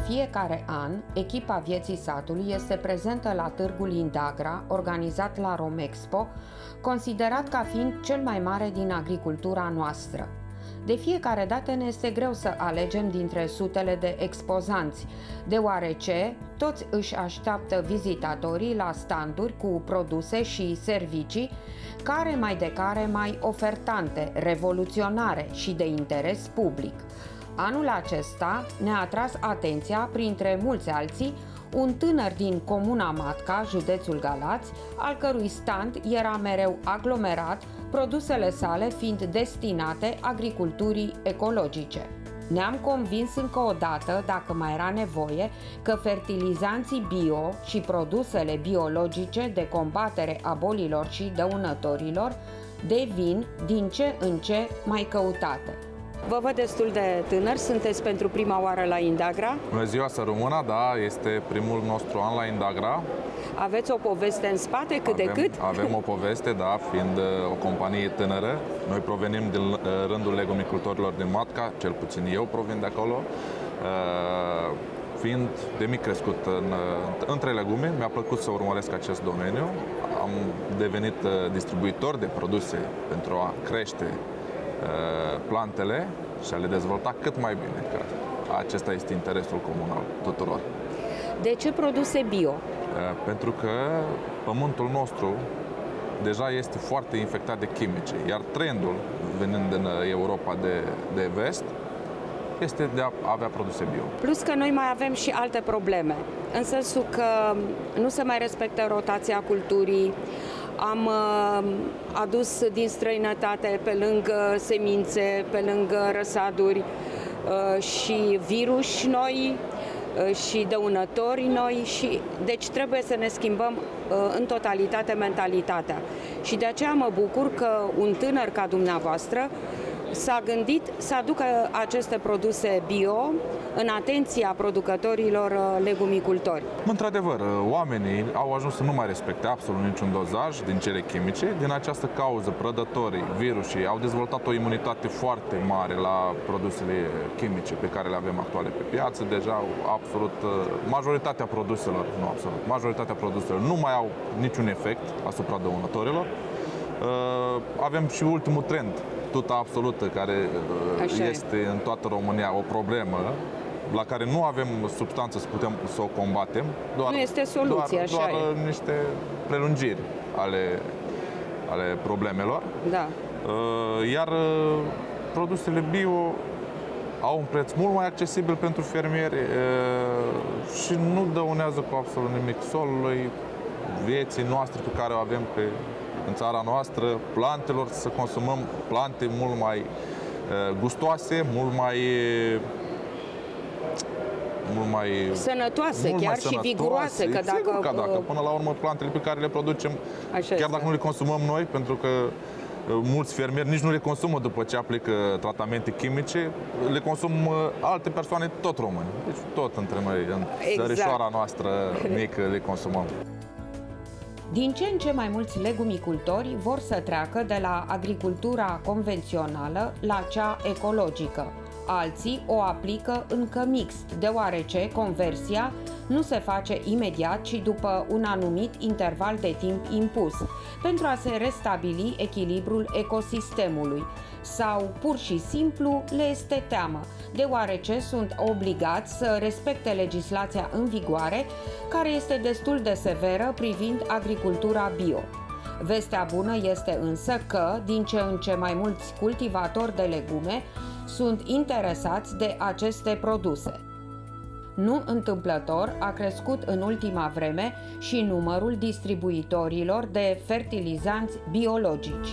fiecare an, echipa Vieții Satului este prezentă la Târgul Indagra, organizat la Romexpo, considerat ca fiind cel mai mare din agricultura noastră. De fiecare dată ne este greu să alegem dintre sutele de expozanți, deoarece toți își așteaptă vizitatorii la standuri cu produse și servicii care mai ofertante, revoluționare și de interes public. Anul acesta ne-a atras atenția, printre mulți alții, un tânăr din comuna Matca, județul Galați, al cărui stand era mereu aglomerat, produsele sale fiind destinate agriculturii ecologice. Ne-am convins încă o dată, dacă mai era nevoie, că fertilizanții bio și produsele biologice de combatere a bolilor și dăunătorilor devin din ce în ce mai căutate. Vă văd destul de tânăr, sunteți pentru prima oară la Indagra? Bună ziua, să rămână, da, este primul nostru an la Indagra. Aveți o poveste în spate, cât de cât? Avem o poveste, da, fiind o companie tânără. Noi provenim din rândul legumicultorilor din Matca, cel puțin eu provin de acolo. Fiind de mic crescut între legume, mi-a plăcut să urmăresc acest domeniu. Am devenit distribuitor de produse pentru a crește plantele și a le dezvolta cât mai bine, că acesta este interesul comun al tuturor. De ce produse bio? Pentru că pământul nostru deja este foarte infectat de chimice, iar trendul, venind din Europa de vest, este de a avea produse bio. Plus că noi mai avem și alte probleme, în sensul că nu se mai respectă rotația culturii. Am adus din străinătate, pe lângă semințe, pe lângă răsaduri, și viruși noi și dăunători noi, și deci trebuie să ne schimbăm în totalitate mentalitatea. Și de aceea mă bucur că un tânăr ca dumneavoastră s-a gândit să aducă aceste produse bio în atenția producătorilor legumicultori. Într-adevăr, oamenii au ajuns să nu mai respecte absolut niciun dozaj din cele chimice. Din această cauză, prădătorii, virusii au dezvoltat o imunitate foarte mare la produsele chimice pe care le avem actuale pe piață. Deja absolut majoritatea produselor nu mai au niciun efect asupra dăunătorilor. Avem și ultimul trend, tuta absolută, care este în toată România o problemă la care nu avem substanță să putem să o combatem. Nu este soluție, doar niște prelungiri ale problemelor. Da. Iar produsele bio au un preț mult mai accesibil pentru fermieri și nu dăunează cu absolut nimic solului, vieții noastre pe care o avem în țara noastră, plantelor, să consumăm plante mult mai gustoase, mult mai sănătoase, și viguroase. Că dacă până la urmă plantele pe care le producem, dacă nu le consumăm noi, pentru că mulți fermieri nici nu le consumă după ce aplică tratamente chimice, le consumă alte persoane, tot români. Deci tot între noi, în țărișoara noastră mică, le consumăm. Din ce în ce mai mulți legumicultori vor să treacă de la agricultura convențională la cea ecologică. Alții o aplică încă mixt, deoarece conversia nu se face imediat, ci după un anumit interval de timp impus, pentru a se restabili echilibrul ecosistemului, sau pur și simplu le este teamă, deoarece sunt obligați să respecte legislația în vigoare, care este destul de severă privind agricultura bio. Vestea bună este însă că, din ce în ce mai mulți cultivatori de legume sunt interesați de aceste produse. Nu întâmplător a crescut în ultima vreme și numărul distribuitorilor de fertilizanți biologici.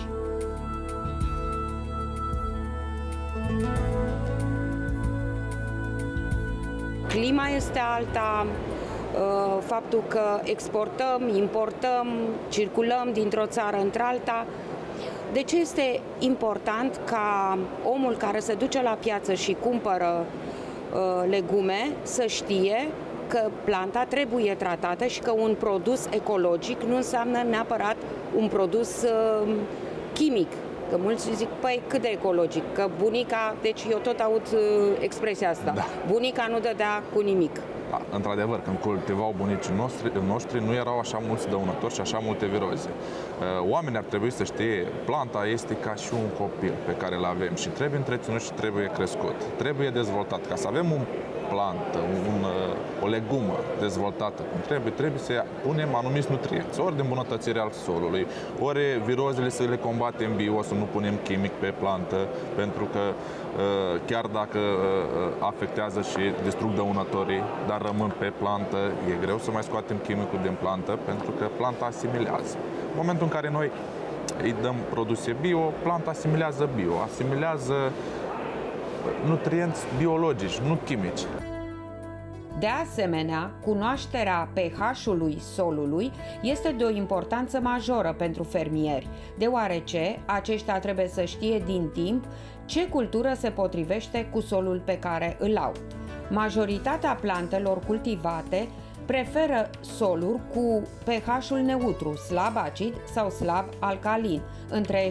Clima este alta, faptul că exportăm, importăm, circulăm dintr-o țară într-alta. De ce este important ca omul care se duce la piață și cumpără legume să știe că planta trebuie tratată și că un produs ecologic nu înseamnă neapărat un produs chimic, Că mulți zic, păi cât de ecologic, că bunica, deci eu tot aud expresia asta, Da. bunica nu dădea cu nimic. Da, într-adevăr, când cultivau bunicii noștri, nu erau așa mulți dăunători și așa multe viroze. Oamenii ar trebui să știe, planta este ca și un copil pe care îl avem și trebuie întreținut și trebuie crescut. Trebuie dezvoltat. Ca să avem o plantă, o legumă dezvoltată cum trebuie să punem anumiți nutrienți, ori de îmbunătățire al solului, ori virozele să le combatem bio, să nu punem chimic pe plantă, pentru că chiar dacă afectează și distrug dăunătorii, dar rămân pe plantă, e greu să mai scoatem chimicul din plantă, pentru că planta asimilează. În momentul în care noi îi dăm produse bio, planta asimilează bio, asimilează nutrienți biologici, nu chimici. De asemenea, cunoașterea pH-ului solului este de o importanță majoră pentru fermieri, deoarece aceștia trebuie să știe din timp ce cultură se potrivește cu solul pe care îl au. Majoritatea plantelor cultivate preferă soluri cu pH-ul neutru, slab acid sau slab alcalin, între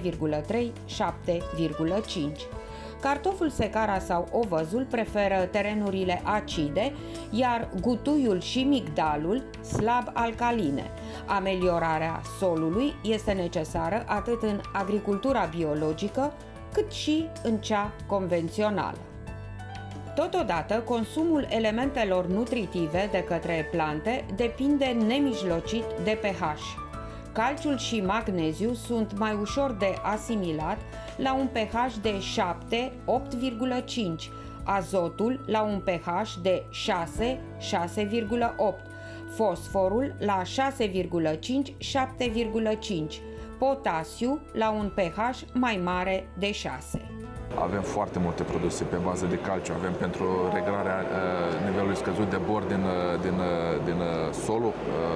6,3-7,5. Cartoful secara sau ovăzul preferă terenurile acide, iar gutuiul și migdalul slab alcaline. Ameliorarea solului este necesară atât în agricultura biologică, cât și în cea convențională. Totodată, consumul elementelor nutritive de către plante depinde nemijlocit de pH. Calciul și magneziu sunt mai ușor de asimilat la un pH de 7-8,5, azotul la un pH de 6-6,8, fosforul la 6,5-7,5, potasiu la un pH mai mare de 6. Avem foarte multe produse pe bază de calciu. Avem pentru reglarea nivelului scăzut de bor din solul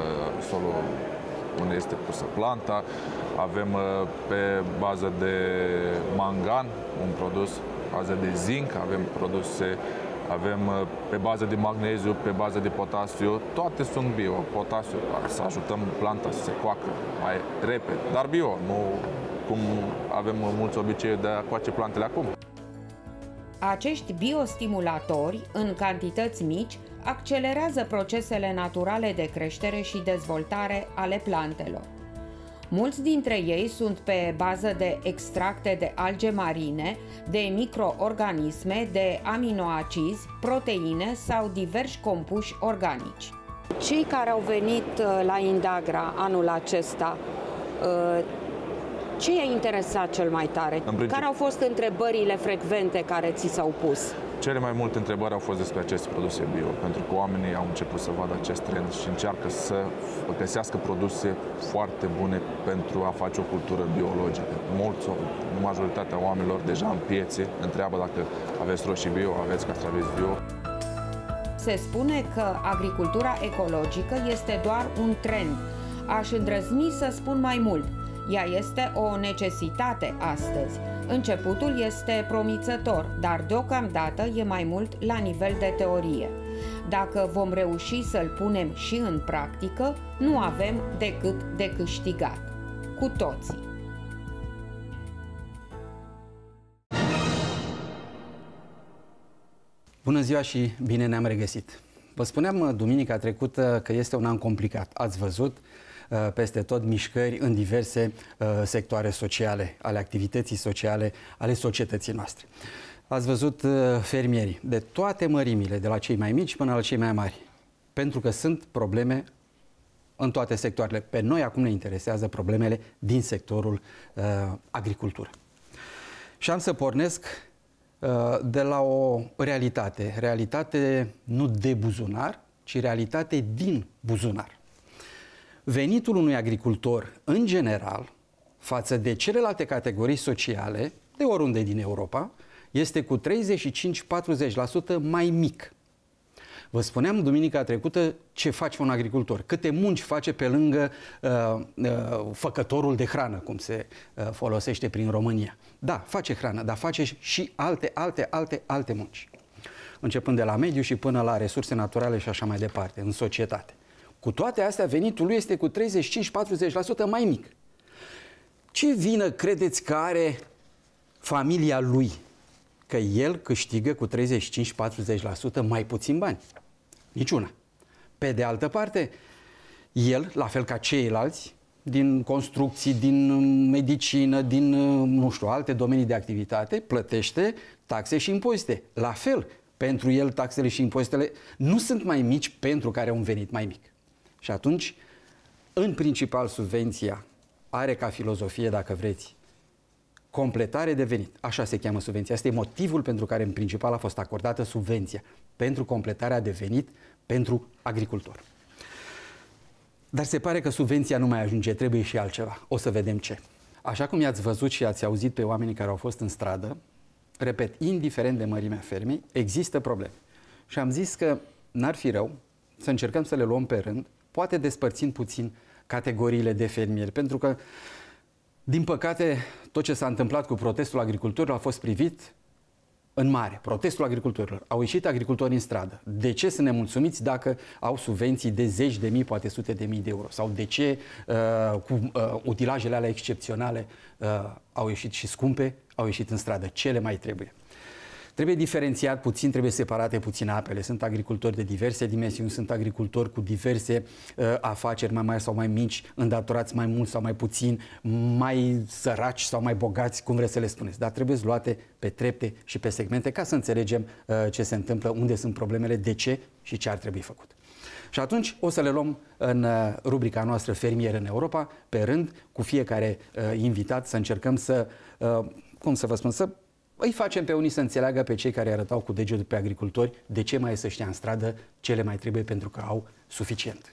unde este pusă planta. Avem pe bază de mangan un produs, bază de zinc, avem produse, avem pe bază de magneziu, pe bază de potasiu, toate sunt bio. Potasiu, să ajutăm planta să se coacă mai repede, dar bio, nu cum avem mulți obicei de a coace plantele acum. Acești biostimulatori, în cantități mici, accelerează procesele naturale de creștere și dezvoltare ale plantelor. Mulți dintre ei sunt pe bază de extracte de alge marine, de microorganisme, de aminoacizi, proteine sau diversi compuși organici. Cei care au venit la Indagra anul acesta, ce i-a interesat cel mai tare? Care au fost întrebările frecvente care ți s-au pus? Cele mai multe întrebări au fost despre aceste produse bio, pentru că oamenii au început să vadă acest trend și încearcă să găsească produse foarte bune pentru a face o cultură biologică. Majoritatea oamenilor deja în piețe întreabă dacă aveți roșii bio, aveți castraveți bio. Se spune că agricultura ecologică este doar un trend. Aș îndrăzni să spun mai mult. Ea este o necesitate astăzi. Începutul este promițător, dar deocamdată e mai mult la nivel de teorie. Dacă vom reuși să-l punem și în practică, nu avem decât de câștigat. Cu toții. Bună ziua și bine ne-am regăsit! Vă spuneam duminica trecută că este un an complicat. Ați văzut peste tot mișcări în diverse sectoare sociale, ale activității sociale, ale societății noastre. Ați văzut fermierii de toate mărimile, de la cei mai mici până la cei mai mari, pentru că sunt probleme în toate sectoarele. Pe noi acum ne interesează problemele din sectorul agricultură. Și am să pornesc de la o realitate nu de buzunar, ci realitate din buzunar. Venitul unui agricultor, în general, față de celelalte categorii sociale, de oriunde din Europa, este cu 35-40% mai mic. Vă spuneam duminica trecută ce face un agricultor, câte munci face pe lângă făcătorul de hrană, cum se folosește prin România. Da, face hrană, dar face și alte munci. Începând de la mediu și până la resurse naturale și așa mai departe, în societate. Cu toate astea, venitul lui este cu 35-40% mai mic. Ce vină credeți că are familia lui? Că el câștigă cu 35-40% mai puțin bani. Niciuna. Pe de altă parte, el, la fel ca ceilalți, din construcții, din medicină, din, nu știu, alte domenii de activitate, plătește taxe și impozite. La fel, pentru el taxele și impozitele nu sunt mai mici pentru care au un venit mai mic. Și atunci, în principal, subvenția are ca filozofie, dacă vreți, completare de venit. Așa se cheamă subvenția. Asta e motivul pentru care, în principal, a fost acordată subvenția. Pentru completarea de venit pentru agricultor. Dar se pare că subvenția nu mai ajunge, trebuie și altceva. O să vedem ce. Așa cum i-ați văzut și ați auzit pe oamenii care au fost în stradă, repet, indiferent de mărimea fermei, există probleme. Și am zis că n-ar fi rău să încercăm să le luăm pe rând, poate despărțind puțin categoriile de fermieri, pentru că, din păcate, tot ce s-a întâmplat cu protestul agricultorilor a fost privit în mare. Protestul agricultorilor. Au ieșit agricultorii în stradă. De ce să ne mulțumiți dacă au subvenții de zeci de mii, poate sute de mii de euro? Sau de ce cu utilajele alea excepționale au ieșit și scumpe, au ieșit în stradă? Ce le mai trebuie? Trebuie diferențiat puțin, trebuie separate puțin apele. Sunt agricultori de diverse dimensiuni, sunt agricultori cu diverse afaceri, mai mari sau mai mici, îndatorați mai mult sau mai puțin, mai săraci sau mai bogați, cum vreți să le spuneți. Dar trebuie luate pe trepte și pe segmente ca să înțelegem ce se întâmplă, unde sunt problemele, de ce și ce ar trebui făcut. Și atunci o să le luăm în rubrica noastră Fermier în Europa, pe rând, cu fiecare invitat, să încercăm să, cum să vă spun, să îi facem pe unii să înțeleagă pe cei care arătau cu degetul pe agricultori de ce mai să stea în stradă, ce le mai trebuie pentru că au suficient.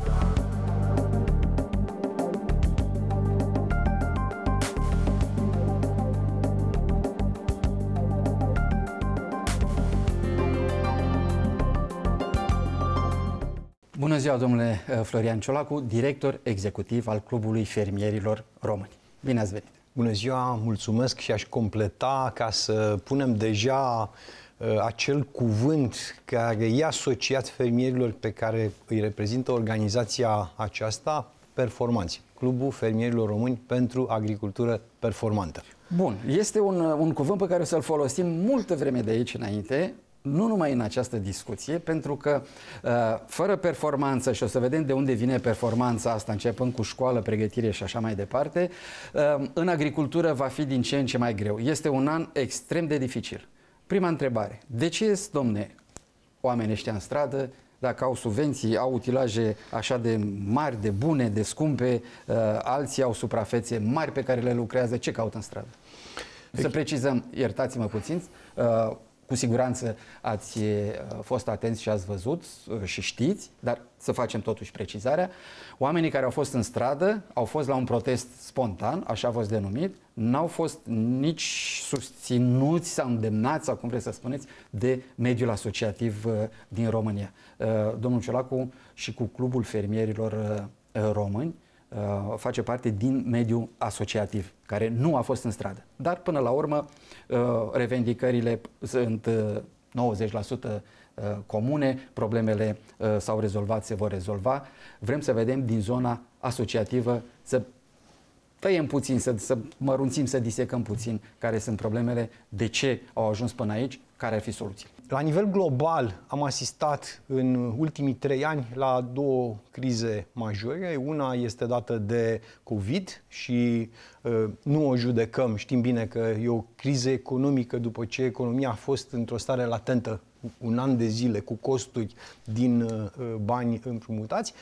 Bună ziua, domnule Florian Ciolacu, director executiv al Clubului Fermierilor Români. Bine ați venit! Bună ziua, mulțumesc și aș completa ca să punem deja acel cuvânt care e asociat fermierilor pe care îi reprezintă organizația aceasta, performanți. Clubul Fermierilor Români pentru Agricultură Performantă. Bun, este un cuvânt pe care o să-l folosim multă vreme de aici înainte, nu numai în această discuție, pentru că fără performanță, și o să vedem de unde vine performanța asta, începând cu școală, pregătire și așa mai departe, în agricultură va fi din ce în ce mai greu. Este un an extrem de dificil. Prima întrebare, de ce ies, domne, oamenii ăștia în stradă, dacă au subvenții, au utilaje așa de mari, de bune, de scumpe, alții au suprafețe mari pe care le lucrează, ce caută în stradă? Să precizăm, iertați-mă puțin, cu siguranță ați fost atenți și ați văzut și știți, dar să facem totuși precizarea. Oamenii care au fost în stradă au fost la un protest spontan, așa a fost denumit, n-au fost nici susținuți sau îndemnați, sau cum vreți să spuneți, de mediul asociativ din România. Domnul Ciolacu și cu Clubul Fermierilor Români face parte din mediul asociativ, care nu a fost în stradă. Dar, până la urmă, revendicările sunt 90% comune, problemele s-au rezolvat, se vor rezolva. Vrem să vedem din zona asociativă, să tăiem puțin, să mărunțim, să disecăm puțin care sunt problemele, de ce au ajuns până aici, care ar fi soluțiile. La nivel global am asistat în ultimii 3 ani la 2 crize majore. Una este dată de COVID și nu o judecăm. Știm bine că e o criză economică după ce economia a fost într-o stare latentă un an de zile cu costuri din bani împrumutați.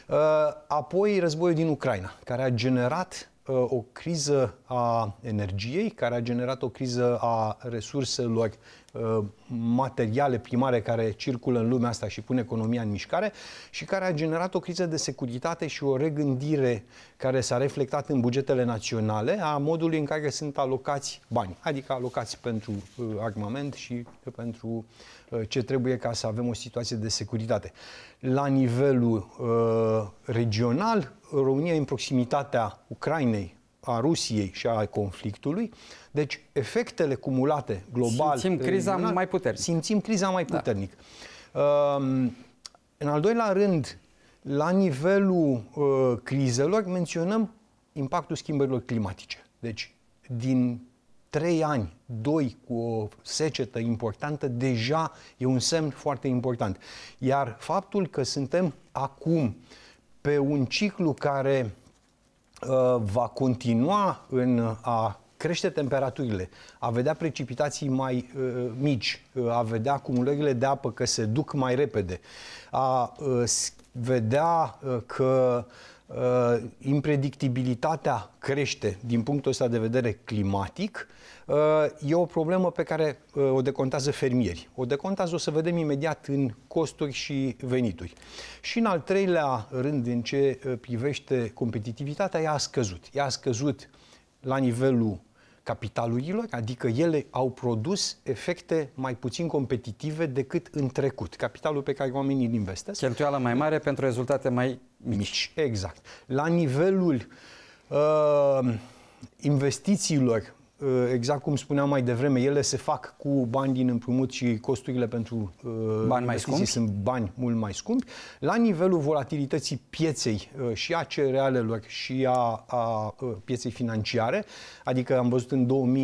Apoi războiul din Ucraina, care a generat o criză a energiei, care a generat o criză a resurselor materiale primare care circulă în lumea asta și pun economia în mișcare și care a generat o criză de securitate și o regândire care s-a reflectat în bugetele naționale a modului în care sunt alocați bani, adică alocați pentru armament și pentru ce trebuie ca să avem o situație de securitate. La nivelul regional, România e în proximitatea Ucrainei, a Rusiei și a conflictului. Deci, efectele cumulate global... Simțim criza mai puternic. Simțim criza mai puternic. Da. În al doilea rând, la nivelul crizelor, menționăm impactul schimbărilor climatice. Deci, din 3 ani, 2 cu o secetă importantă, deja e un semn foarte important. Iar faptul că suntem acum pe un ciclu care va continua în a crește temperaturile, a vedea precipitații mai mici, a vedea acumulările de apă că se duc mai repede, a vedea că impredictibilitatea crește din punctul ăsta de vedere climatic, e o problemă pe care o decontează fermieri. O decontează, o să vedem imediat, în costuri și venituri. Și în al treilea rând, în ce privește competitivitatea, ea a scăzut. Ea a scăzut la nivelul capitalurilor, adică ele au produs efecte mai puțin competitive decât în trecut. Capitalul pe care oamenii îl investesc. Cheltuiala mai mare pentru rezultate mai mici. Exact. La nivelul investițiilor, exact cum spuneam mai devreme, ele se fac cu bani din împrumut și costurile pentru bani mai scumpi. Sunt bani mult mai scumpi. La nivelul volatilității pieței și a cerealelor și a pieței financiare, adică am văzut în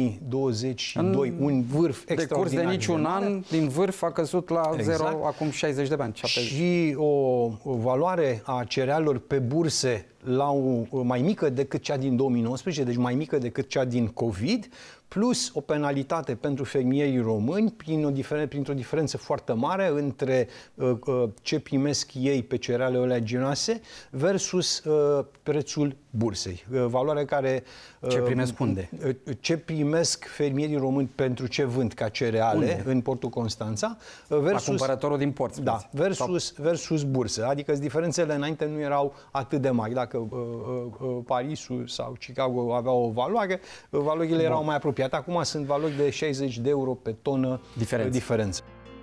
2022 un vârf extraordinar. De niciun an, din vârf a căzut la zero acum 60 de ani. 70. Și o valoare a cerealelor pe burse la o mai mică decât cea din 2019, deci mai mică decât cea din COVID, plus o penalitate pentru fermierii români printr-o diferență foarte mare între ce primesc ei pe cereale oleaginoase versus prețul bursei. Valoarea care... Ce primesc unde? Ce primesc fermierii români pentru ce vând ca cereale în portul Constanța versus... La cumpărătorul din port. Da, versus bursă. Adică diferențele înainte nu erau atât de mari. Dacă Parisul sau Chicago aveau o valoare, valorile erau mai apropiate. Acum sunt valori de 60 de euro pe tonă diferență.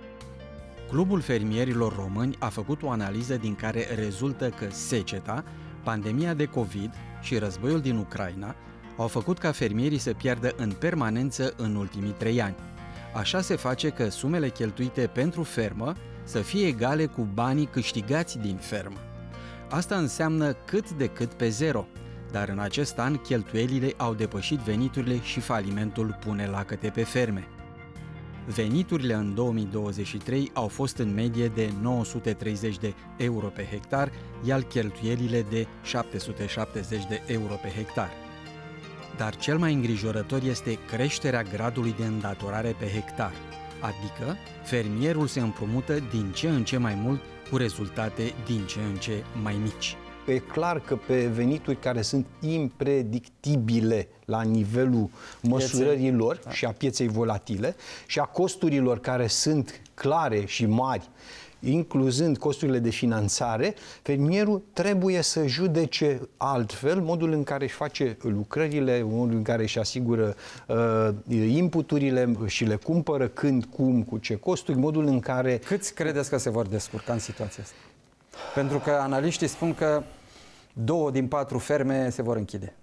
Clubul Fermierilor Români a făcut o analiză din care rezultă că seceta, pandemia de COVID și războiul din Ucraina au făcut ca fermierii să piardă în permanență în ultimii 3 ani. Așa se face că sumele cheltuite pentru fermă să fie egale cu banii câștigați din fermă. Asta înseamnă cât de cât pe zero, dar în acest an cheltuielile au depășit veniturile și falimentul pune lacăte pe ferme. Veniturile în 2023 au fost în medie de 930 de euro pe hectar, iar cheltuielile de 770 de euro pe hectar. Dar cel mai îngrijorător este creșterea gradului de îndatorare pe hectar, adică fermierul se împrumută din ce în ce mai mult cu rezultate din ce în ce mai mici. E clar că pe venituri care sunt impredictibile la nivelul măsurărilor și a pieței volatile și a costurilor care sunt clare și mari, incluzând costurile de finanțare, fermierul trebuie să judece altfel modul în care își face lucrările, modul în care își asigură inputurile și le cumpără, când, cum, cu ce costuri, modul în care... Câți credeți că se vor descurca în situația asta? Pentru că analiștii spun că 2 din 4 ferme se vor închide.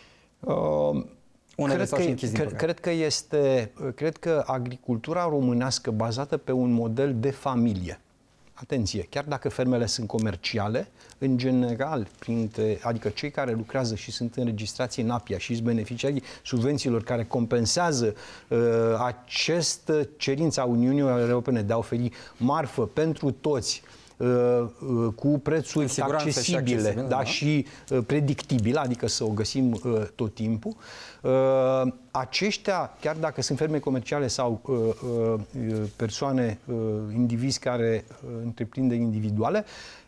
Cred că agricultura românească bazată pe un model de familie. Atenție, chiar dacă fermele sunt comerciale, în general, adică cei care lucrează și sunt înregistrați în APIA și sunt beneficiarii subvențiilor care compensează această cerință a Uniunii Europene de a oferi marfă pentru toți, cu prețuri accesibile, și predictibile, adică să o găsim tot timpul. Aceștia, chiar dacă sunt ferme comerciale sau persoane, indivizi care întreprinderi individuale,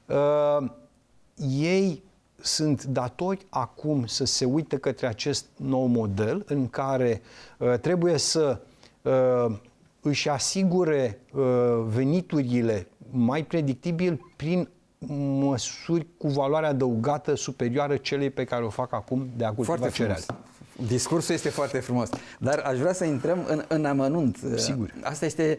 ei sunt datori acum să se uite către acest nou model în care trebuie să își asigure veniturile mai predictibil prin măsuri cu valoare adăugată superioară celei pe care o fac acum de a cultiva cereale. Discursul este foarte frumos, dar aș vrea să intrăm în amănunt. Sigur. Asta este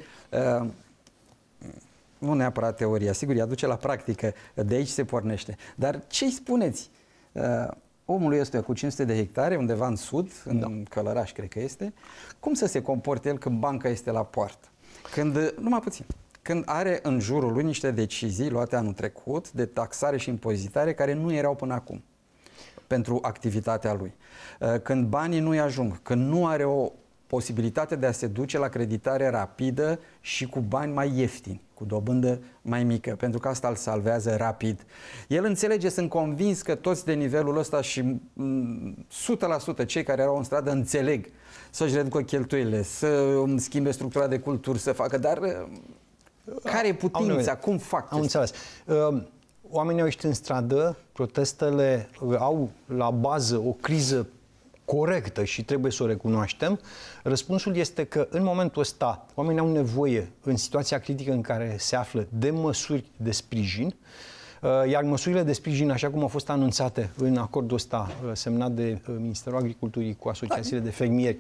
nu neapărat teoria, sigur, ea duce la practică, de aici se pornește. Dar ce îi spuneți omului ăstuia cu 500 de hectare, undeva în sud, în Călăraș, cred că este, cum să se comporte el când banca este la poartă? Numai puțin. Când are în jurul lui niște decizii luate anul trecut de taxare și impozitare care nu erau până acum. pentru activitatea lui. Când banii nu-i ajung, când nu are o posibilitate de a se duce la creditare rapidă și cu bani mai ieftini, cu dobândă mai mică, pentru că asta îl salvează rapid. El înțelege, sunt convins că toți de nivelul ăsta și 100% cei care erau în stradă înțeleg să-și reducă cheltuielile, să schimbe structura de culturi, să facă, dar care e putința? Cum fac? Am înțeles. Oamenii au ieșit în stradă, protestele au la bază o criză corectă și trebuie să o recunoaștem. Răspunsul este că în momentul ăsta oamenii au nevoie, în situația critică în care se află, de măsuri de sprijin, iar măsurile de sprijin, așa cum au fost anunțate în acordul ăsta semnat de Ministerul Agriculturii cu asociațiile de fermieri,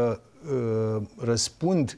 răspund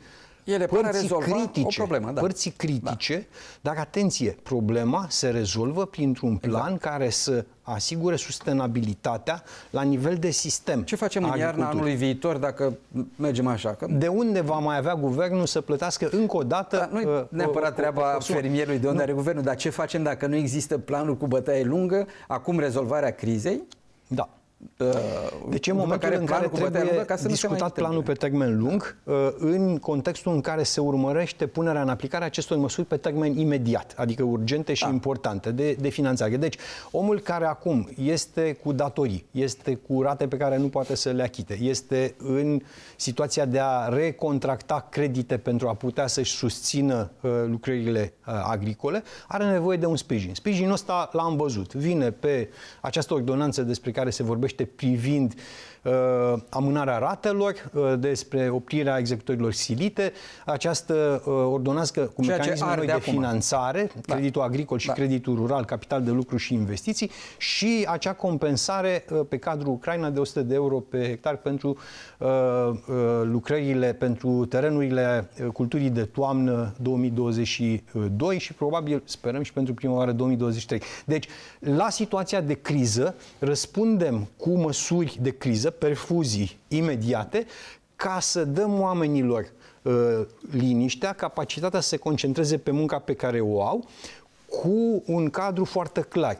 părții critice, dar atenție, problema se rezolvă printr-un plan care să asigure sustenabilitatea la nivel de sistem. Ce facem în iarna anului viitor dacă mergem așa? De unde va mai avea guvernul să plătească încă o dată? Nu neapărat treaba fermierului de unde are guvernul, dar ce facem dacă nu există planul cu bătaie lungă, acum rezolvarea crizei? Da. Deci în momentul în care trebuie discutat planul pe termen lung, în contextul în care se urmărește punerea în aplicare a acestor măsuri pe termen imediat, adică urgente și importante de finanțare. Deci omul care acum este cu datorii, este cu rate pe care nu poate să le achite, este în situația de a recontracta credite pentru a putea să-și susțină lucrările agricole, are nevoie de un sprijin. Sprijinul ăsta l-am văzut. Vine pe această ordonanță despre care se vorbește privind amânarea ratelor, despre oprirea executorilor silite, această ordonanță cu mecanisme noi de finanțare, creditul agricol și creditul rural, capital de lucru și investiții, și acea compensare pe cadrul Ucraina de 100 de euro pe hectar pentru lucrările, pentru terenurile culturii de toamnă 2022 și probabil, sperăm, și pentru primăvară 2023. Deci, la situația de criză, răspundem cu măsuri de criză, perfuzii imediate, ca să dăm oamenilor liniștea, capacitatea să se concentreze pe munca pe care o au, cu un cadru foarte clar.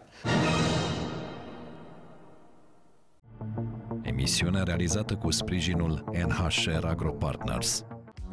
Emisiunea realizată cu sprijinul NHR Agro Partners.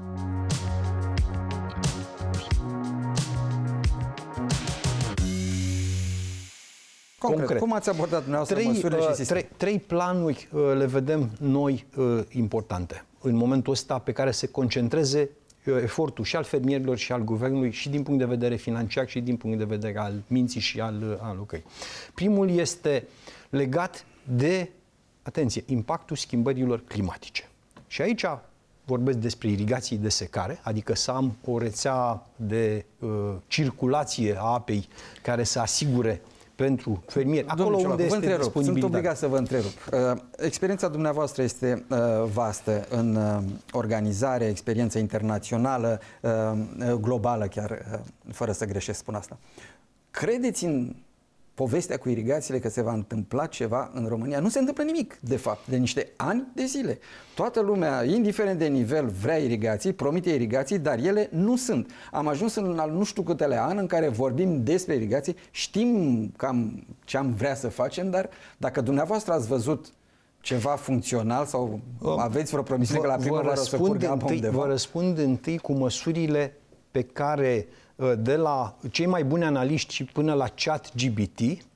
Concret. Cum ați abordat dumneavoastră măsurile și sistemul? Trei planuri le vedem noi importante în momentul ăsta, pe care se concentreze efortul și al fermierilor și al guvernului, și din punct de vedere financiar și din punct de vedere al minții și al lucrării. Primul este legat de, atenție, impactul schimbărilor climatice. Și aici vorbesc despre irigații de secare, adică să am o rețea de circulație a apei care să asigure pentru fermieri, acolo unde este disponibilitate. Sunt obligat să vă întrerup. Experiența dumneavoastră este vastă în organizare, experiență internațională, globală chiar, fără să greșesc, spun asta. Credeți în povestea cu irigațiile că se va întâmpla ceva în România? Nu se întâmplă nimic, de fapt, de niște ani de zile. Toată lumea, indiferent de nivel, vrea irigații, promite irigații, dar ele nu sunt. Am ajuns în al nu știu câtele an în care vorbim despre irigații, știm cam ce am vrea să facem, dar dacă dumneavoastră ați văzut ceva funcțional sau aveți vreo promisiune că la primăvară o să curgă apă undeva? Vă răspund întâi cu măsurile pe care, de la cei mai buni analiști și până la ChatGPT,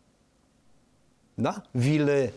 da? Vi le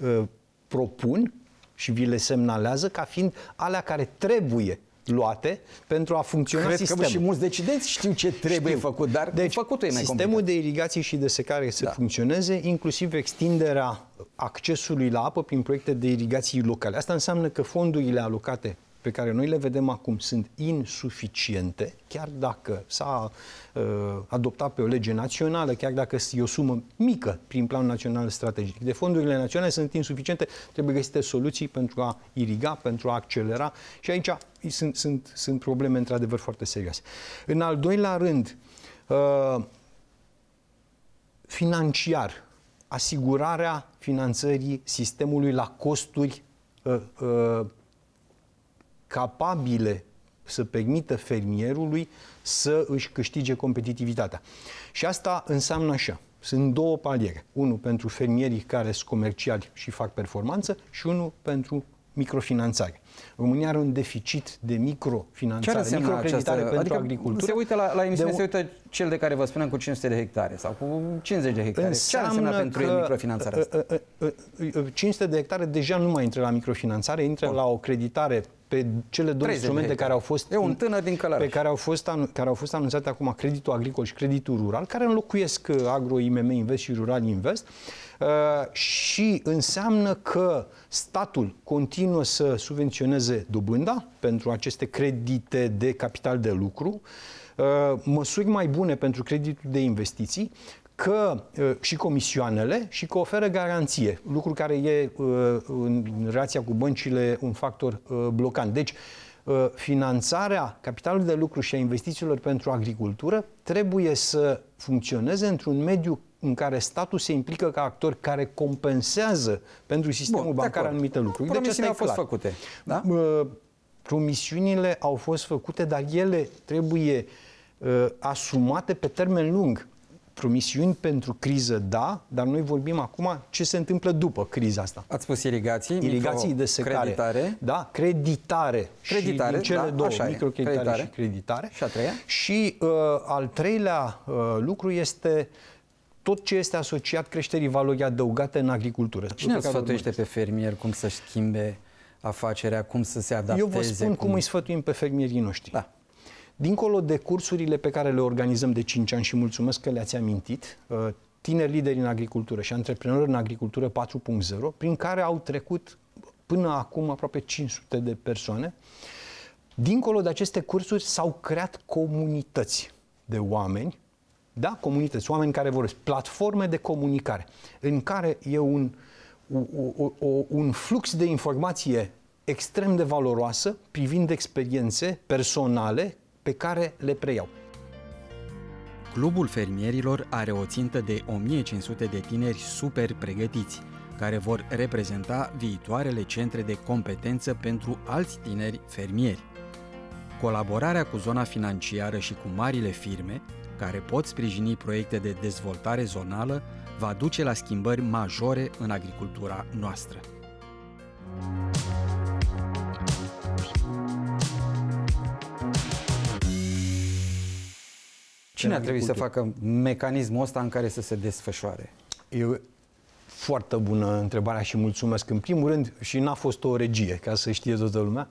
propun și vi le semnalează ca fiind alea care trebuie luate pentru a funcționa sistemul. Cred că și mulți decidenți știu ce trebuie făcut, dar deci, făcutul e mai sistemul complicat. de irigații și de secare să funcționeze, inclusiv extinderea accesului la apă prin proiecte de irigații locale. Asta înseamnă că fondurile alocate pe care noi le vedem acum sunt insuficiente, chiar dacă s-a adoptat pe o lege națională, chiar dacă e o sumă mică prin Planul Național Strategic. De fondurile naționale sunt insuficiente, trebuie găsite soluții pentru a iriga, pentru a accelera, și aici sunt probleme într-adevăr foarte serioase. În al doilea rând, financiar, asigurarea finanțării sistemului la costuri capabile să permită fermierului să își câștige competitivitatea. Și asta înseamnă așa. Sunt două paliere. Unul pentru fermierii care sunt comerciali și fac performanță și unul pentru microfinanțare. România are un deficit de microfinanțare, microcreditare pentru agricultură. Se uită la emisiune, se uită cel de care vă spunem cu 500 de hectare sau cu 50 de hectare. Ce ar însemna pentru el microfinanțarea asta? 500 de hectare deja nu mai intră la microfinanțare, intră la o creditare pe cele două instrumente care au fost un tânăr din Călăraș, care au fost anunțate acum, creditul agricol și creditul rural, care înlocuiesc Agro IMM Invest și Rural Invest. Și înseamnă că statul continuă să subvenționeze dobânda pentru aceste credite de capital de lucru, măsuri mai bune pentru creditul de investiții, că și comisioanele și că oferă garanție, lucru care e în relația cu băncile un factor blocant. Deci, finanțarea capitalului de lucru și a investițiilor pentru agricultură trebuie să funcționeze într-un mediu în care statul se implică ca actor care compensează pentru sistemul bancar anumite lucruri. Promisiunile au fost făcute. Da? Promisiunile au fost făcute, dar ele trebuie asumate pe termen lung. Promisiuni pentru criză, da, dar noi vorbim acum ce se întâmplă după criza asta. Ați spus irigații de secare. Creditare. Da, creditare și din cele două, microcreditare și creditare. Și a treia? Și al treilea lucru este tot ce este asociat creșterii valorii adăugate în agricultură. Cine îl sfătuiește pe fermier cum să-și schimbe afacerea, cum să se adapteze? Eu vă spun cum îi sfătuim pe fermierii noștri. Da. Dincolo de cursurile pe care le organizăm de 5 ani și mulțumesc că le-ați amintit, tineri lideri în agricultură și antreprenori în agricultură 4.0, prin care au trecut până acum aproape 500 de persoane, dincolo de aceste cursuri s-au creat comunități de oameni, da, comunități, oameni care vorbesc, platforme de comunicare, în care e un flux de informație extrem de valoroasă privind experiențe personale pe care le preiau. Clubul Fermierilor are o țintă de 1500 de tineri super pregătiți, care vor reprezenta viitoarele centre de competență pentru alți tineri fermieri. Colaborarea cu zona financiară și cu marile firme, care pot sprijini proiecte de dezvoltare zonală, va duce la schimbări majore în agricultura noastră. Cine ar trebui să facă mecanismul ăsta în care să se desfășoare? E foarte bună întrebarea și mulțumesc. În primul rând, și n-a fost o regie, ca să știe toată lumea,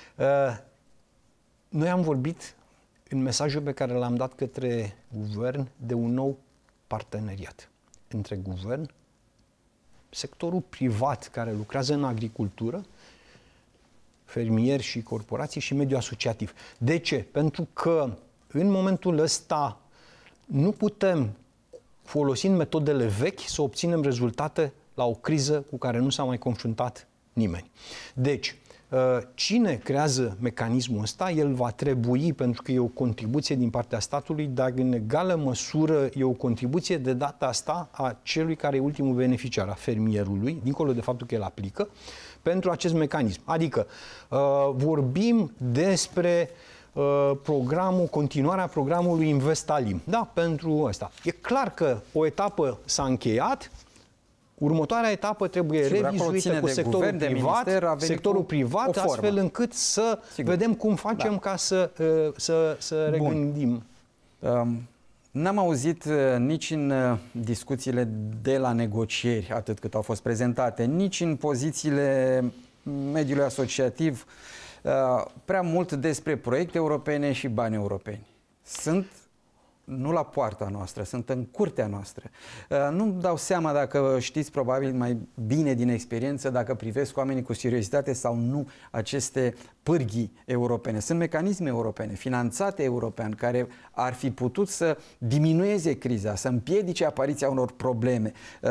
noi am vorbit în mesajul pe care l-am dat către guvern de un nou parteneriat între guvern, sectorul privat care lucrează în agricultură, fermieri și corporații și mediul asociativ. De ce? Pentru că în momentul ăsta nu putem, folosind metodele vechi, să obținem rezultate la o criză cu care nu s-a mai confruntat nimeni. Deci, cine creează mecanismul ăsta, el va trebui, pentru că e o contribuție din partea statului, dar în egală măsură e o contribuție de data asta a celui care e ultimul beneficiar, a fermierului, dincolo de faptul că el aplică, pentru acest mecanism. Adică vorbim despre continuarea programului Investalim. Da, pentru asta. E clar că o etapă s-a încheiat, următoarea etapă trebuie revizuită cu sectorul privat, astfel încât să vedem cum facem ca să regândim. N-am auzit nici în discuțiile de la negocieri, atât cât au fost prezentate, nici în pozițiile mediului asociativ, prea mult despre proiecte europene și bani europeni. Sunt nu la poarta noastră, sunt în curtea noastră. Nu-mi dau seama dacă știți probabil mai bine din experiență, dacă privesc oamenii cu seriozitate sau nu aceste pârghii europene. Sunt mecanisme europene, finanțate european, care ar fi putut să diminueze criza, să împiedice apariția unor probleme,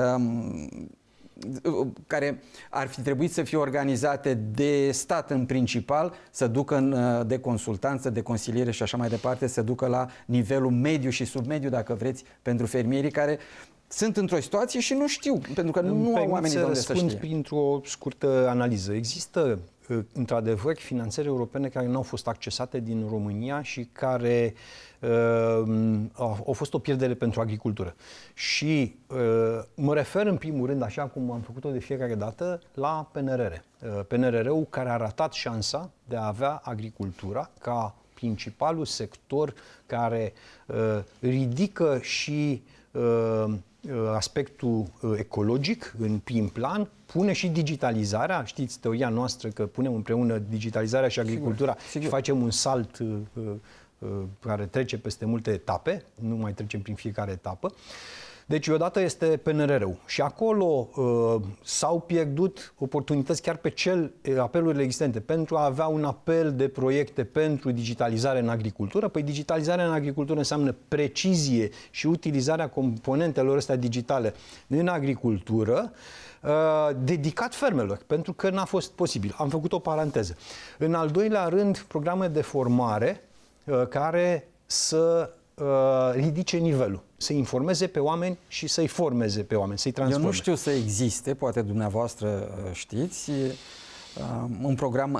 care ar fi trebuit să fie organizate de stat în principal, să ducă de consultanță, de consiliere și așa mai departe, să ducă la nivelul mediu și submediu, dacă vreți, pentru fermierii care sunt într-o situație și nu știu, pentru că nu au oamenii de unde să știe. Printr-o scurtă analiză. Există într-adevăr, finanțări europene care nu au fost accesate din România și care au fost o pierdere pentru agricultură. Și mă refer în primul rând, așa cum am făcut-o de fiecare dată, la PNRR. PNRR-ul care a ratat șansa de a avea agricultura ca principalul sector care ridică și aspectul ecologic în prim plan, pune și digitalizarea. Știți teoria noastră că punem împreună digitalizarea și agricultura și facem un salt care trece peste multe etape, nu mai trecem prin fiecare etapă. Deci, odată este PNRR-ul și acolo s-au pierdut oportunități chiar pe apelurile existente pentru a avea un apel de proiecte pentru digitalizare în agricultură. Păi digitalizarea în agricultură înseamnă precizie și utilizarea componentelor astea digitale în agricultură, dedicat fermelor, pentru că n-a fost posibil. Am făcut o paranteză. În al doilea rând, programe de formare care să ridice nivelul, să informeze pe oameni și să-i formeze pe oameni, să-i transforme. Eu nu știu să existe, poate dumneavoastră știți, un program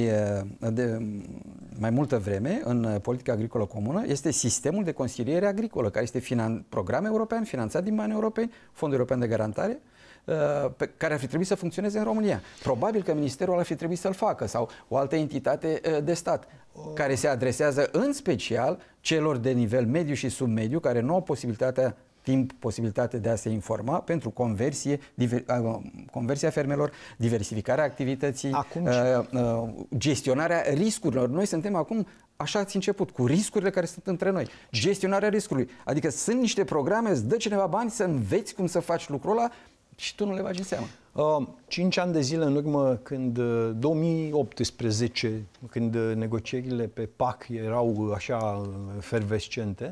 mai multă vreme în politica agricolă comună este sistemul de consiliere agricolă, care este program european finanțat din bani europeni, Fondul European de Garantare, care ar fi trebuit să funcționeze în România. Probabil că Ministerul ar fi trebuit să-l facă sau o altă entitate de stat care se adresează în special celor de nivel mediu și submediu care nu au posibilitatea de a se informa pentru conversia fermelor, diversificarea activității, gestionarea riscurilor. Noi suntem acum, așa ați început, cu riscurile care sunt între noi. Gestionarea riscului. Adică sunt niște programe, îți dă cineva bani să înveți cum să faci lucrul ăla și tu nu le bagi în seamă. 5 ani de zile în urmă, când 2018, când negocierile pe PAC erau așa fervescente,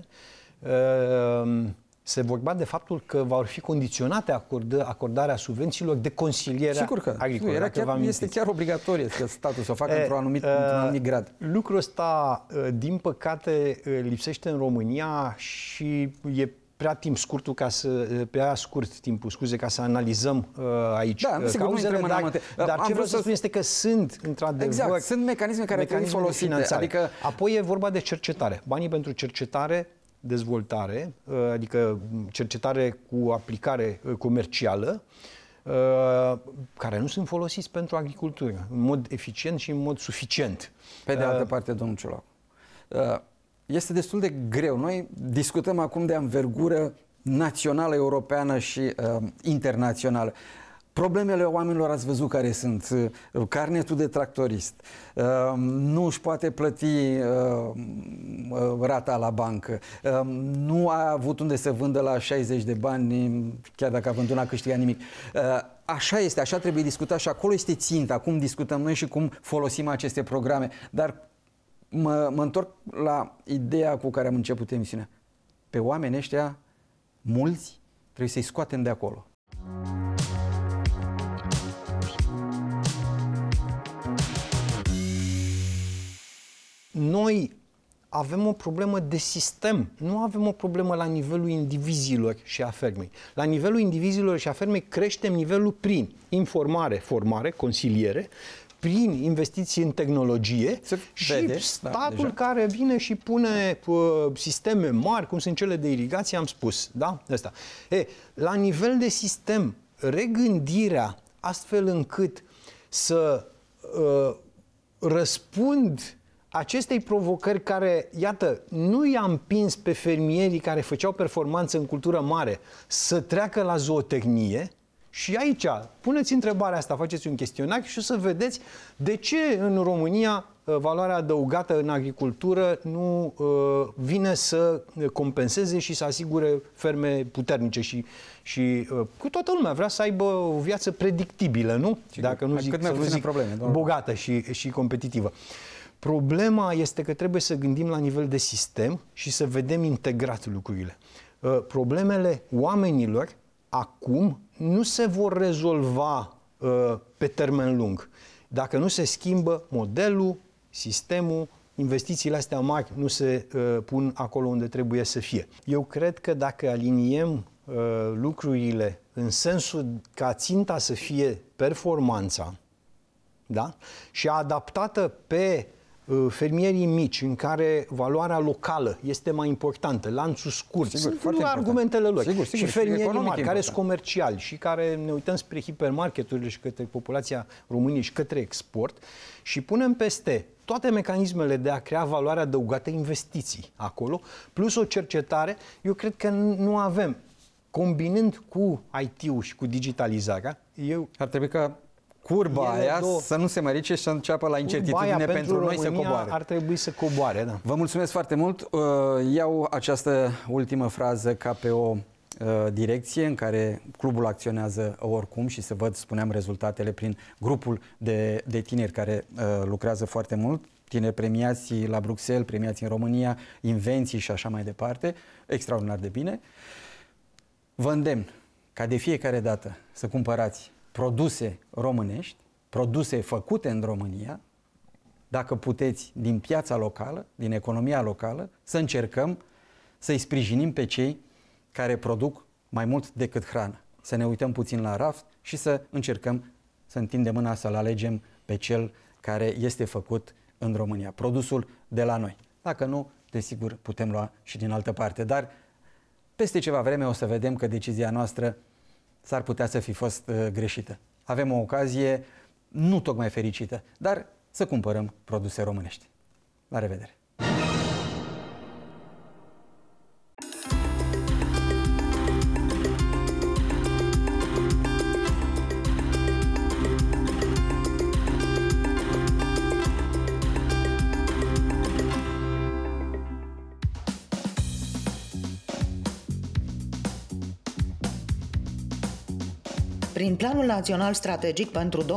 se vorbea de faptul că vor fi condiționate acordarea subvențiilor de consiliere agricolă. Este chiar obligatorie că statul să o facă într-un anumit grad. Lucrul ăsta, din păcate, lipsește în România și e prea scurt timpul, ca să analizăm aici cauzele, dar ce vreau să spun este că sunt, într-adevăr, sunt mecanisme care trebuie folosite. Adică... Apoi e vorba de cercetare. Banii pentru cercetare, dezvoltare, adică cercetare cu aplicare comercială, care nu sunt folosiți pentru agricultură, în mod eficient și în mod suficient. Pe de altă parte, domnul Ciolacu, este destul de greu. Noi discutăm acum de anvergură națională, europeană și internațională. Problemele oamenilor ați văzut care sunt. Carnetul de tractorist. Nu își poate plăti rata la bancă. Nu a avut unde să vândă la 60 de bani, chiar dacă a vândut, n-a câștigat nimic. Așa este, așa trebuie discutat și acolo este ținta. Cum discutăm noi și cum folosim aceste programe. Dar mă întorc la ideea cu care am început emisiunea. Pe oamenii ăștia, mulți, trebuie să-i scoatem de acolo. Noi avem o problemă de sistem, nu avem o problemă la nivelul indivizilor și a fermei. La nivelul indivizilor și a fermei creștem nivelul prin informare, formare, consiliere, prin investiții în tehnologie și statul care vine și pune sisteme mari, cum sunt cele de irigație, am spus, da? Asta. La nivel de sistem, regândirea astfel încât să răspund acestei provocări care, iată, nu i-a împins pe fermierii care făceau performanță în cultură mare să treacă la zootehnie. Și aici, puneți întrebarea asta, faceți un chestionar și o să vedeți de ce în România valoarea adăugată în agricultură nu vine să compenseze și să asigure ferme puternice și cu toată lumea vrea să aibă o viață predictibilă, nu? Dacă nu zic, bogată și competitivă. Problema este că trebuie să gândim la nivel de sistem și să vedem integrat lucrurile. Problemele oamenilor acum nu se vor rezolva pe termen lung. Dacă nu se schimbă modelul, sistemul, investițiile astea mari nu se pun acolo unde trebuie să fie. Eu cred că dacă aliniem lucrurile în sensul ca ținta să fie performanța, da? Și adaptată pe fermierii mici, în care valoarea locală este mai importantă, lanțul scurt, sigur, sunt argumentele lor. Sigur, și fermierii mari, care important. sunt comerciali și care ne uităm spre hipermarketurile și către populația României și către export și punem peste toate mecanismele de a crea valoare adăugată, investiții acolo, plus o cercetare, eu cred că nu avem. Combinând cu IT-ul și cu digitalizarea, ar trebui ca curba aia să nu se mai ridice și să înceapă la incertitudine pentru noi să coboare. Ar trebui să coboare, da. Vă mulțumesc foarte mult. Iau această ultimă frază ca pe o direcție în care clubul acționează oricum și să văd, spuneam, rezultatele prin grupul de tineri care lucrează foarte mult, tineri premiați la Bruxelles, premiați în România, invenții și așa mai departe, extraordinar de bine. Vă îndemn ca de fiecare dată să cumpărați produse românești, produse făcute în România, dacă puteți, din piața locală, din economia locală, să încercăm să-i sprijinim pe cei care produc mai mult decât hrană. Să ne uităm puțin la raft și să încercăm să întindem mâna să-l alegem pe cel care este făcut în România, produsul de la noi. Dacă nu, desigur, putem lua și din altă parte, dar peste ceva vreme o să vedem că decizia noastră s-ar putea să fi fost greșită. Avem o ocazie nu tocmai fericită, dar să cumpărăm produse românești. La revedere! Prin Planul Național Strategic pentru 2023-2027,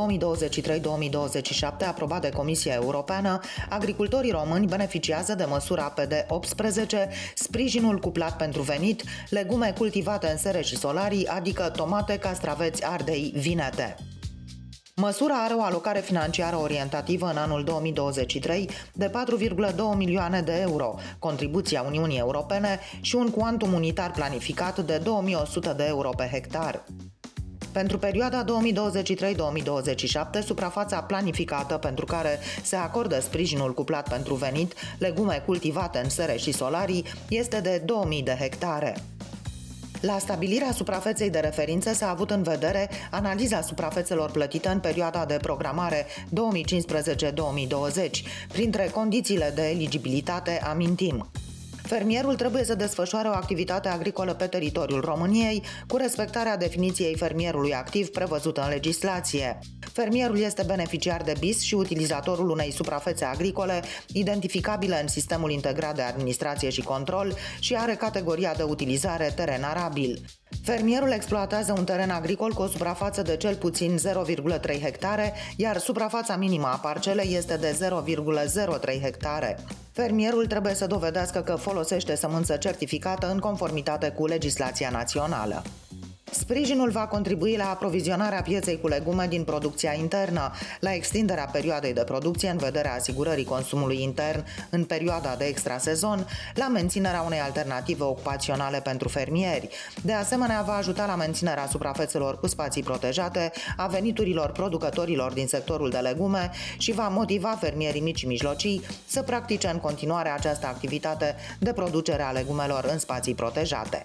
aprobat de Comisia Europeană, agricultorii români beneficiază de măsura PD18, sprijinul cuplat pentru venit, legume cultivate în sere și solarii, adică tomate, castraveți, ardei, vinete. Măsura are o alocare financiară orientativă în anul 2023 de 4,2 milioane de euro, contribuția Uniunii Europene și un cuantum unitar planificat de 2100 de euro pe hectar. Pentru perioada 2023-2027, suprafața planificată pentru care se acordă sprijinul cuplat pentru venit, legume cultivate în sere și solarii, este de 2000 de hectare. La stabilirea suprafeței de referință s-a avut în vedere analiza suprafețelor plătite în perioada de programare 2015-2020. Printre condițiile de eligibilitate amintim: fermierul trebuie să desfășoare o activitate agricolă pe teritoriul României, cu respectarea definiției fermierului activ prevăzută în legislație. Fermierul este beneficiar de BIS și utilizatorul unei suprafețe agricole identificabile în sistemul integrat de administrație și control și are categoria de utilizare teren arabil. Fermierul exploatează un teren agricol cu o suprafață de cel puțin 0,3 hectare, iar suprafața minimă a parcelei este de 0,03 hectare. Fermierul trebuie să dovedească că folosește sămânță certificată în conformitate cu legislația națională. Sprijinul va contribui la aprovizionarea pieței cu legume din producția internă, la extinderea perioadei de producție în vederea asigurării consumului intern în perioada de extrasezon, la menținerea unei alternative ocupaționale pentru fermieri. De asemenea, va ajuta la menținerea suprafețelor cu spații protejate, a veniturilor producătorilor din sectorul de legume și va motiva fermierii mici și mijlocii să practice în continuare această activitate de producere a legumelor în spații protejate.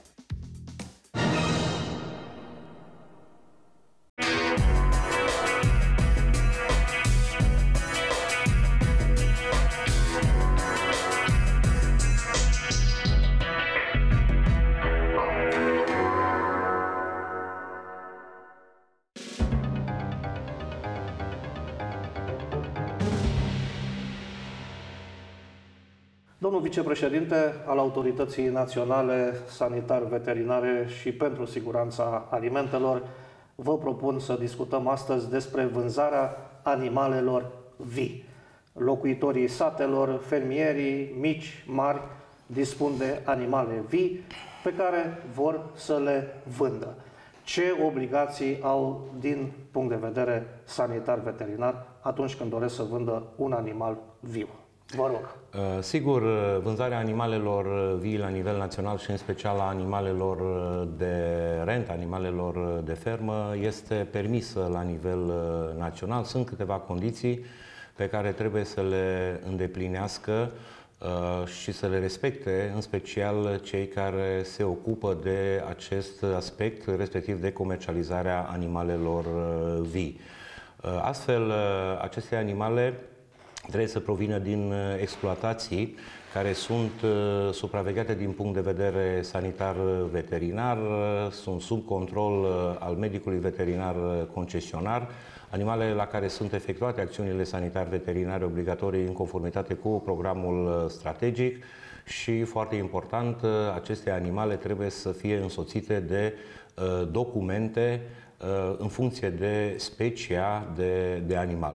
Domnul vicepreședinte al Autorității Naționale Sanitar-Veterinare și pentru Siguranța Alimentelor, vă propun să discutăm astăzi despre vânzarea animalelor vii. Locuitorii satelor, fermierii mici, mari, dispun de animale vii pe care vor să le vândă. Ce obligații au din punct de vedere sanitar-veterinar atunci când doresc să vândă un animal viu? Vă rog. Sigur, vânzarea animalelor vii la nivel național și în special a animalelor de rent, animalelor de fermă, este permisă la nivel național. Sunt câteva condiții pe care trebuie să le îndeplinească și să le respecte, în special cei care se ocupă de acest aspect, respectiv de comercializarea animalelor vii. Astfel, aceste animale trebuie să provină din exploatații care sunt supravegheate din punct de vedere sanitar-veterinar, sunt sub control al medicului veterinar concesionar, animalele la care sunt efectuate acțiunile sanitar-veterinare obligatorii în conformitate cu programul strategic și, foarte important, aceste animale trebuie să fie însoțite de documente în funcție de specia de animal.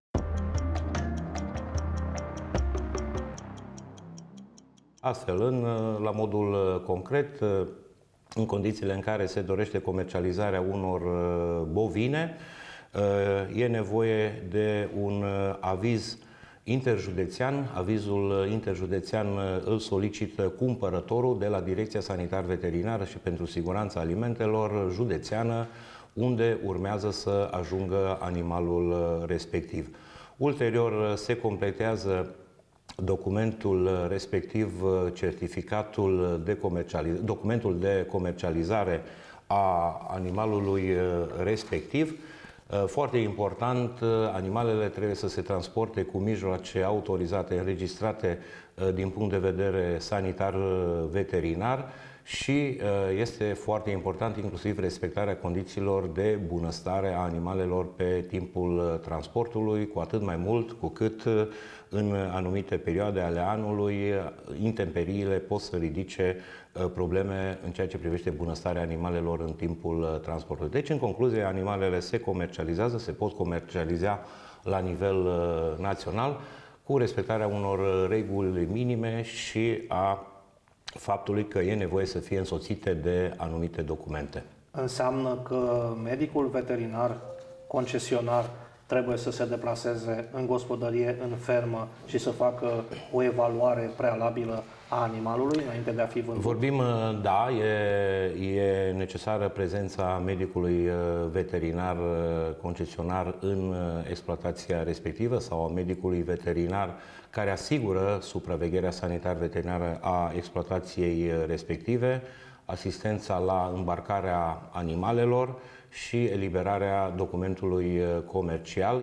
Astfel, la modul concret, în condițiile în care se dorește comercializarea unor bovine, e nevoie de un aviz interjudețean. Avizul interjudețean îl solicită cumpărătorul de la Direcția Sanitar-Veterinară și pentru Siguranța Alimentelor județeană, unde urmează să ajungă animalul respectiv. Ulterior se completează documentul respectiv, documentul de comercializare a animalului respectiv. Foarte important, animalele trebuie să se transporte cu mijloace autorizate, înregistrate din punct de vedere sanitar-veterinar și este foarte important inclusiv respectarea condițiilor de bunăstare a animalelor pe timpul transportului, cu atât mai mult cu cât în anumite perioade ale anului intemperiile pot să ridice probleme în ceea ce privește bunăstarea animalelor în timpul transportului. Deci, în concluzie, animalele se comercializează, se pot comercializa la nivel național cu respectarea unor reguli minime și a faptului că e nevoie să fie însoțite de anumite documente. Înseamnă că medicul veterinar concesionar trebuie să se deplaseze în gospodărie, în fermă și să facă o evaluare prealabilă a animalului înainte de a fi vândut? Vorbim, da, e necesară prezența medicului veterinar concesionar în exploatația respectivă sau a medicului veterinar care asigură supravegherea sanitar-veterinară a exploatației respective, asistența la îmbarcarea animalelor și eliberarea documentului comercial.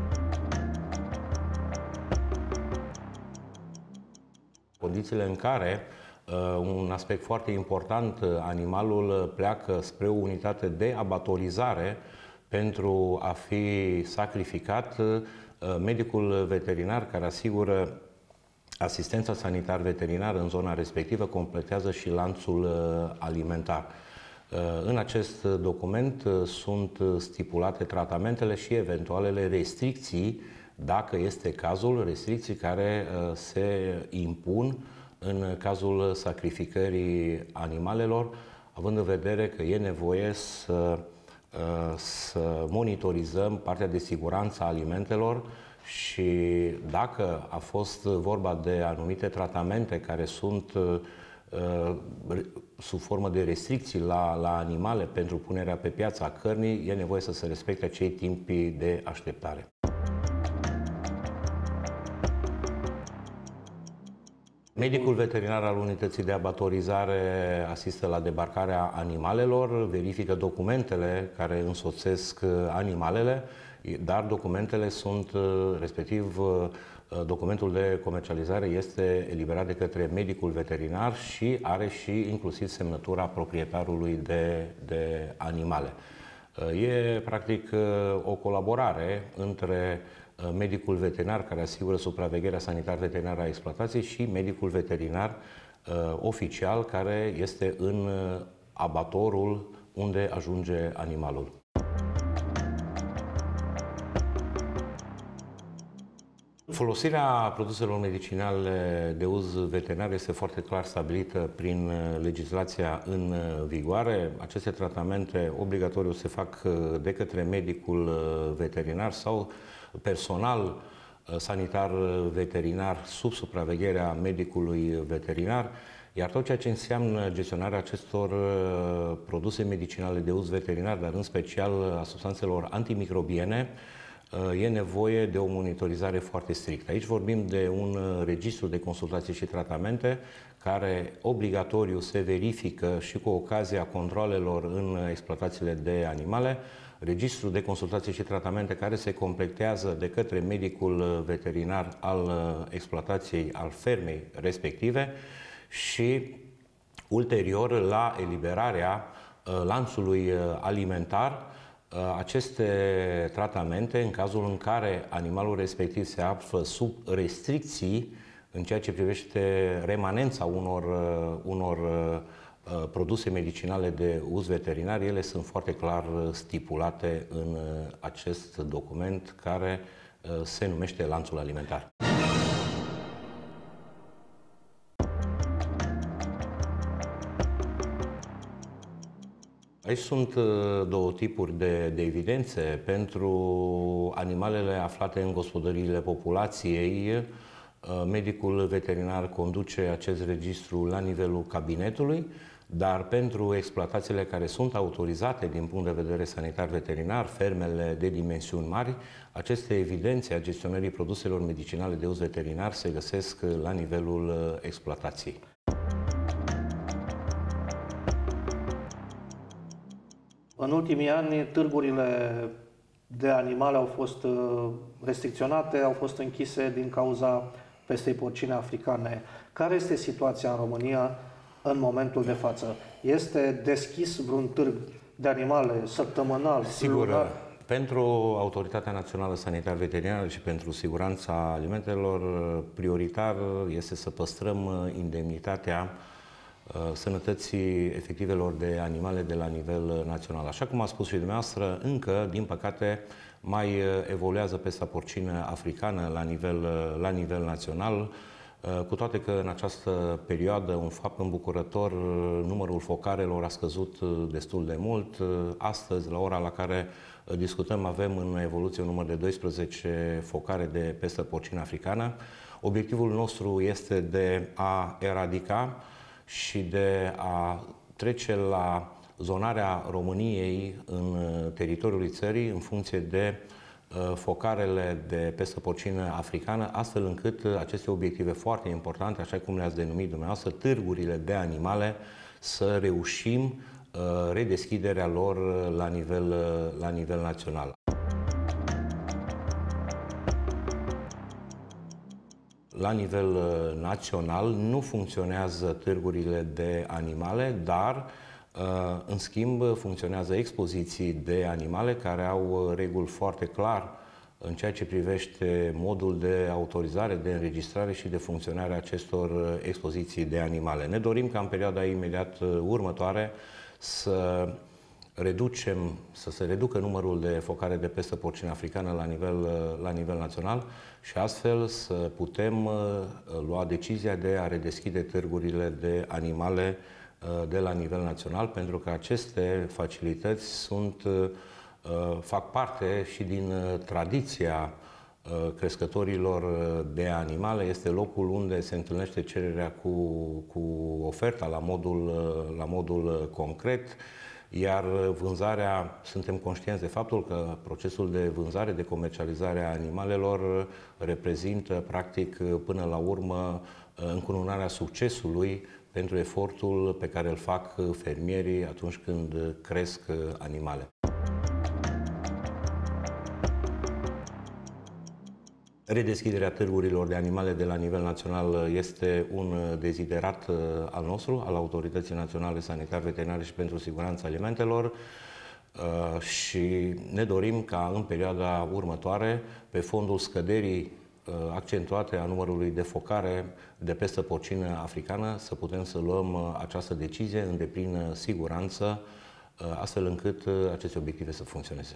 Condițiile în care, un aspect foarte important, animalul pleacă spre o unitate de abatorizare pentru a fi sacrificat, medicul veterinar care asigură asistența sanitar-veterinară în zona respectivă completează și lanțul alimentar. În acest document sunt stipulate tratamentele și eventualele restricții, dacă este cazul, restricții care se impun în cazul sacrificării animalelor, având în vedere că e nevoie să monitorizăm partea de siguranță a alimentelor și dacă a fost vorba de anumite tratamente care sunt sub formă de restricții la animale pentru punerea pe piața cărnii, e nevoie să se respecte acei timpi de așteptare. Medicul veterinar al unității de abatorizare asistă la debarcarea animalelor, verifică documentele care însoțesc animalele, dar documentele sunt, respectiv documentul de comercializare este eliberat de către medicul veterinar și are și inclusiv semnătura proprietarului de animale. E practic o colaborare între medicul veterinar care asigură supravegherea sanitar-veterinară a exploatației și medicul veterinar oficial care este în abatorul unde ajunge animalul. Folosirea produselor medicinale de uz veterinar este foarte clar stabilită prin legislația în vigoare. Aceste tratamente obligatoriu se fac de către medicul veterinar sau personal sanitar veterinar sub supravegherea medicului veterinar, iar tot ceea ce înseamnă gestionarea acestor produse medicinale de uz veterinar, dar în special a substanțelor antimicrobiene, e nevoie de o monitorizare foarte strictă. Aici vorbim de un registru de consultații și tratamente care obligatoriu se verifică și cu ocazia controalelor în exploatațiile de animale, registru de consultații și tratamente care se completează de către medicul veterinar al exploatației, al fermei respective și ulterior la eliberarea lanțului alimentar. Aceste tratamente, în cazul în care animalul respectiv se află sub restricții în ceea ce privește remanența unor produse medicinale de uz veterinar, ele sunt foarte clar stipulate în acest document care se numește lanțul alimentar. Aici sunt două tipuri de evidențe. Pentru animalele aflate în gospodăriile populației, medicul veterinar conduce acest registru la nivelul cabinetului, dar pentru exploatațiile care sunt autorizate din punct de vedere sanitar-veterinar, fermele de dimensiuni mari, aceste evidențe a gestionării produselor medicinale de uz veterinar se găsesc la nivelul exploatației. În ultimii ani, târgurile de animale au fost restricționate, au fost închise din cauza pestei porcine africane. Care este situația în România în momentul de față? Este deschis vreun târg de animale săptămânal? Sigur, pentru Autoritatea Națională Sanitar Veterinară și pentru siguranța alimentelor, prioritar este să păstrăm indemnitatea sănătății efectivelor de animale de la nivel național. Așa cum a spus și dumneavoastră, încă, din păcate, mai evoluează pesta porcină africană la nivel național, cu toate că în această perioadă, un fapt îmbucurător, numărul focarelor a scăzut destul de mult. Astăzi, la ora la care discutăm, avem în evoluție un număr de 12 focare de pestă porcină africană. Obiectivul nostru este de a eradica și de a trece la zonarea României în teritoriul țării în funcție de focarele de pestă porcină africană, astfel încât aceste obiective foarte importante, așa cum le-ați denumit dumneavoastră, târgurile de animale, să reușim redeschiderea lor la nivel național. La nivel național nu funcționează târgurile de animale, dar în schimb funcționează expoziții de animale care au reguli foarte clar în ceea ce privește modul de autorizare, de înregistrare și de funcționare a acestor expoziții de animale. Ne dorim ca în perioada imediat următoare să se reducă numărul de focare de pestă porcină africană la nivel național și astfel să putem lua decizia de a redeschide târgurile de animale de la nivel național, pentru că aceste facilități fac parte și din tradiția crescătorilor de animale. Este locul unde se întâlnește cererea cu oferta la modul concret, iar vânzarea, suntem conștienți de faptul că procesul de vânzare, de comercializare a animalelor reprezintă, practic, până la urmă, încununarea succesului pentru efortul pe care îl fac fermierii atunci când cresc animale. Redeschiderea târgurilor de animale de la nivel național este un deziderat al nostru, al Autorității Naționale Sanitar Veterinare și pentru Siguranța Alimentelor și ne dorim ca în perioada următoare, pe fondul scăderii accentuate a numărului de focare de pestă porcină africană, să putem să luăm această decizie în deplină siguranță, astfel încât aceste obiective să funcționeze.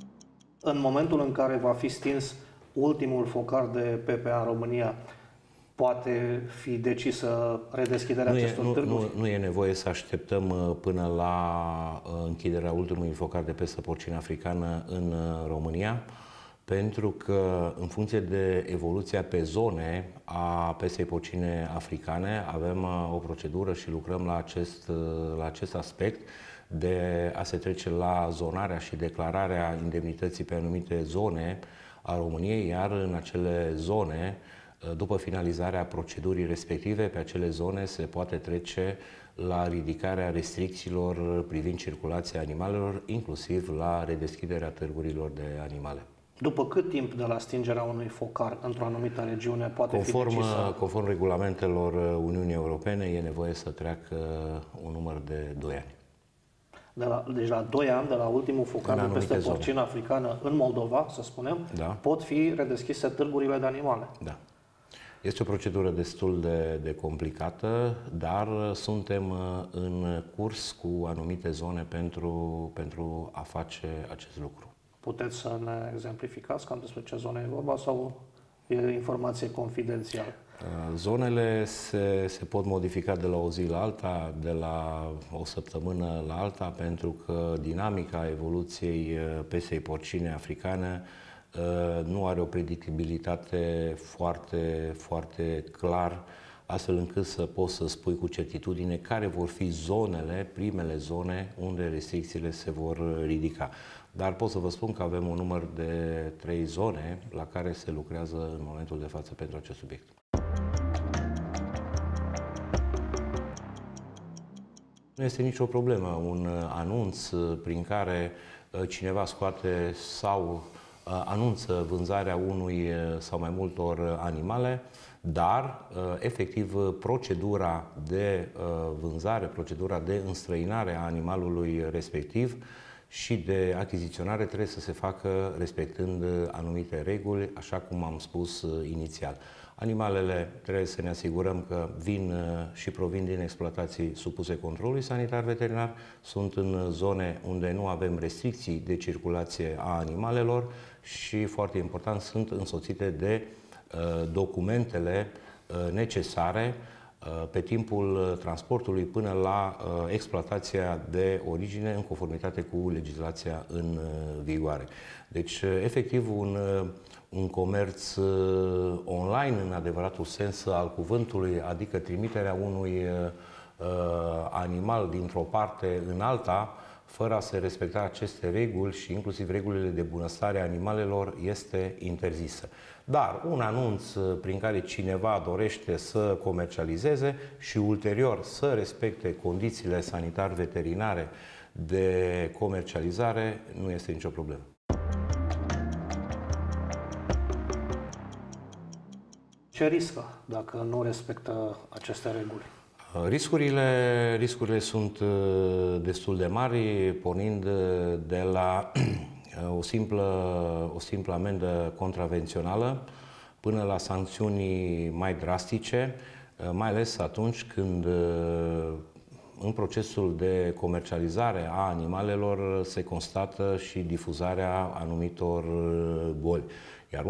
În momentul în care va fi stins ultimul focar de PPA în România, poate fi decisă redeschiderea acestor târguri? Nu e nevoie să așteptăm până la închiderea ultimului focar de pestă porcină africană în România, pentru că în funcție de evoluția pe zone a pestei porcine africane avem o procedură și lucrăm la acest aspect de a se trece la zonarea și declararea indemnității pe anumite zone a României, iar în acele zone, după finalizarea procedurii respective, pe acele zone se poate trece la ridicarea restricțiilor privind circulația animalelor, inclusiv la redeschiderea târgurilor de animale. După cât timp de la stingerea unui focar într-o anumită regiune poate fi decisă? Conform regulamentelor Uniunii Europene, e nevoie să treacă un număr de 2 ani. Deci la 2 ani de la ultimul focar de peste porcină africană în Moldova, să spunem, pot fi redeschise târgurile de animale. Da. Este o procedură destul de complicată, dar suntem în curs cu anumite zone pentru a face acest lucru. Puteți să ne exemplificați cam despre ce zone e vorba sau e informație confidențială? Zonele se pot modifica de la o zi la alta, de la o săptămână la alta, pentru că dinamica evoluției pestei porcine africane nu are o predictibilitate foarte, foarte clar, astfel încât să poți să spui cu certitudine care vor fi zonele, primele zone unde restricțiile se vor ridica. Dar pot să vă spun că avem un număr de 3 zone la care se lucrează în momentul de față pentru acest subiect. Nu este nicio problemă un anunț prin care cineva scoate sau anunță vânzarea unui sau mai multor animale, dar efectiv procedura de vânzare, procedura de înstrăinare a animalului respectiv și de achiziționare trebuie să se facă respectând anumite reguli, așa cum am spus inițial. Animalele trebuie să ne asigurăm că vin și provin din exploatații supuse controlului sanitar veterinar, sunt în zone unde nu avem restricții de circulație a animalelor și, foarte important, sunt însoțite de documentele necesare pe timpul transportului până la exploatația de origine în conformitate cu legislația în vigoare. Deci, efectiv, un comerț online, în adevăratul sens al cuvântului, adică trimiterea unui animal dintr-o parte în alta, fără a se respecta aceste reguli și inclusiv regulile de bunăstare a animalelor, este interzisă. Dar un anunț prin care cineva dorește să comercializeze și ulterior să respecte condițiile sanitar-veterinare de comercializare nu este nicio problemă. Ce riscă dacă nu respectă aceste reguli? Riscurile sunt destul de mari, pornind de la o simplă amendă contravențională până la sancțiuni mai drastice, mai ales atunci când în procesul de comercializare a animalelor se constată și difuzarea anumitor boli. Iar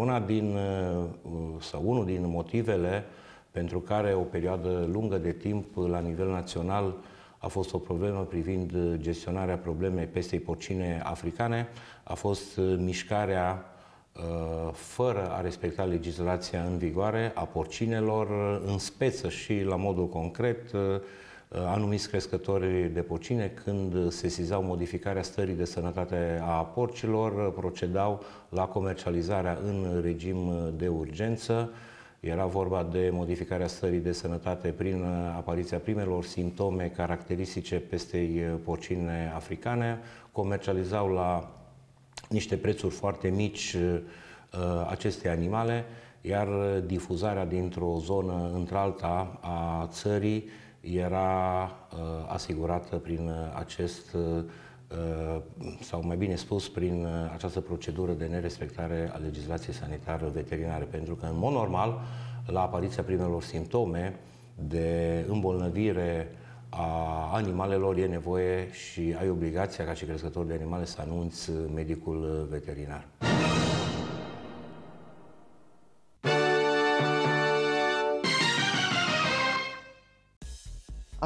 unul din motivele pentru care o perioadă lungă de timp la nivel național a fost o problemă privind gestionarea problemei pestei porcine africane, a fost mișcarea fără a respecta legislația în vigoare a porcinelor, în speță și la modul concret anumiți crescători de porcine, când sesizau modificarea stării de sănătate a porcilor, procedau la comercializarea în regim de urgență. Era vorba de modificarea stării de sănătate prin apariția primelor simptome caracteristice pestei porcine africane, comercializau la niște prețuri foarte mici aceste animale, iar difuzarea dintr-o zonă într-alta a țării era asigurată prin sau mai bine spus, prin această procedură de nerespectare a legislației sanitare veterinare. Pentru că, în mod normal, la apariția primelor simptome de îmbolnăvire a animalelor e nevoie și ai obligația, ca și crescător de animale, să anunți medicul veterinar.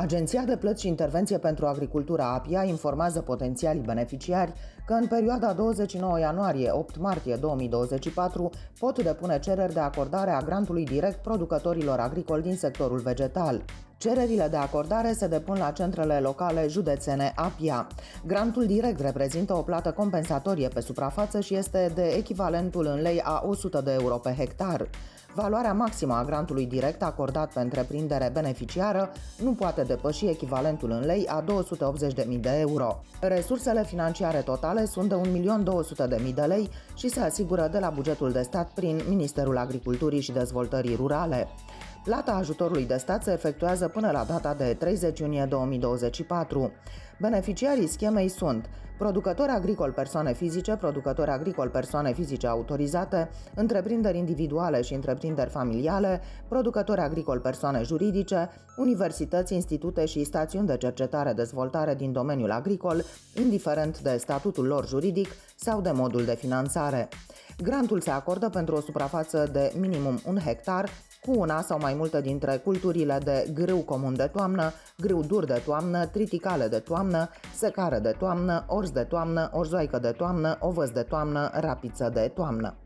Agenția de Plăți și Intervenție pentru Agricultura APIA informează potențialii beneficiari că în perioada 29 ianuarie-8 martie 2024 pot depune cereri de acordare a grantului direct producătorilor agricoli din sectorul vegetal. Cererile de acordare se depun la centrele locale județene APIA. Grantul direct reprezintă o plată compensatorie pe suprafață și este de echivalentul în lei a 100 de euro pe hectar. Valoarea maximă a grantului direct acordat pe întreprindere beneficiară nu poate depăși echivalentul în lei a 280.000 de euro. Resursele financiare totale sunt de 1.200.000 de lei și se asigură de la bugetul de stat prin Ministerul Agriculturii și Dezvoltării Rurale. Plata ajutorului de stat se efectuează până la data de 30 iunie 2024. Beneficiarii schemei sunt producători agricoli persoane fizice, producători agricoli persoane fizice autorizate, întreprinderi individuale și întreprinderi familiale, producători agricoli persoane juridice, universități, institute și stațiuni de cercetare-dezvoltare din domeniul agricol, indiferent de statutul lor juridic sau de modul de finanțare. Grantul se acordă pentru o suprafață de minimum 1 hectar, cu una sau mai multe dintre culturile de grâu comun de toamnă, grâu dur de toamnă, triticale de toamnă, secare de toamnă, orz de toamnă, orzoaică de toamnă, ovăz de toamnă, rapiță de toamnă.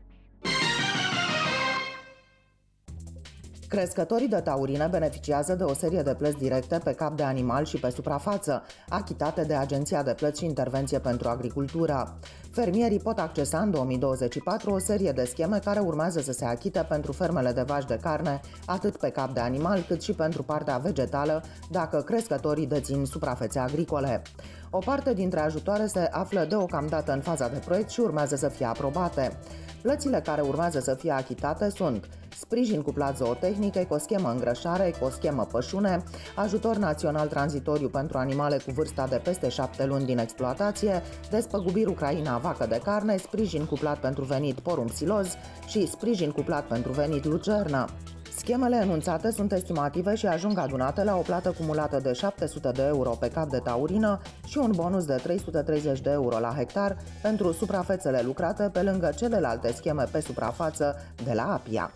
Crescătorii de taurine beneficiază de o serie de plăți directe pe cap de animal și pe suprafață, achitate de Agenția de Plăți și Intervenție pentru Agricultură. Fermierii pot accesa în 2024 o serie de scheme care urmează să se achite pentru fermele de vaci de carne, atât pe cap de animal cât și pentru partea vegetală, dacă crescătorii dețin suprafețe agricole. O parte dintre ajutoare se află deocamdată în faza de proiect și urmează să fie aprobate. Plățile care urmează să fie achitate sunt sprijin cuplat zootehnic, ecoschemă îngrășare, ecoschemă pășune, ajutor național tranzitoriu pentru animale cu vârsta de peste 7 luni din exploatație, despăgubiri Ucraina vacă de carne, sprijin cuplat pentru venit porumb siloz și sprijin cuplat pentru venit lucernă. Schemele enunțate sunt estimative și ajung adunate la o plată cumulată de 700 de euro pe cap de taurină și un bonus de 330 de euro la hectar pentru suprafețele lucrate pe lângă celelalte scheme pe suprafață de la APIA.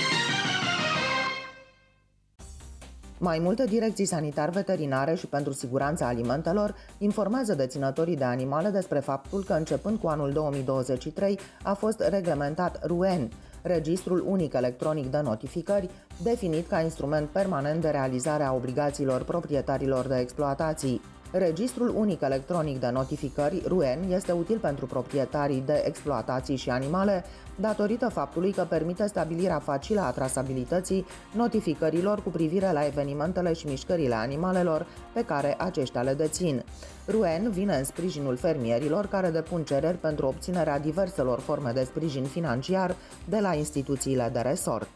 Mai multe direcții sanitar-veterinare și pentru siguranța alimentelor informează deținătorii de animale despre faptul că începând cu anul 2023 a fost reglementat RUEN, Registrul Unic Electronic de Notificări, definit ca instrument permanent de realizare a obligațiilor proprietarilor de exploatații. Registrul Unic Electronic de Notificări, RUEN, este util pentru proprietarii de exploatații și animale, datorită faptului că permite stabilirea facilă a trasabilității notificărilor cu privire la evenimentele și mișcările animalelor pe care aceștia le dețin. RUEN vine în sprijinul fermierilor care depun cereri pentru obținerea diverselor forme de sprijin financiar de la instituțiile de resort.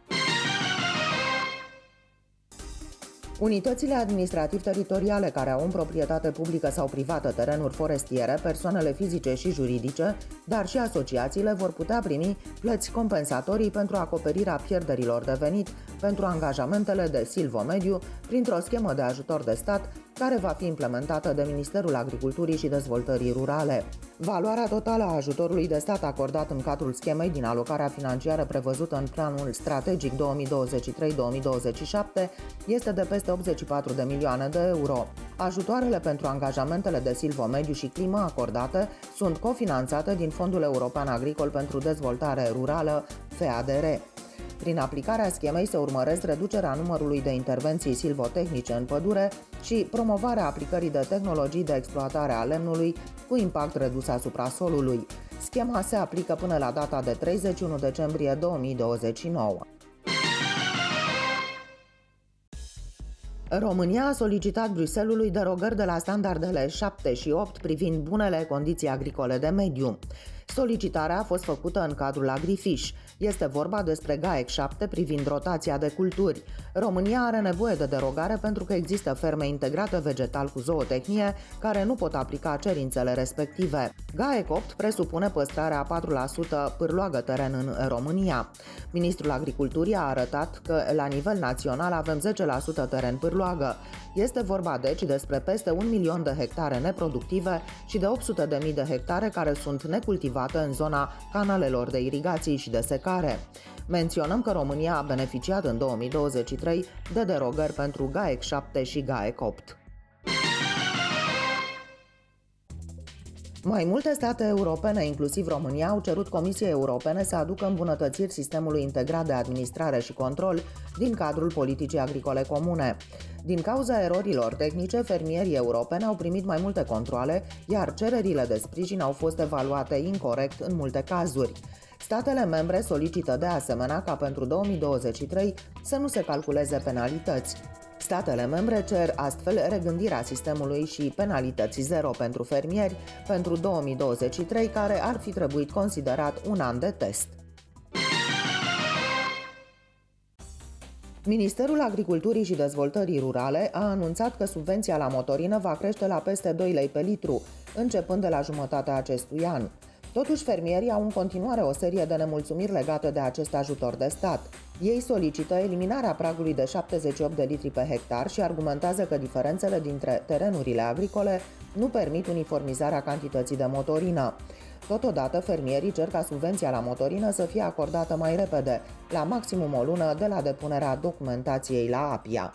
Unitățile administrativ-teritoriale care au în proprietate publică sau privată terenuri forestiere, persoanele fizice și juridice, dar și asociațiile vor putea primi plăți compensatorii pentru acoperirea pierderilor de venit pentru angajamentele de silvomediu printr-o schemă de ajutor de stat care va fi implementată de Ministerul Agriculturii și Dezvoltării Rurale. Valoarea totală a ajutorului de stat acordat în cadrul schemei din alocarea financiară prevăzută în Planul Strategic 2023-2027 este de peste 84 de milioane de euro. Ajutoarele pentru angajamentele de silvomediu și climă acordate sunt cofinanțate din Fondul European Agricol pentru Dezvoltare Rurală, FEADR. Prin aplicarea schemei se urmăresc reducerea numărului de intervenții silvotehnice în pădure și promovarea aplicării de tehnologii de exploatare a lemnului cu impact redus asupra solului. Schema se aplică până la data de 31 decembrie 2029. România a solicitat Bruxellesului derogări de la standardele 7 și 8 privind bunele condiții agricole de mediu. Solicitarea a fost făcută în cadrul AgriFish. Este vorba despre GAEC 7 privind rotația de culturi. România are nevoie de derogare pentru că există ferme integrate vegetal cu zootehnie care nu pot aplica cerințele respective. GAEC 8 presupune păstrarea a 4% pârloagă teren în România. Ministrul Agriculturii a arătat că la nivel național avem 10% teren pârloagă. Este vorba deci despre peste 1 milion de hectare neproductive și de 800.000 de hectare care sunt necultivate în zona canalelor de irigații și de secare. descărcare. Menționăm că România a beneficiat în 2023 de derogări pentru GAEC 7 și GAEC 8. Mai multe state europene, inclusiv România, au cerut Comisiei Europene să aducă îmbunătățiri sistemului integrat de administrare și control din cadrul politicii agricole comune. Din cauza erorilor tehnice, fermierii europeni au primit mai multe controale, iar cererile de sprijin au fost evaluate incorect în multe cazuri. Statele membre solicită de asemenea ca pentru 2023 să nu se calculeze penalități. Statele membre cer astfel regândirea sistemului și penalități zero pentru fermieri pentru 2023, care ar fi trebuit considerat un an de test. Ministerul Agriculturii și Dezvoltării Rurale a anunțat că subvenția la motorină va crește la peste 2 lei pe litru, începând de la jumătatea acestui an. Totuși, fermierii au în continuare o serie de nemulțumiri legate de acest ajutor de stat. Ei solicită eliminarea pragului de 78 de litri pe hectar și argumentează că diferențele dintre terenurile agricole nu permit uniformizarea cantității de motorină. Totodată, fermierii cer ca subvenția la motorină să fie acordată mai repede, la maximum o lună de la depunerea documentației la APIA.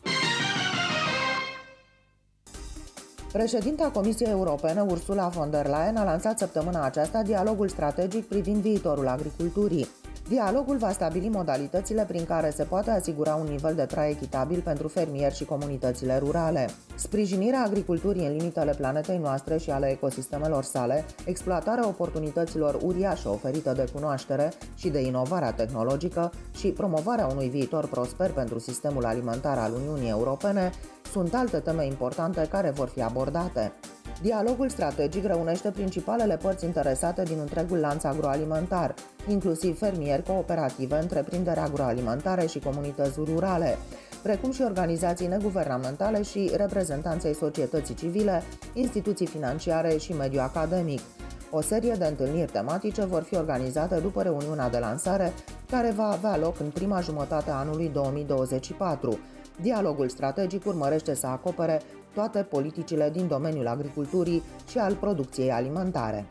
Președinta Comisiei Europene, Ursula von der Leyen, a lansat săptămâna aceasta dialogul strategic privind viitorul agriculturii. Dialogul va stabili modalitățile prin care se poate asigura un nivel de trai echitabil pentru fermieri și comunitățile rurale. Sprijinirea agriculturii în limitele planetei noastre și ale ecosistemelor sale, exploatarea oportunităților uriașe oferite de cunoaștere și de inovarea tehnologică și promovarea unui viitor prosper pentru sistemul alimentar al Uniunii Europene sunt alte teme importante care vor fi abordate. Dialogul strategic reunește principalele părți interesate din întregul lanț agroalimentar, inclusiv fermieri, cooperative, întreprinderi agroalimentare și comunități rurale, precum și organizații neguvernamentale și reprezentanței societății civile, instituții financiare și mediul academic. O serie de întâlniri tematice vor fi organizate după reuniunea de lansare, care va avea loc în prima jumătate a anului 2024. Dialogul strategic urmărește să acopere toate politicile din domeniul agriculturii și al producției alimentare.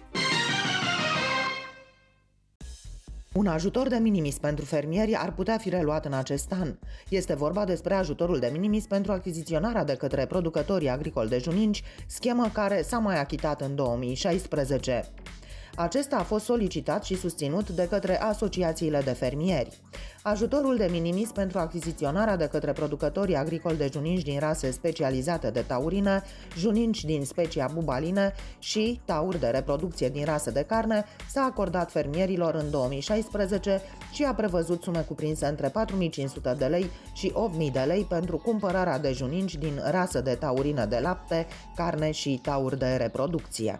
Un ajutor de minimis pentru fermieri ar putea fi reluat în acest an. Este vorba despre ajutorul de minimis pentru achiziționarea de către producătorii agricoli dejuninci, schemă care s-a mai achitat în 2016. Acesta a fost solicitat și susținut de către asociațiile de fermieri. Ajutorul de minimis pentru achiziționarea de către producătorii agricoli de juninci din rase specializate de taurine, juninci din specia bubaline și tauri de reproducție din rase de carne s-a acordat fermierilor în 2016 și a prevăzut sume cuprinse între 4.500 de lei și 8.000 de lei pentru cumpărarea de juninci din rasă de taurină de lapte, carne și tauri de reproducție.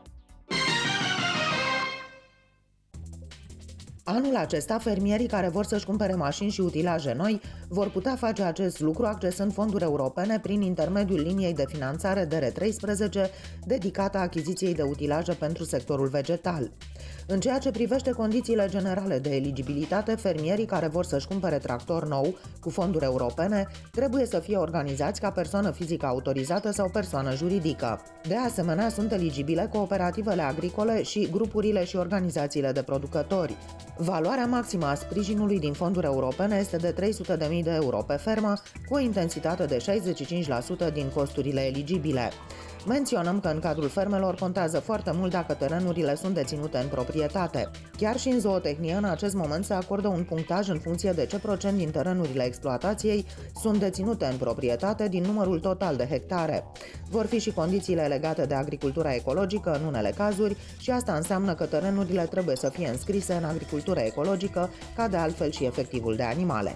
Anul acesta, fermierii care vor să-și cumpere mașini și utilaje noi vor putea face acest lucru accesând fonduri europene prin intermediul liniei de finanțare DR13 dedicată achiziției de utilaje pentru sectorul vegetal. În ceea ce privește condițiile generale de eligibilitate, fermierii care vor să-și cumpere tractor nou cu fonduri europene trebuie să fie organizați ca persoană fizică autorizată sau persoană juridică. De asemenea, sunt eligibile cooperativele agricole și grupurile și organizațiile de producători. Valoarea maximă a sprijinului din fonduri europene este de 300.000 de euro pe fermă, cu o intensitate de 65% din costurile eligibile. Menționăm că în cadrul fermelor contează foarte mult dacă terenurile sunt deținute în proprietate. Chiar și în zootehnie, în acest moment se acordă un punctaj în funcție de ce procent din terenurile exploatației sunt deținute în proprietate din numărul total de hectare. Vor fi și condițiile legate de agricultura ecologică în unele cazuri și asta înseamnă că terenurile trebuie să fie înscrise în agricultură ecologică, ca de altfel și efectivul de animale.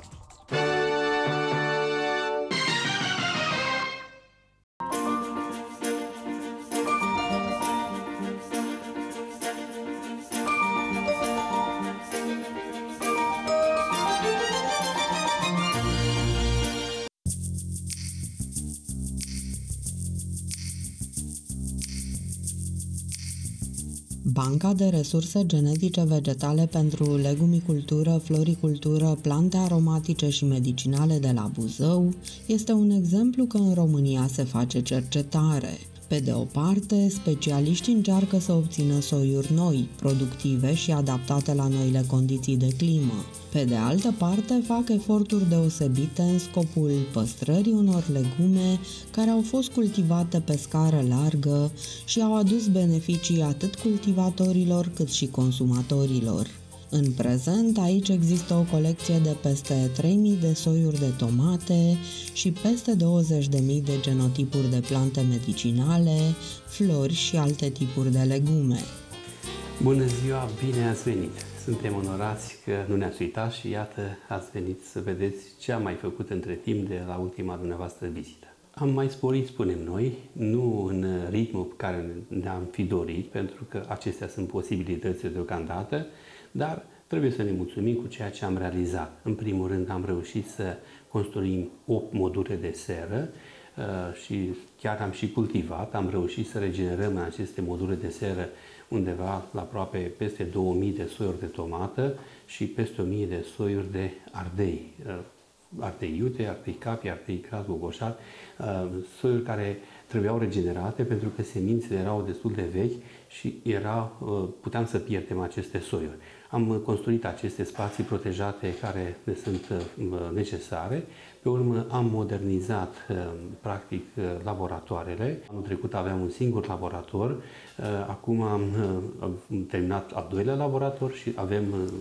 Banca de resurse genetice vegetale pentru legumicultură, floricultură, plante aromatice și medicinale de la Buzău este un exemplu că în România se face cercetare. Pe de o parte, specialiștii încearcă să obțină soiuri noi, productive și adaptate la noile condiții de climă. Pe de altă parte, fac eforturi deosebite în scopul păstrării unor legume care au fost cultivate pe scară largă și au adus beneficii atât cultivatorilor cât și consumatorilor. În prezent, aici există o colecție de peste 3.000 de soiuri de tomate și peste 20.000 de genotipuri de plante medicinale, flori și alte tipuri de legume. Bună ziua, bine ați venit! Suntem onorați că nu ne-ați uitat și iată, ați venit să vedeți ce am mai făcut între timp de la ultima dumneavoastră vizită. Am mai sporit, spunem noi, nu în ritmul pe care ne-am fi dorit, pentru că acestea sunt posibilitățile deocamdată, dar trebuie să ne mulțumim cu ceea ce am realizat. În primul rând am reușit să construim 8 module de seră și chiar am și cultivat. Am reușit să regenerăm în aceste module de seră undeva la aproape peste 2000 de soiuri de tomată și peste 1000 de soiuri de ardei. Ardei iute, ardei capi, ardei cras, gogoșar, soiuri care trebuiau regenerate pentru că semințele erau destul de vechi și puteam să pierdem aceste soiuri. Am construit aceste spații protejate care ne sunt necesare. Pe urmă am modernizat practic laboratoarele. Anul trecut aveam un singur laborator, acum am terminat al doilea laborator și avem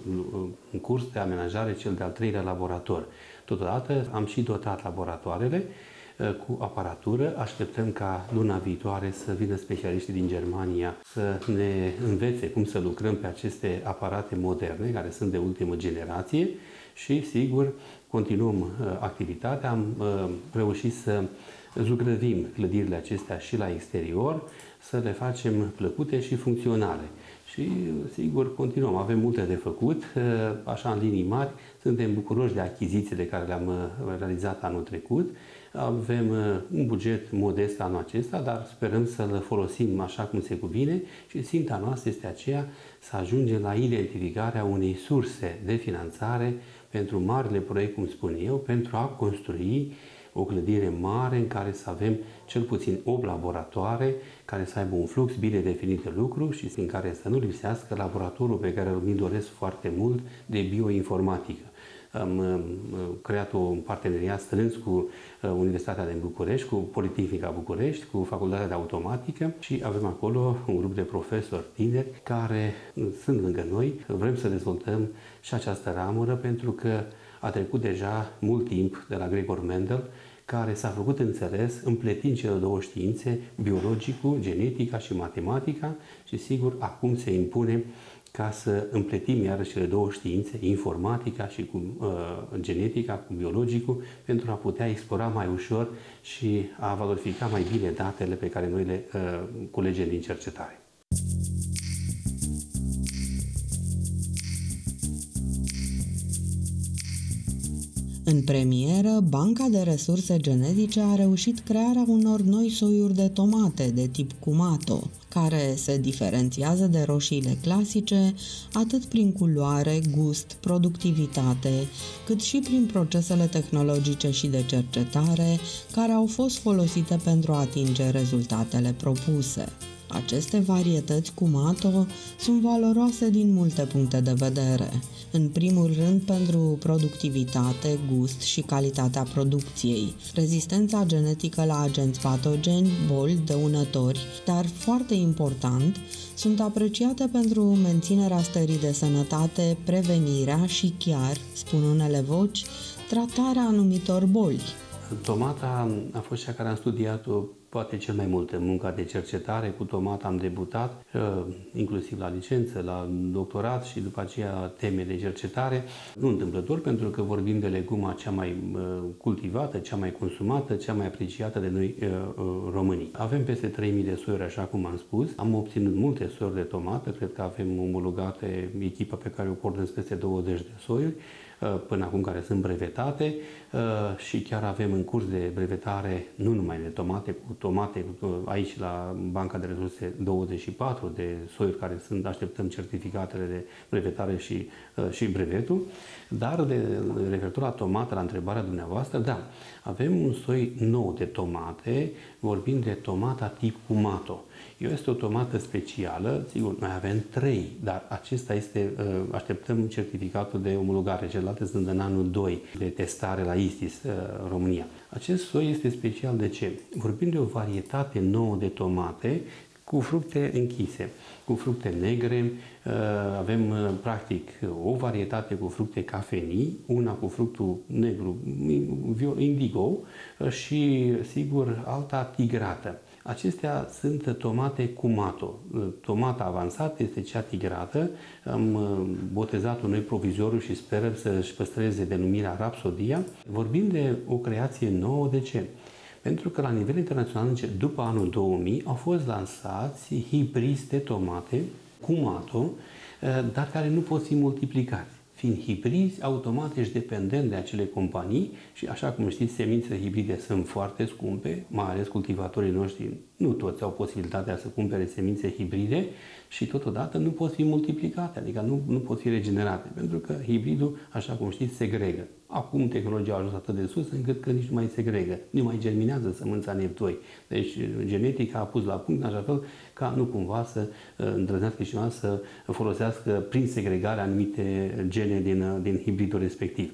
în curs de amenajare cel de-al treilea laborator. Totodată am și dotat laboratoarele cu aparatură. Așteptăm ca luna viitoare să vină specialiștii din Germania să ne învețe cum să lucrăm pe aceste aparate moderne, care sunt de ultimă generație și, sigur, continuăm activitatea. Am reușit să zugrăvim clădirile acestea și la exterior, să le facem plăcute și funcționale. Și, sigur, continuăm. Avem multe de făcut, așa în linii mari. Suntem bucuroși de achizițiile care le-am realizat anul trecut. Avem un buget modest anul acesta, dar sperăm să-l folosim așa cum se cuvine și ținta noastră este aceea să ajungem la identificarea unei surse de finanțare pentru marile proiecte, cum spun eu, pentru a construi o clădire mare în care să avem cel puțin 8 laboratoare care să aibă un flux bine definit de lucru și în care să nu lipsească laboratorul pe care îl doresc foarte mult de bioinformatică. Am creat un parteneriat strâns cu Universitatea din București, cu Politehnica București, cu Facultatea de Automatică și avem acolo un grup de profesori tineri care sunt lângă noi. Vrem să dezvoltăm și această ramură pentru că a trecut deja mult timp de la Gregor Mendel, care s-a făcut înțeles împletind cele două științe, biologicul, genetica și matematica și sigur acum se impune ca să împletim iarăși cele două științe, informatica și cu genetica, cu biologicul, pentru a putea explora mai ușor și a valorifica mai bine datele pe care noi le culegem din cercetare. În premieră, Banca de Resurse Genetice a reușit crearea unor noi soiuri de tomate de tip Cumato, care se diferențiază de roșiile clasice atât prin culoare, gust, productivitate, cât și prin procesele tehnologice și de cercetare care au fost folosite pentru a atinge rezultatele propuse. Aceste varietăți Cumato sunt valoroase din multe puncte de vedere. În primul rând pentru productivitate, gust și calitatea producției, rezistența genetică la agenți patogeni, boli, dăunători, dar foarte important, sunt apreciate pentru menținerea stării de sănătate, prevenirea și chiar, spun unele voci, tratarea anumitor boli. Tomata a fost cea care am studiat-o poate cel mai mult în munca de cercetare. Cu tomata am debutat, inclusiv la licență, la doctorat și după aceea teme de cercetare. Nu întâmplător, pentru că vorbim de leguma cea mai cultivată, cea mai consumată, cea mai apreciată de noi românii. Avem peste 3000 de soiuri, așa cum am spus. Am obținut multe soiuri de tomată, cred că avem omologate echipa pe care o coordonez peste 20 de soiuri. până acum care sunt brevetate și chiar avem în curs de brevetare nu numai de tomate, aici la Banca de Resurse 24 de soiuri care așteptăm certificatele de brevetare și brevetul, dar referitor la tomate, la întrebarea dumneavoastră, da, avem un soi nou de tomate, vorbim de tomata tip Cumato. Este o tomată specială, sigur, noi avem 3, dar acesta este, așteptăm certificatul de omologare, celelalte sunt în anul 2 de testare la ISTIS, România. Acest soi este special de ce? Vorbim de o varietate nouă de tomate cu fructe închise, cu fructe negre, avem practic o varietate cu fructe cafenii, una cu fructul negru indigo și sigur alta tigrată. Acestea sunt tomate Cumato. Tomata avansată este cea tigrată. Am botezat-o noi provizorul și sperăm să-și păstreze denumirea Rapsodia. Vorbim de o creație nouă. De ce? Pentru că la nivel internațional, după anul 2000, au fost lansați hibrizi de tomate Cumato, dar care nu pot fi multiplicați. Fiind hibrizi, automat ești dependent de acele companii și, așa cum știți, semințele hibride sunt foarte scumpe, mai ales cultivatorii noștri, nu toți au posibilitatea să cumpere semințe hibride și totodată nu pot fi multiplicate, adică nu pot fi regenerate, pentru că hibridul, așa cum știți, segregă. Acum tehnologia a ajuns atât de sus încât că nici nu mai segregă, nu mai germinează sămânța NEP2. Deci genetica a pus la punct în așa fel ca nu cumva să îndrăznească cineva să folosească prin segregare anumite gene din hibridul respectiv.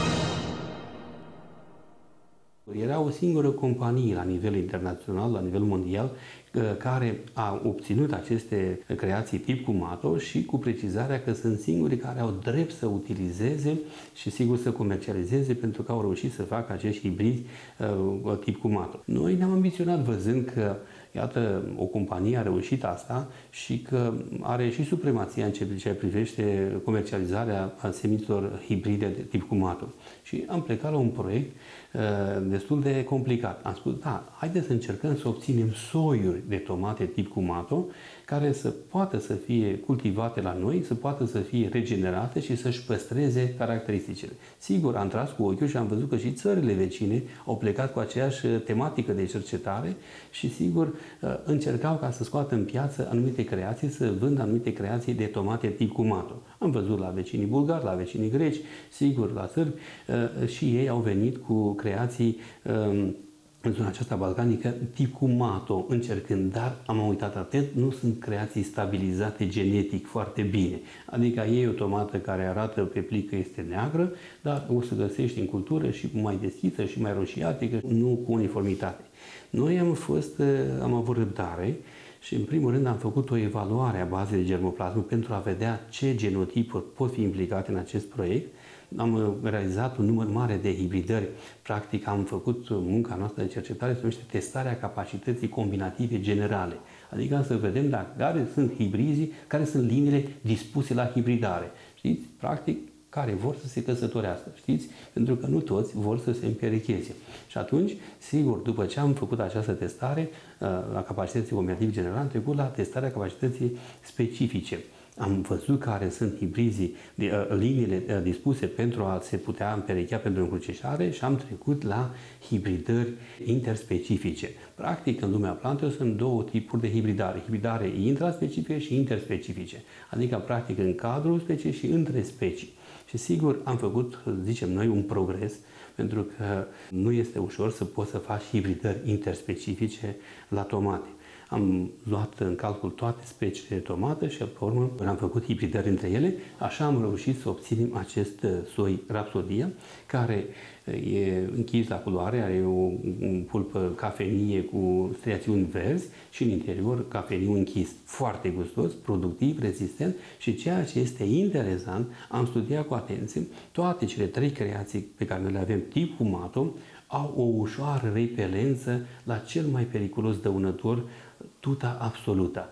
Era o singură companie la nivel internațional, la nivel mondial, care a obținut aceste creații tip Cumato și cu precizarea că sunt singurii care au drept să utilizeze și sigur să comercializeze pentru că au reușit să facă acești hibrizi tip Cumato. Noi ne-am ambiționat văzând că iată, o companie a reușit asta și că are și supremația în ce privește comercializarea semințelor hibride de tip Cumato. Și am plecat la un proiect destul de complicat. Am spus, da, haideți să încercăm să obținem soiuri de tomate tip Cumato care să poată să fie cultivate la noi, să poată să fie regenerate și să-și păstreze caracteristicile. Sigur, am tras cu ochiul și am văzut că și țările vecine au plecat cu aceeași tematică de cercetare și sigur încercau ca să scoată în piață anumite creații, să vândă anumite creații de tomate tip Cumato. Am văzut la vecinii bulgari, la vecinii greci, sigur la sârbi și ei au venit cu creații în zona aceasta balcanică tip Cumato, încercând, dar am uitat atent, nu sunt creații stabilizate genetic foarte bine. Adică e o tomată care arată pe plic că este neagră, dar o să găsești în cultură și mai deschisă și mai roșiatică, nu cu uniformitate. Noi am avut răbdare și în primul rând am făcut o evaluare a bazei de germoplasmă pentru a vedea ce genotipuri pot fi implicate în acest proiect. Am realizat un număr mare de hibridări. Practic am făcut munca noastră de cercetare, se numește testarea capacității combinative generale. Adică să vedem care sunt hibrizii, care sunt liniile dispuse la hibridare. Știți? Practic, care vor să se căsătorească, știți? Pentru că nu toți vor să se împerecheze. Și atunci, sigur, după ce am făcut această testare la capacității combinative generale, am trecut la testarea capacității specifice. Am văzut care sunt hibrizii, liniile dispuse pentru a se putea împerechea pentru încrucișare și am trecut la hibridări interspecifice. Practic, în lumea plantelor sunt două tipuri de hibridare. Hibridare intraspecifice și interspecifice. Adică, practic, în cadrul speciei și între specii. Și sigur, am făcut, zicem noi, un progres, pentru că nu este ușor să poți să faci hibridări interspecifice la tomate. Am luat în calcul toate speciile de tomată și, pe urmă, am făcut hibridări între ele. Așa am reușit să obținem acest soi Rapsodia, care e închis la culoare, are o pulpă cafenie cu striațiuni verzi și în interior cafeniu închis. Foarte gustos, productiv, rezistent și ceea ce este interesant, am studiat cu atenție toate cele 3 creații pe care le avem tip Cumato, au o ușoară repelență la cel mai periculos dăunător, Tuta absoluta.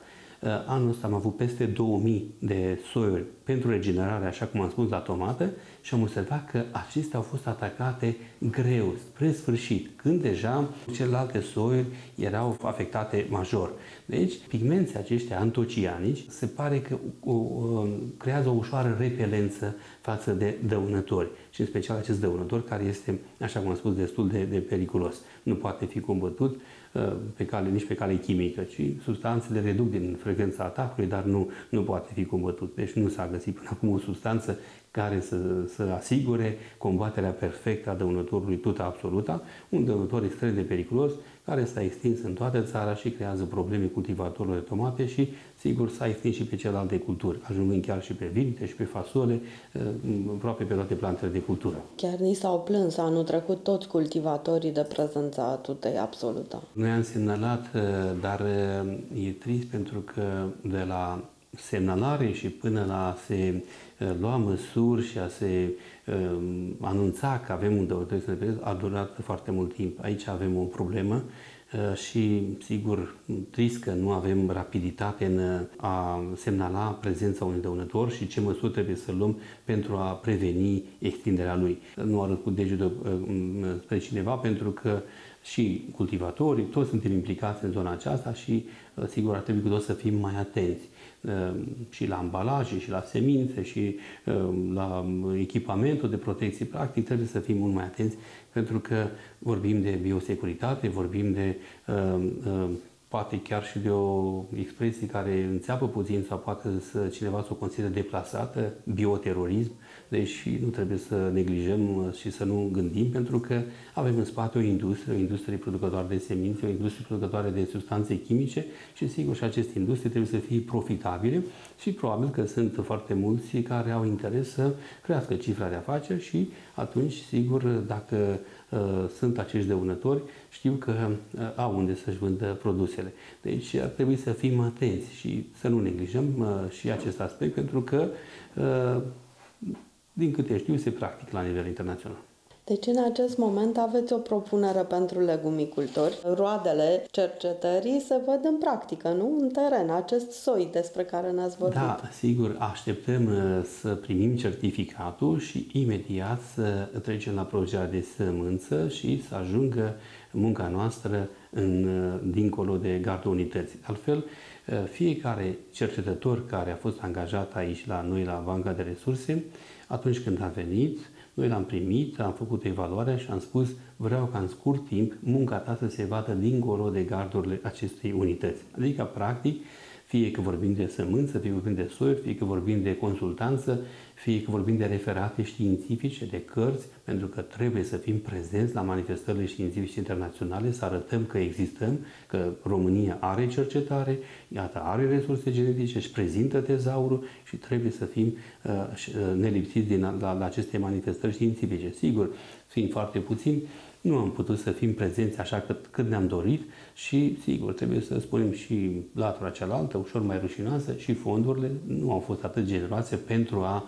Anul ăsta am avut peste 2000 de soiuri pentru regenerare, așa cum am spus, la tomată și am observat că acestea au fost atacate greu, spre sfârșit, când deja celelalte soiuri erau afectate major. Deci, pigmenții aceștia antocianici se pare că creează o ușoară repelență față de dăunători și în special acest dăunător care este, așa cum am spus, destul de periculos. Nu poate fi combătut nici pe cale chimică, ci substanțele reduc din frecvența atacului, dar nu poate fi combătut. Deci nu s-a găsit până acum o substanță care să asigure combaterea perfectă a dăunătorului tuta absoluta, un dăunător extrem de periculos care s-a extins în toată țara și creează probleme cultivatorilor de tomate și, sigur, s-a extins și pe celelalte culturi, ajungând chiar și pe vinite și pe fasole, aproape pe toate plantele de cultură. Chiar ni s-au plâns anul trecut toți cultivatorii de prezența tutei absolută. Noi am semnalat, dar e trist pentru că de la semnalare și până la a se lua măsuri și a se anunța că avem un dăunător a durat foarte mult timp. Aici avem o problemă și, sigur, trist că nu avem rapiditate în a semnala prezența unui dăunător și ce măsuri trebuie să luăm pentru a preveni extinderea lui. Nu arăt cu degetul spre cineva, pentru că și cultivatorii, toți suntem implicați în zona aceasta și, sigur, ar trebui cu toți să fim mai atenți și la ambalaje, și la semințe, și la echipamentul de protecție. Practic, trebuie să fim mult mai atenți, pentru că vorbim de biosecuritate, vorbim de poate chiar și de o expresie care înțeapă puțin sau poate cineva să o consideră deplasată, bioterorism, deci nu trebuie să neglijăm și să nu gândim, pentru că avem în spate o industrie producătoare de semințe, o industrie producătoare de substanțe chimice și, sigur, și aceste industrie trebuie să fie profitabile și probabil că sunt foarte mulți care au interes să crească cifra de afaceri și atunci, sigur, dacă sunt acești dăunători, știu că au unde să-și vândă produsele. Deci ar trebui să fim atenți și să nu neglijăm și acest aspect, pentru că, din câte știu, se practică la nivel internațional. Deci în acest moment aveți o propunere pentru legumicultori. Roadele cercetării se văd în practică, nu? În teren, acest soi despre care ne-ați vorbit. Da, sigur, așteptăm să primim certificatul și imediat să trecem la producerea de sămânță și să ajungă munca noastră dincolo de gardul unității. Altfel, fiecare cercetător care a fost angajat aici la noi, la Banca de Resurse, atunci când a venit, noi l-am primit, am făcut evaluarea și am spus: vreau ca în scurt timp munca ta să se vadă dincolo de gardurile acestei unități. Adică, practic, fie că vorbim de sămânță, fie că vorbim de soiuri, fie că vorbim de consultanță, fie că vorbim de referate științifice, de cărți, pentru că trebuie să fim prezenți la manifestările științifice internaționale, să arătăm că existăm, că România are cercetare, iată, are resurse genetice, își prezintă tezaurul și trebuie să fim nelipsiți la aceste manifestări științifice. Sigur, fiind foarte puțini, nu am putut să fim prezenți așa cât ne-am dorit și, sigur, trebuie să spunem și latura cealaltă, ușor mai rușinoasă, și fondurile nu au fost atât generoase pentru a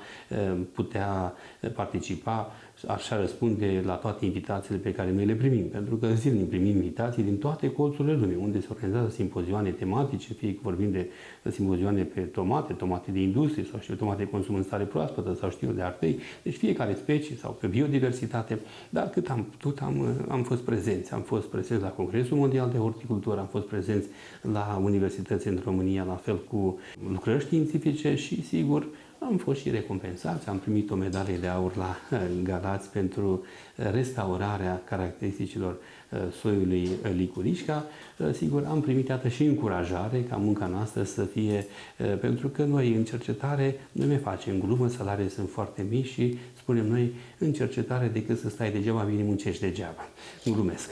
putea participa, așa răspunde la toate invitațiile pe care noi le primim, pentru că zilnic primim invitații din toate colțurile lumii, unde se organizează simpozioane tematice, fie că vorbim de simpozioane pe tomate de industrie sau știu, tomate de consum în stare proaspătă sau știu de ardei, deci fiecare specie sau pe biodiversitate, dar cât am putut am fost prezenți. Am fost prezenți la Congresul Mondial de Horticultură, am fost prezenți la universități în România, la fel cu lucrări științifice și, sigur, am fost și recompensați. Am primit o medalie de aur la Galați pentru restaurarea caracteristicilor soiului licurișca. Sigur, am primit iată și încurajare ca munca noastră să fie, pentru că noi în cercetare nu ne facem glumă, salariile sunt foarte mici și spunem noi, în cercetare, decât să stai degeaba, bine muncești degeaba. Glumesc.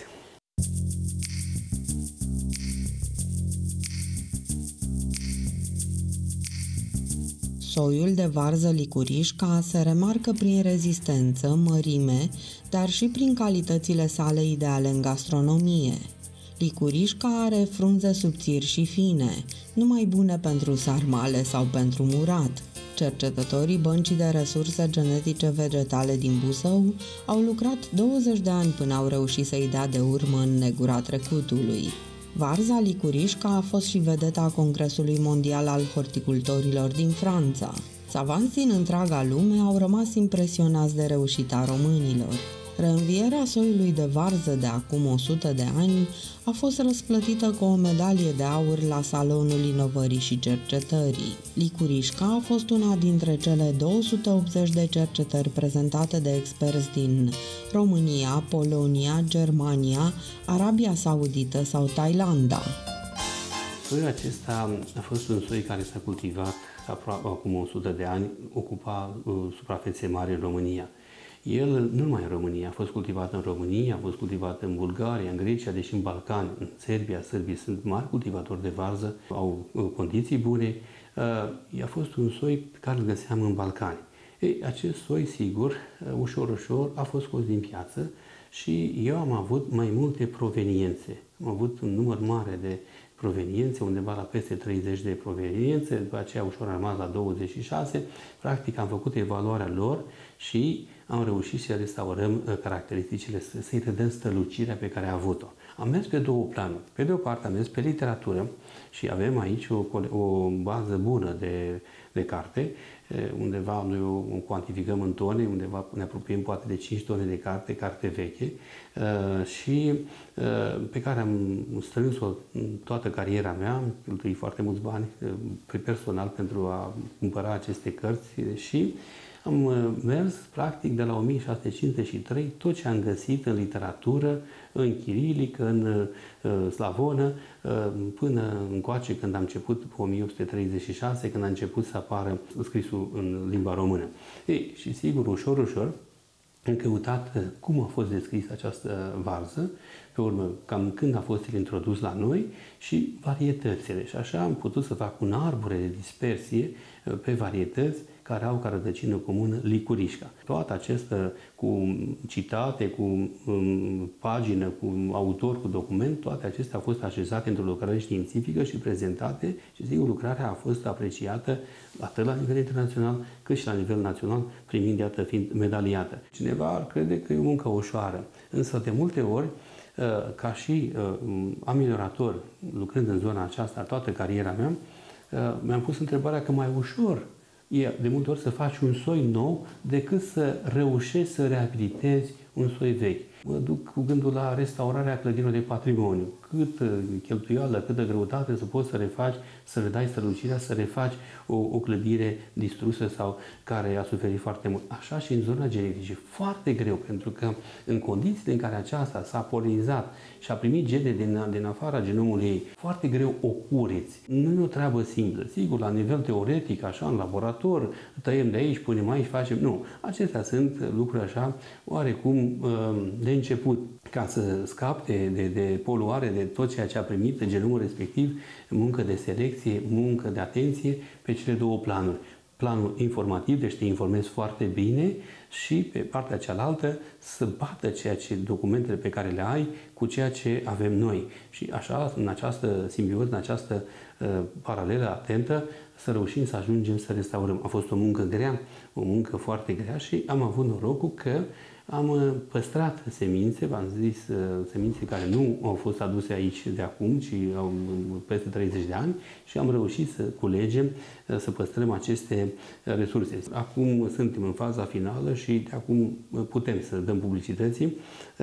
Soiul de varză licurișca se remarcă prin rezistență, mărime, dar și prin calitățile sale ideale în gastronomie. Licurișca are frunze subțiri și fine, numai bune pentru sarmale sau pentru murat. Cercetătorii Băncii de Resurse Genetice Vegetale din Buzău au lucrat 20 de ani până au reușit să-i dea de urmă în negura trecutului. Varza licurișca a fost și vedeta Congresului Mondial al Horticultorilor din Franța. Savanți din întreaga lume au rămas impresionați de reușita românilor. Reînvierea soiului de varză de acum 100 de ani a fost răsplătită cu o medalie de aur la Salonul Inovării și Cercetării. Licurișca a fost una dintre cele 280 de cercetări prezentate de experți din România, Polonia, Germania, Arabia Saudită sau Thailanda. Soiul acesta a fost un soi care s-a cultivat acum 100 de ani, ocupa suprafețe mari în România. El, nu numai în România, a fost cultivat în România, a fost cultivat în Bulgaria, în Grecia, deși în Balcani, în Serbia. Sârbii sunt mari cultivatori de varză, au condiții bune. A fost un soi pe care îl găseam în Balcani. Acest soi, sigur, ușor a fost scos din piață și eu am avut mai multe proveniențe. Am avut un număr mare de proveniențe, undeva la peste 30 de proveniențe, după aceea ușor am rămas la 26. Practic am făcut evaluarea lor și am reușit să restaurăm caracteristicile, să-i redăm strălucirea pe care a avut-o. Am mers pe două planuri. Pe de o parte am mers pe literatură și avem aici o bază bună de carte, undeva noi o cuantificăm în tone, undeva ne apropiem poate de 5 tone de carte veche și pe care am strâns-o toată cariera mea, am cheltuit foarte mulți bani personal pentru a cumpăra aceste cărți și am mers practic de la 1653 tot ce am găsit în literatură, în chirilică, în slavonă, până încoace când am început pe 1836, când a început să apară scrisul în limba română. Și sigur, ușor, am căutat cum a fost descrisă această varză, pe urmă, cam când a fost el introdus la noi și varietățile. Și așa am putut să fac un arbore de dispersie pe varietăți care au ca rădăcină comună licurișca. Toată acestea cu citate, cu pagină, cu autor, cu document, toate acestea au fost așezate într-o lucrare științifică și prezentate și sigur lucrarea a fost apreciată atât la nivel internațional cât și la nivel național, primind, iată, fiind medaliată. Cineva ar crede că e o muncă ușoară, însă de multe ori ca și ameliorator, lucrând în zona aceasta toată cariera mea, mi-am pus întrebarea că mai ușor e de multe ori să faci un soi nou decât să reușești să reabilitezi un soi vechi. Mă duc cu gândul la restaurarea clădirilor de patrimoniu. Cât cheltuială, câtă greutate să poți să refaci, să redai strălucirea, să refaci o clădire distrusă sau care a suferit foarte mult. Așa și în zona genetică. Foarte greu, pentru că în condițiile în care aceasta s-a polinizat și a primit gene din afara genomului ei, foarte greu o cureți. Nu e o treabă simplă. Sigur, la nivel teoretic, așa, în laborator, tăiem de aici, punem aici, facem... Nu. Acestea sunt lucruri așa, oarecum de început, ca să scape de poluare, de tot ceea ce a primit de genomul respectiv, muncă de selecție, muncă de atenție pe cele două planuri. Planul informativ, deci te informezi foarte bine și pe partea cealaltă să bată documentele pe care le ai cu ceea ce avem noi. Și așa, în această simbioză, în această paralelă atentă, să reușim să ajungem să restaurăm. A fost o muncă grea, o muncă foarte grea și am avut norocul că am păstrat semințe, v-am zis, semințe care nu au fost aduse aici de acum, ci au peste 30 de ani și am reușit să culegem, să păstrăm aceste resurse. Acum suntem în faza finală și de acum putem să dăm publicității,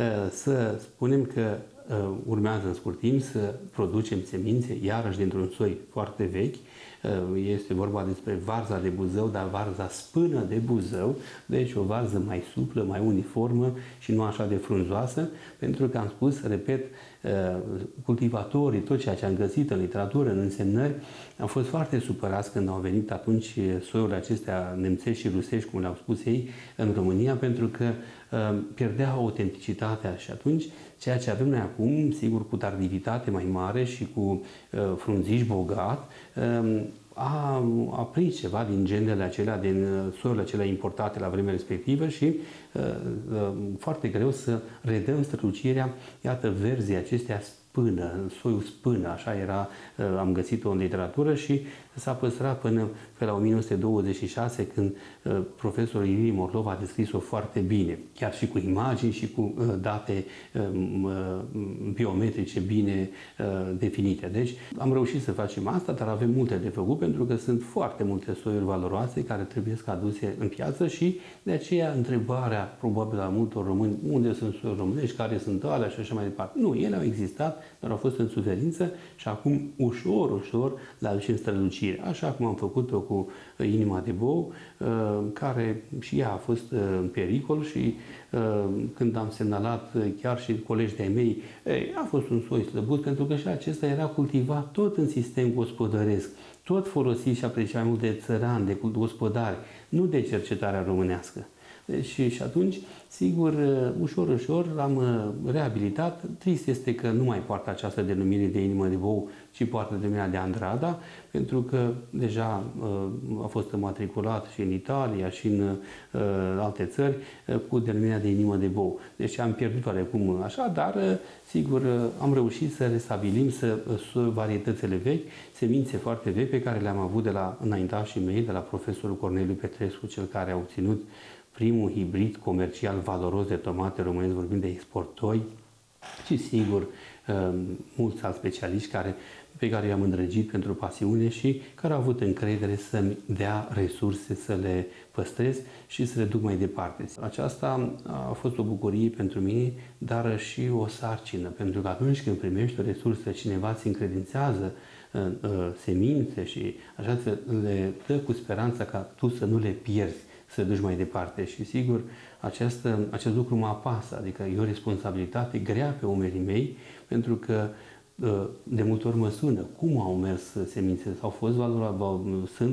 să spunem că urmează în scurt timp să producem semințe, iarăși dintr-un soi foarte vechi. Este vorba despre varza de Buzău, dar varza spână de Buzău, deci o varză mai suplă, mai uniformă și nu așa de frunzoasă, pentru că am spus, repet, cultivatorii, tot ceea ce am găsit în literatură, în însemnări, au fost foarte supărați când au venit atunci soiurile acestea nemțești și rusești, cum le-au spus ei, în România, pentru că pierdea autenticitatea și atunci ceea ce avem noi acum, sigur cu tardivitate mai mare și cu frunziș bogat, a prins ceva din genele acelea, din soiurile acelea importate la vremea respectivă și foarte greu să redăm strălucirea, iată, verzii acestea spână, soiul spână, așa era, am găsit-o în literatură și s-a păstrat până pe la 1926, când profesorul Ilie Morlov a descris-o foarte bine, chiar și cu imagini și cu date biometrice bine definite. Deci am reușit să facem asta, dar avem multe de făcut, pentru că sunt foarte multe soiuri valoroase care trebuie aduse în piață și de aceea întrebarea probabil a multor români, unde sunt soiuri românești, care sunt alea și așa mai departe. Nu, ele au existat, dar au fost în suferință și acum ușor, ușor le aducem strălucire. Așa cum am făcut-o cu inima de bou, care și ea a fost în pericol și când am semnalat chiar și colegi de-ai mei, a fost un soi slăbut, pentru că și acesta era cultivat tot în sistem gospodăresc, tot folosit și apreciat mai mult de țărani, de gospodari, nu de cercetarea românească. Deci, și atunci, sigur, ușor, ușor l-am reabilitat. Trist este că nu mai poartă această denumire de inimă de bou, ci poartă denumirea de Andrada, pentru că deja a fost matriculat și în Italia și în alte țări cu denumirea de inimă de bou. Deci am pierdut oarecum așa, dar sigur am reușit să restabilim varietățile vechi, semințe foarte vechi pe care le-am avut de la înaintașii mei, de la profesorul Corneliu Petrescu, cel care a obținut primul hibrid comercial valoros de tomate românești, vorbim de Export 2, și sigur mulți alți specialiști pe care i-am îndrăgit pentru pasiune și care au avut încredere să-mi dea resurse să le păstrez și să le duc mai departe. Aceasta a fost o bucurie pentru mine, dar și o sarcină, pentru că atunci când primești o resursă, cineva ți încredințează semințe și așa le dă cu speranța ca tu să nu le pierzi, să duci mai departe. Și sigur, acest lucru mă apasă, adică e o responsabilitate grea pe umerii mei, pentru că de multe ori mă sună cum au mers semințele, au fost valoroase,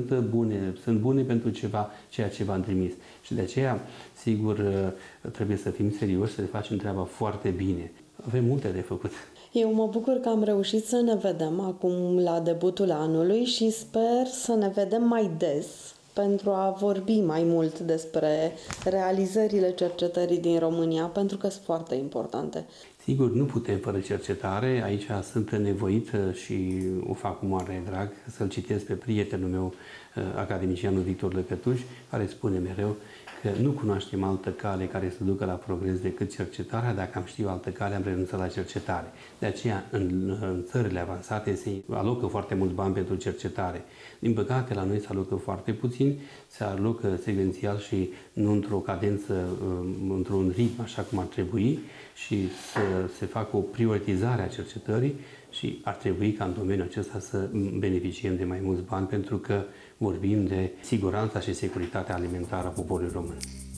sunt bune pentru ceea ce v-am trimis. Și de aceea, sigur, trebuie să fim serioși, să le facem treaba foarte bine. Avem multe de făcut. Eu mă bucur că am reușit să ne vedem acum la debutul anului și sper să ne vedem mai des pentru a vorbi mai mult despre realizările cercetării din România, pentru că sunt foarte importante. Sigur, nu putem fără cercetare. Aici sunt nevoit și o fac cu mare drag să-l citesc pe prietenul meu, academicianul Victor Lăcătuș, care spune mereu că nu cunoaștem altă cale care să ducă la progres decât cercetarea. Dacă am ști o altă cale, am renunțat la cercetare. De aceea, în țările avansate se alocă foarte mulți bani pentru cercetare. Din păcate, la noi se alocă foarte puțin, se alocă secvențial și nu într-o cadență, într-un ritm așa cum ar trebui, și să se facă o prioritizare a cercetării și ar trebui ca în domeniul acesta să beneficiem de mai mulți bani, pentru că vorbim de siguranța și securitatea alimentară a poporului român.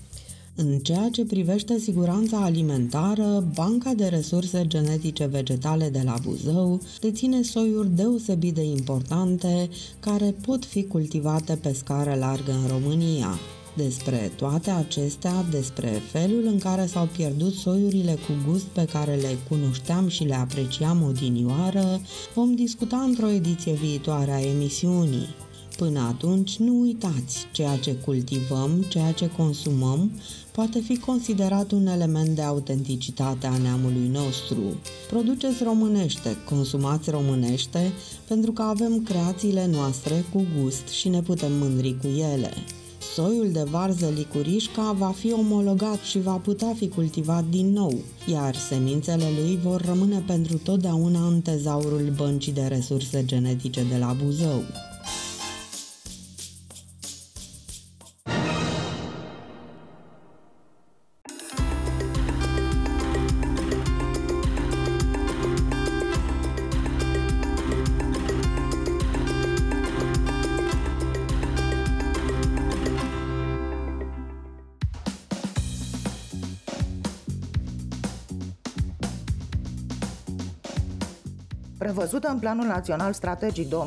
În ceea ce privește siguranța alimentară, Banca de Resurse Genetice Vegetale de la Buzău deține soiuri deosebit de importante care pot fi cultivate pe scară largă în România. Despre toate acestea, despre felul în care s-au pierdut soiurile cu gust pe care le cunoșteam și le apreciam odinioară, vom discuta într-o ediție viitoare a emisiunii. Până atunci, nu uitați, ceea ce cultivăm, ceea ce consumăm, poate fi considerat un element de autenticitate a neamului nostru. Produceți românește, consumați românește, pentru că avem creațiile noastre cu gust și ne putem mândri cu ele. Soiul de varză licurișca va fi omologat și va putea fi cultivat din nou, iar semințele lui vor rămâne pentru totdeauna în tezaurul Băncii de Resurse Genetice de la Buzău. Prevăzută în Planul Național Strategic 2023-2027,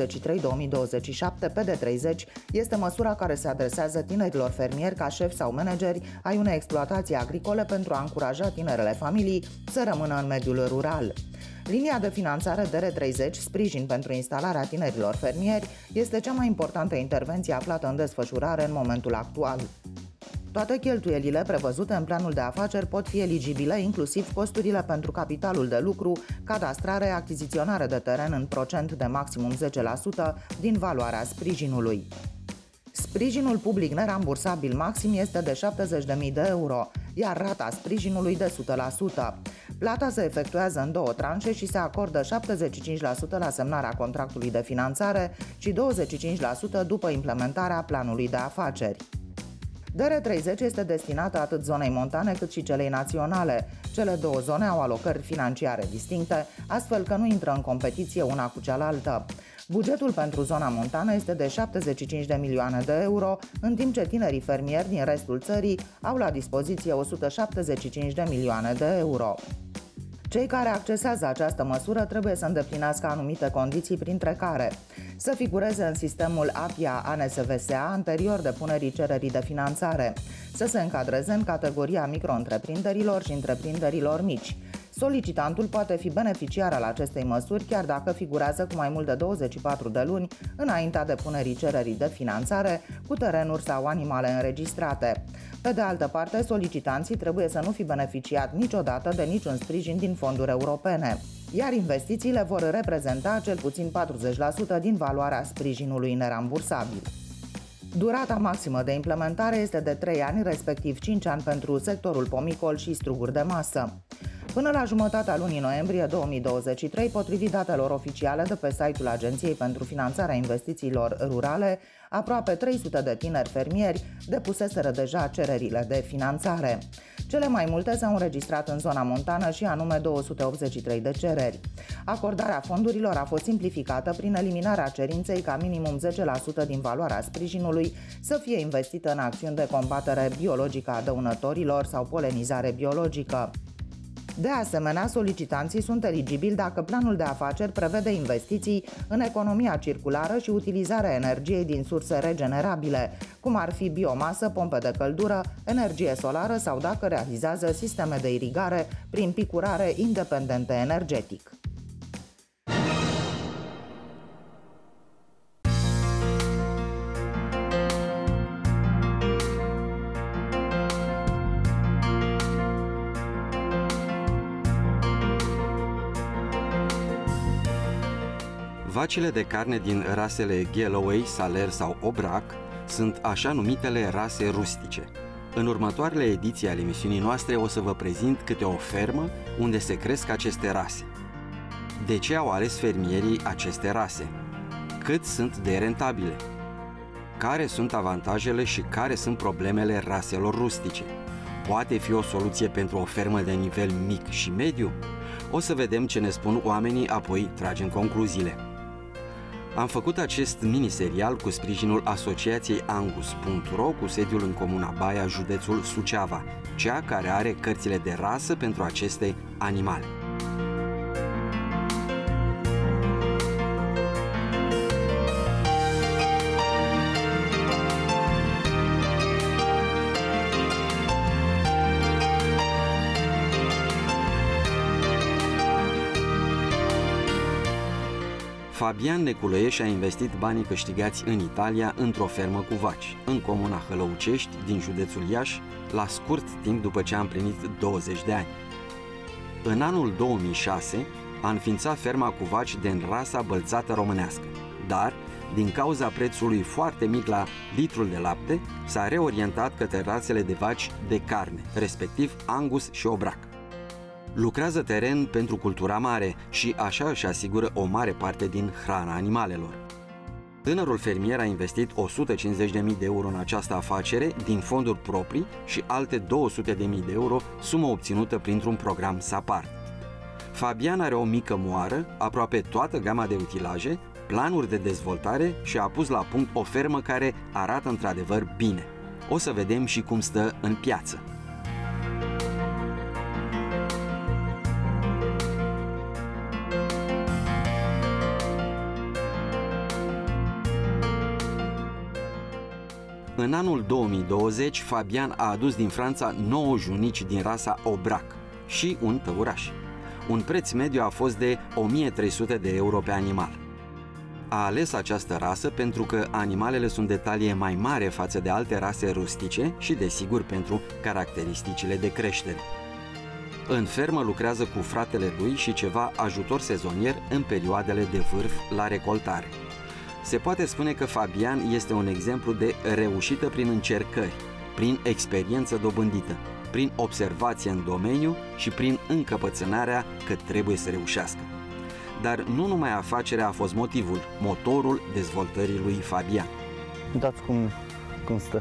PD30 este măsura care se adresează tinerilor fermieri ca șefi sau manageri ai unei exploatații agricole pentru a încuraja tinerele familii să rămână în mediul rural. Linia de finanțare DR30, sprijin pentru instalarea tinerilor fermieri, este cea mai importantă intervenție aflată în desfășurare în momentul actual. Toate cheltuielile prevăzute în planul de afaceri pot fi eligibile, inclusiv costurile pentru capitalul de lucru, cadastrare, achiziționare de teren în procent de maximum 10% din valoarea sprijinului. Sprijinul public nerambursabil maxim este de 70.000 de euro, iar rata sprijinului de 100%. Plata se efectuează în 2 tranșe și se acordă 75% la semnarea contractului de finanțare și 25% după implementarea planului de afaceri. DR30 este destinată atât zonei montane cât și celei naționale. Cele două zone au alocări financiare distincte, astfel că nu intră în competiție una cu cealaltă. Bugetul pentru zona montană este de 75 de milioane de euro, în timp ce tinerii fermieri din restul țării au la dispoziție 175 de milioane de euro. Cei care accesează această măsură trebuie să îndeplinească anumite condiții, printre care să figureze în sistemul APIA-ANSVSA anterior depunerii cererii de finanțare, să se încadreze în categoria micro-întreprinderilor și întreprinderilor mici. Solicitantul poate fi beneficiar al acestei măsuri chiar dacă figurează cu mai mult de 24 de luni înaintea depunerii cererii de finanțare, cu terenuri sau animale înregistrate. Pe de altă parte, solicitanții trebuie să nu fi beneficiat niciodată de niciun sprijin din fonduri europene, iar investițiile vor reprezenta cel puțin 40% din valoarea sprijinului nerambursabil. Durata maximă de implementare este de 3 ani, respectiv 5 ani pentru sectorul pomicol și struguri de masă. Până la jumătatea lunii noiembrie 2023, potrivit datelor oficiale de pe site-ul Agenției pentru Finanțarea Investițiilor Rurale, aproape 300 de tineri fermieri depuseseră deja cererile de finanțare. Cele mai multe s-au înregistrat în zona montană și anume 283 de cereri. Acordarea fondurilor a fost simplificată prin eliminarea cerinței ca minimum 10% din valoarea sprijinului să fie investită în acțiuni de combatere biologică a dăunătorilor sau polenizare biologică. De asemenea, solicitanții sunt eligibili dacă planul de afaceri prevede investiții în economia circulară și utilizarea energiei din surse regenerabile, cum ar fi biomasă, pompe de căldură, energie solară sau dacă realizează sisteme de irigare prin picurare independente energetic. Vacile de carne din rasele Galloway, Saler sau Aubrac sunt așa numitele rase rustice. În următoarele ediții ale emisiunii noastre o să vă prezint câte o fermă unde se cresc aceste rase. De ce au ales fermierii aceste rase? Cât sunt de rentabile? Care sunt avantajele și care sunt problemele raselor rustice? Poate fi o soluție pentru o fermă de nivel mic și mediu? O să vedem ce ne spun oamenii, apoi tragem concluziile. Am făcut acest miniserial cu sprijinul asociației Angus.ro cu sediul în comuna Baia, județul Suceava, cea care are cărțile de rasă pentru aceste animale. Fabian Neculoieș a investit banii câștigați în Italia într-o fermă cu vaci, în comuna Hălăucești, din județul Iași, la scurt timp după ce a împlinit 20 de ani. În anul 2006 a înființat ferma cu vaci din rasa bălțată românească, dar, din cauza prețului foarte mic la litrul de lapte, s-a reorientat către rasele de vaci de carne, respectiv Angus și Aubrac. Lucrează teren pentru cultura mare și așa își asigură o mare parte din hrana animalelor. Tânărul fermier a investit 150.000 de euro în această afacere din fonduri proprii și alte 200.000 de euro, sumă obținută printr-un program SAPARD. Fabian are o mică moară, aproape toată gama de utilaje, planuri de dezvoltare și a pus la punct o fermă care arată într-adevăr bine. O să vedem și cum stă în piață. În anul 2020, Fabian a adus din Franța 9 junici din rasa Aubrac și un tăuraș. Un preț mediu a fost de 1300 de euro pe animal. A ales această rasă pentru că animalele sunt de talie mai mare față de alte rase rustice și, desigur, pentru caracteristicile de creștere. În fermă lucrează cu fratele lui și ceva ajutor sezonier în perioadele de vârf la recoltare. Se poate spune că Fabian este un exemplu de reușită prin încercări, prin experiență dobândită, prin observație în domeniu și prin încăpățânarea că trebuie să reușească. Dar nu numai afacerea a fost motivul, motorul dezvoltării lui Fabian. Uitați cum stă.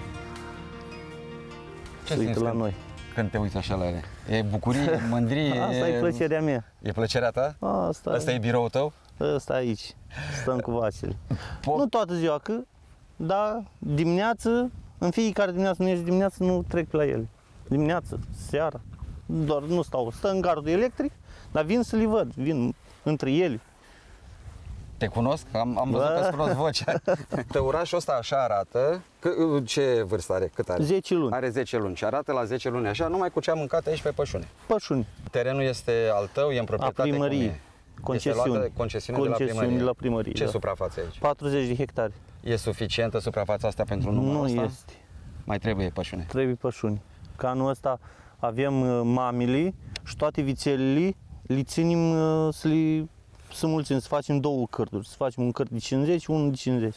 Ce se uită la noi? Când te uiți așa la ele? E bucurie, mândrie? Asta e plăcerea mea. E plăcerea ta? Asta e biroul tău? Ăsta aici. Stăm cu vacile. Nu toată ziua, dar dimineață, în fiecare dimineață, nu ești dimineață, nu trec pe la ele. Dimineață, seara. Doar nu stau. Stă în gardul electric, dar vin să le văd. Vin între ele. Te cunosc? Am văzut că îți cunosc vocea. Tăurașul ăsta așa arată. Ce vârstă are? Cât are? 10 luni. Are 10 luni și arată la 10 luni așa, numai cu ce am mâncat aici pe pășune. Pășuni. Terenul este al tău, e în proprietate? A primăriei. Concesiune de la primărie. Ce suprafață e aici? 40 de hectare. E suficientă suprafața asta pentru numărul ăsta? Nu este. Mai trebuie pășune? Trebuie pășuni. Ca anul ăsta avem mamele și toate vițelele le ținem să mulțim, să facem 2 cărduri. Să facem un cărd de 50 și unul de 50.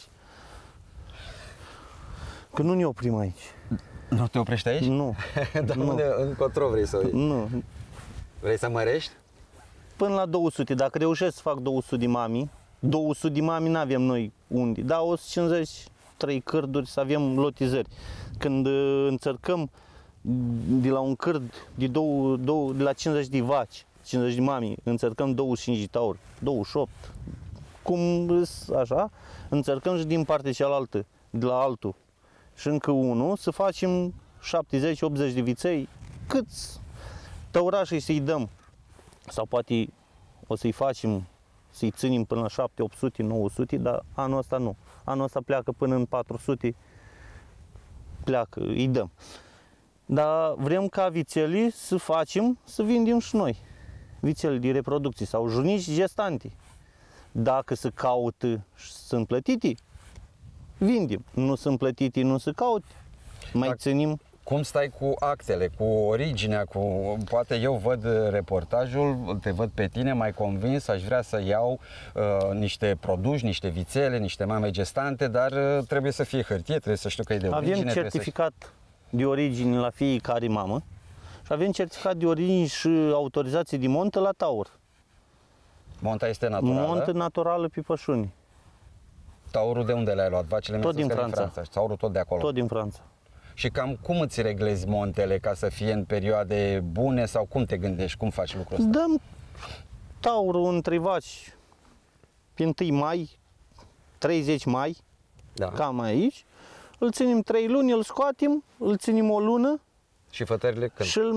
Că nu ne oprim aici. Nu te oprești aici? Nu. Dar unde încotro vrei să o iei? Nu. Vrei să mărești? Până la 200. Dacă reușesc să fac 200 de mami, 200 de mami n-avem noi unde. Da, 150, 3 cărduri să avem lotizări. Când încercăm de la un cărd de la 50 de vaci, 50 de mami, încercăm 25 de tauri, 28, cum așa, încercăm și din partea cealaltă, de la altul, și încă unul, să facem 70-80 de viței, câți tăurașii să-i dăm, sau poate o să-i facem, să-i ținem până la 7, 800, 900, dar anul ăsta nu. Anul ăsta pleacă până în 400, pleacă, îi dăm. Dar vrem ca vițelii să facem, să vindem și noi. Vițele de reproducție sau junici gestante. Dacă se caută și sunt plătite, vindem. Nu sunt plătite, nu se caută, mai ținem. Cum stai cu actele, cu originea, poate eu văd reportajul, te văd pe tine, mai convins, aș vrea să iau niște produși, niște vițele, niște mame gestante, dar trebuie să fie hârtie, trebuie să știu că e de origine. Avem certificat de origine la fiecare mamă și avem certificat de origine și autorizație de montă la taur. Monta este naturală? Montă naturală pe pășuni. Taurul de unde le-ai luat? Vacile tot din Franța. Taurul tot de acolo? Tot din Franța. Și cam cum îți reglezi montele ca să fie în perioade bune sau cum te gândești, cum faci lucrul ăsta? Dăm taurul între vaci pe 1 mai, 30 mai, da, cam aici. Îl ținem 3 luni, îl scoatem, îl ținem o lună. Și fătările când? Și îl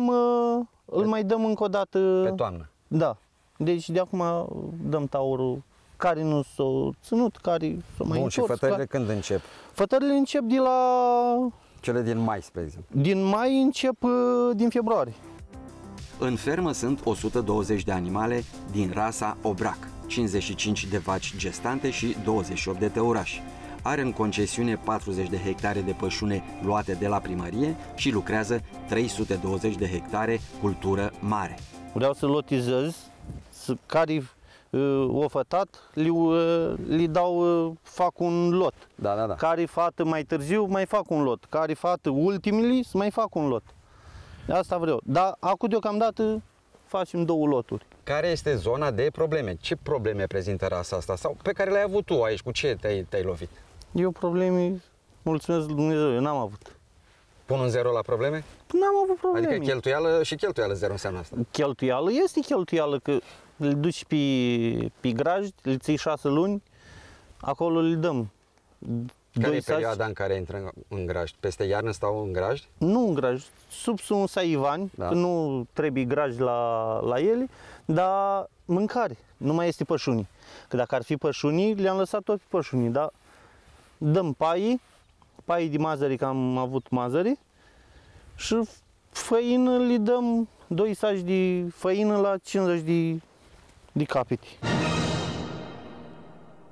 mai dăm încă o dată. Pe toamnă? Da. Deci de acum dăm taurul care nu s-a ținut, care s-a mai întors. Și fătările când încep? Fătările încep de la... Cele din mai, spre exemplu? Din mai încep din februarie. În fermă sunt 120 de animale din rasa Obrac, 55 de vaci gestante și 28 de tăurași. Are în concesiune 40 de hectare de pășune luate de la primărie și lucrează 320 de hectare cultură mare. Vreau să lotizez, care o fătat, li dau, fac un lot. Da. Care fată mai târziu, mai fac un lot. Care fată ultimele, mai fac un lot. Asta vreau. Dar acum deocamdată facem 2 loturi. Care este zona de probleme? Ce probleme prezintă rasa asta? Sau pe care le-ai avut tu aici? Cu ce te-ai lovit? Eu probleme, mulțumesc Dumnezeu, eu n-am avut. Pun un 0 la probleme? N-am avut probleme. Adică cheltuială și cheltuială 0 înseamnă asta? Cheltuială este cheltuială, că le duci pe grajd, le ții 6 luni, acolo le dăm. Care e perioada în care intră în grajd? Peste iarnă stau în grajd? Nu în grajd, sub un saivani, da, că nu trebuie grajd la ele, dar mâncare, nu mai este pășunii. Că dacă ar fi pășunii, le-am lăsat tot pe pășunii, dar dăm paii de mazăre, că am avut mazăre, și făină le dăm 2 saci de făină la 50 de capete.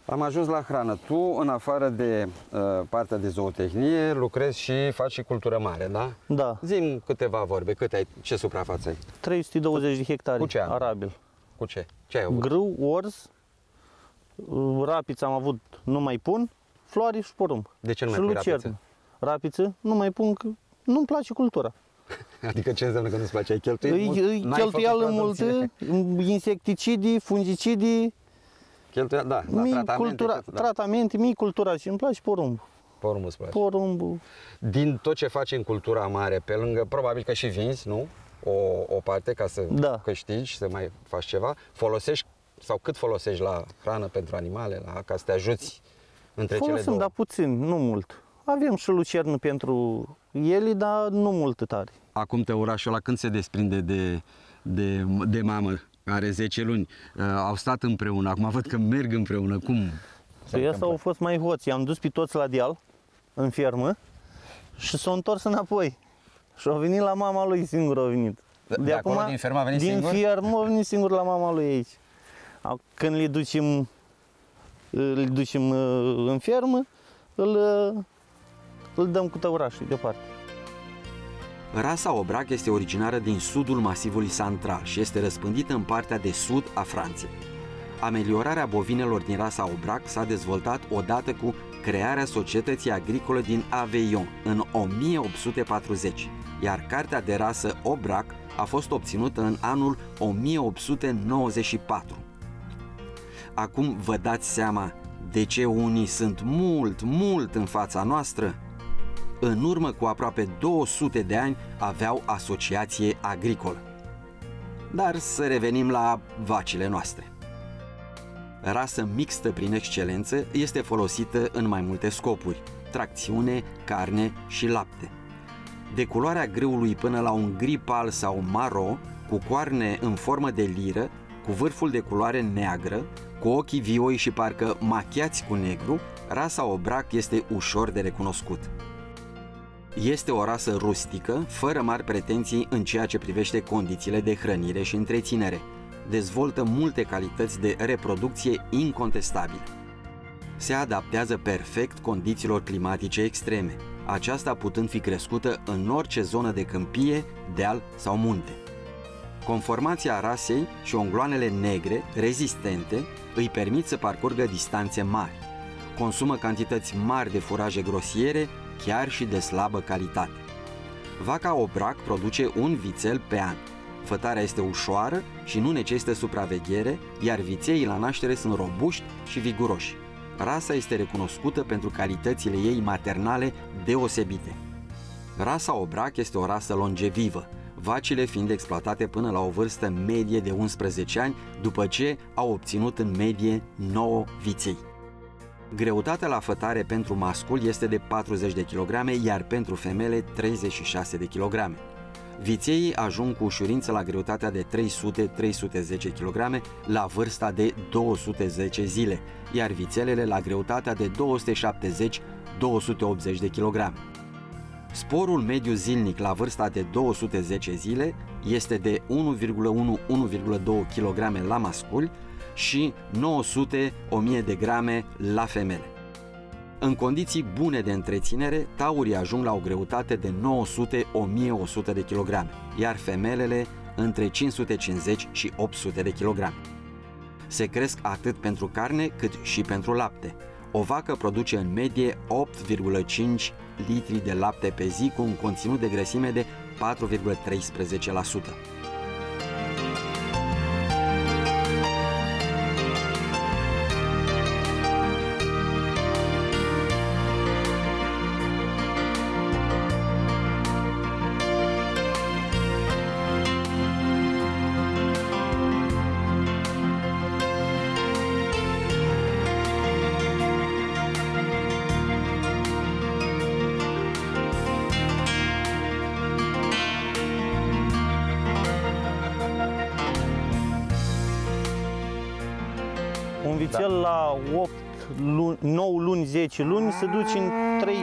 Am ajuns la hrană. Tu, în afară de partea de zootehnie, lucrezi și faci și cultură mare, da? Da. Zi-mi câteva vorbe. Ce suprafață ai? 320 de hectare. Cu ce arabil. Cu ce? Ce ai avut? Grâu, orz, rapiță am avut, nu mai pun, floare și porumb. De ce nu mai pui rapiță? Rapiță nu mai pun, că nu-mi place cultura. Adică ce înseamnă că nu-ți place? Ai cheltuit mult? Cheltuială multă, insecticidi, fungicidi. Da, tratamente, mie cultura și îmi place porumb. Porumbul îți place? Porumbul. Din tot ce faci în cultura mare, pe lângă, probabil că și vinzi, nu? O parte ca să câștigi, să mai faci ceva. Folosești, sau cât folosești la hrană pentru animale, ca să te ajuți între cele două? Dar puțin, nu mult. Avem și lucernă pentru ele, dar nu mult tare. Acum orașul ăla când se desprinde de mamă, are 10 luni, au stat împreună, acum văd că merg împreună, cum? Păi asta au fost mai hoți, i-am dus pe toți la deal, în fermă, și s-au întors înapoi. Și au venit la mama lui, singur au venit. De acolo, din fermă a venit singur? Din fermă a venit singur la mama lui aici. Când le ducem în fermă, îl dăm cu tăurașul departe. Rasa Aubrac este originară din sudul Masivului Central și este răspândită în partea de sud a Franței. Ameliorarea bovinelor din rasa Aubrac s-a dezvoltat odată cu crearea Societății Agricole din Aveyron în 1840, iar cartea de rasă Aubrac a fost obținută în anul 1894. Acum vă dați seama de ce unii sunt mult în fața noastră? În urmă cu aproape 200 de ani aveau asociație agricolă. Dar să revenim la vacile noastre. Rasă mixtă prin excelență, este folosită în mai multe scopuri: tracțiune, carne și lapte. De culoarea grâului până la un gri pal sau maro, cu coarne în formă de liră, cu vârful de culoare neagră, cu ochii vioi și parcă machiați cu negru, rasa Aubrac este ușor de recunoscut. Este o rasă rustică, fără mari pretenții în ceea ce privește condițiile de hrănire și întreținere. Dezvoltă multe calități de reproducție incontestabile. Se adaptează perfect condițiilor climatice extreme, aceasta putând fi crescută în orice zonă de câmpie, deal sau munte. Conformația rasei și ongloanele negre, rezistente, îi permit să parcurgă distanțe mari. Consumă cantități mari de furaje grosiere, chiar și de slabă calitate. Vaca Aubrac produce un vițel pe an. Fătarea este ușoară și nu necesită supraveghere, iar vițeii la naștere sunt robuști și viguroși. Rasa este recunoscută pentru calitățile ei maternale deosebite. Rasa Aubrac este o rasă longevivă, vacile fiind exploatate până la o vârstă medie de 11 ani, după ce au obținut în medie 9 viței. Greutatea la fătare pentru mascul este de 40 de kg, iar pentru femele 36 de kg. Vițeii ajung cu ușurință la greutatea de 300-310 kg la vârsta de 210 zile, iar vițelele la greutatea de 270-280 de kg. Sporul mediu zilnic la vârsta de 210 zile este de 1,1-1,2 kg la masculi și 900-1000 de grame la femele. În condiții bune de întreținere, taurii ajung la o greutate de 900-1100 de kg, iar femelele între 550 și 800 de kg. Se cresc atât pentru carne cât și pentru lapte. O vacă produce în medie 8,5 litri de lapte pe zi cu un conținut de grăsime de 4,13%. Un vițel la 8 luni, 9 luni, 10 luni se duce în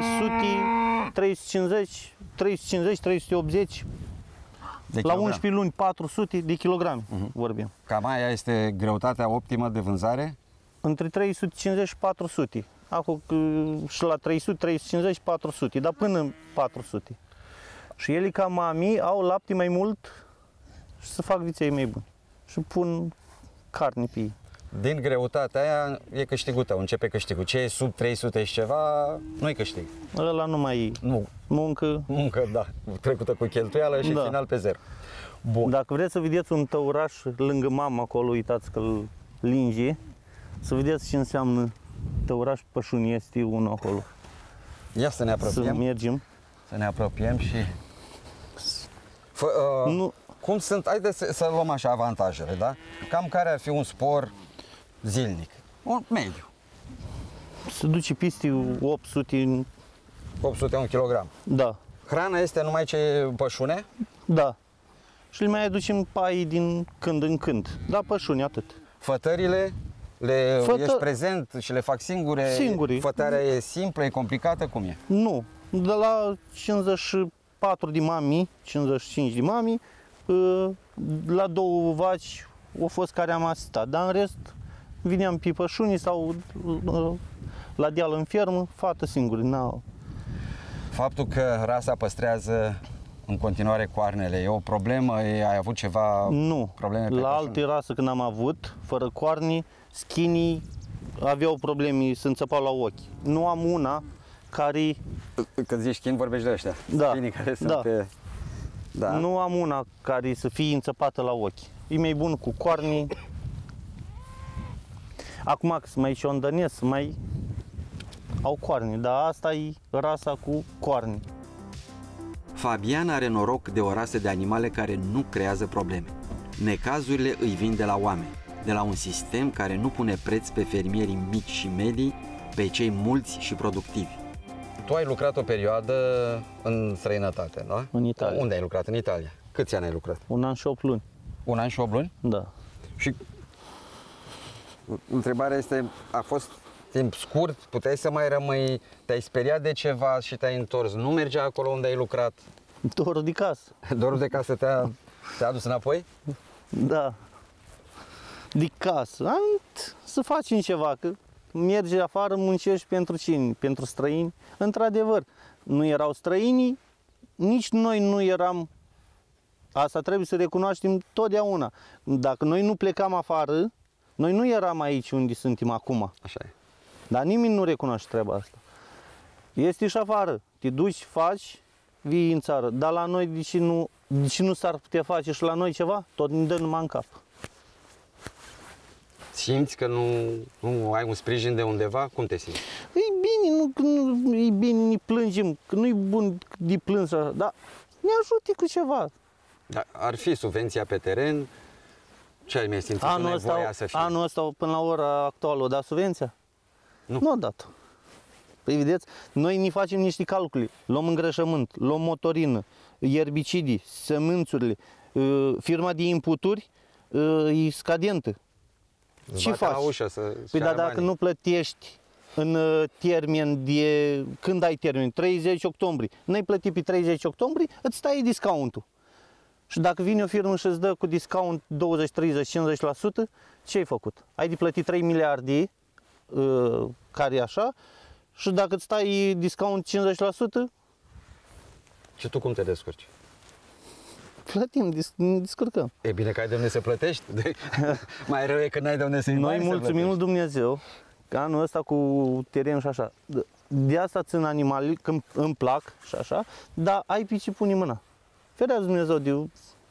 350, 380 la 11 luni 400 de kilograme, vorbim. Cam aia este greutatea optimă de vânzare? Între 350 și 400. Acum și la 300, 350 și 400, dar până în 400. Și ele ca mami au lapte mai mult și să fac viței mai buni. Și pun carne pe ei. Din greutatea aia e câștigul tău, începe câștigul. Ce e sub 300 și ceva, nu-i câștig. Ăla nu mai muncă. Muncă, da, trecută cu cheltuială și final pe zero. Bun. Dacă vreți să vedeți un tăuraș lângă mama acolo, uitați că îl linge, să vedeți ce înseamnă tăuraș pășuni, este unul acolo. Ia să ne apropiem. Să mergem. Să ne apropiem și... Cum sunt, haideți să luăm așa avantajele, da? Cam care ar fi un spor zilnic? Un mediu. Se duce peste 800... 800 un kilogram? Da. Hrana este numai ce pășune? Da. Și le mai aducem pai din când în când. Da, pășuni, atât. Fătările? Ești prezent și le fac singure? Singuri. Fătarea e simplă, e complicată? Cum e? Nu. De la 54 de mami, 55 de mami, la 2 vaci au fost care am asistat. Dar în rest, vineam pe pășuni sau la deal în fermă, fată singură. Faptul că rasa păstrează în continuare coarnele, e o problemă? Ai avut ceva probleme pe la alte rase când am avut, fără coarne, schinii aveau probleme, să înțăpau la ochi. Nu am una care... Când zici schin, vorbești de ăștia. Da. Schinii care sunt pe... Da. Nu am una care să fie înțăpată la ochi. E mai bun cu coarne. Acum că se mai șondănesc, mai au coarne, dar asta e rasa cu coarne. Fabian are noroc de o rasă de animale care nu creează probleme. Necazurile îi vin de la oameni, de la un sistem care nu pune preț pe fermierii mici și medii, pe cei mulți și productivi. Tu ai lucrat o perioadă în străinătate, nu? În Italia. Unde ai lucrat? În Italia. Câți ani ai lucrat? 1 an și 8 luni. 1 an și 8 luni? Da. Și întrebarea este, a fost timp scurt, puteai să mai rămâi, te-ai speriat de ceva și te-ai întors, nu mergea acolo unde ai lucrat? Dorul de casă. Dorul de casă te-a adus înapoi? Da. De casă. Să facem ceva, că mergi afară, muncești pentru cine? Pentru străini? Într-adevăr, nu erau străinii, nici noi nu eram. Asta trebuie să recunoaștem totdeauna. Dacă noi nu plecam afară, noi nu eram aici unde suntem acum. Așa e. Dar nimeni nu recunoaște treaba asta. Este și afară. Te duci, faci, vii în țară. Dar la noi, de ce nu s-ar putea face și la noi ceva? Tot ne dă numai în cap. Simți că nu ai un sprijin de undeva? Cum te simți? E bine, e bine, ne plângem, că nu e bun de plâns, dar ne ajute cu ceva. Dar ar fi subvenția pe teren? Ce ai mai simțit nevoia să fie? Anul ăsta, până la ora actuală, o dat subvenția? Nu a dat. Păi vedeți, noi ne facem niște calcule, luăm îngrășământ, luăm motorină, ierbicidii, sămânțurile, firma de inputuri e scadentă. Ce faci? Păi da, dacă nu plătești în termen de... Când ai termen? 30 octombrie. N-ai plătit pe 30 octombrie, îți stai discountul. Și dacă vine o firmă și îți dă cu discount 20, 30, 50%, ce ai făcut? Ai de plătit 3 miliarde, care e așa, și dacă îți stai discount 50%... Și tu cum te descurci? Plătim, descurcăm. E bine că ai de unde să plătești. Mai rău e că n-ai de unde să-i Noi mulțumim lui Dumnezeu că anul ăsta cu teren și așa. De asta țin animale, când îmi plac și așa, dar ai pe ce pune mâna. Ferează Dumnezeu de...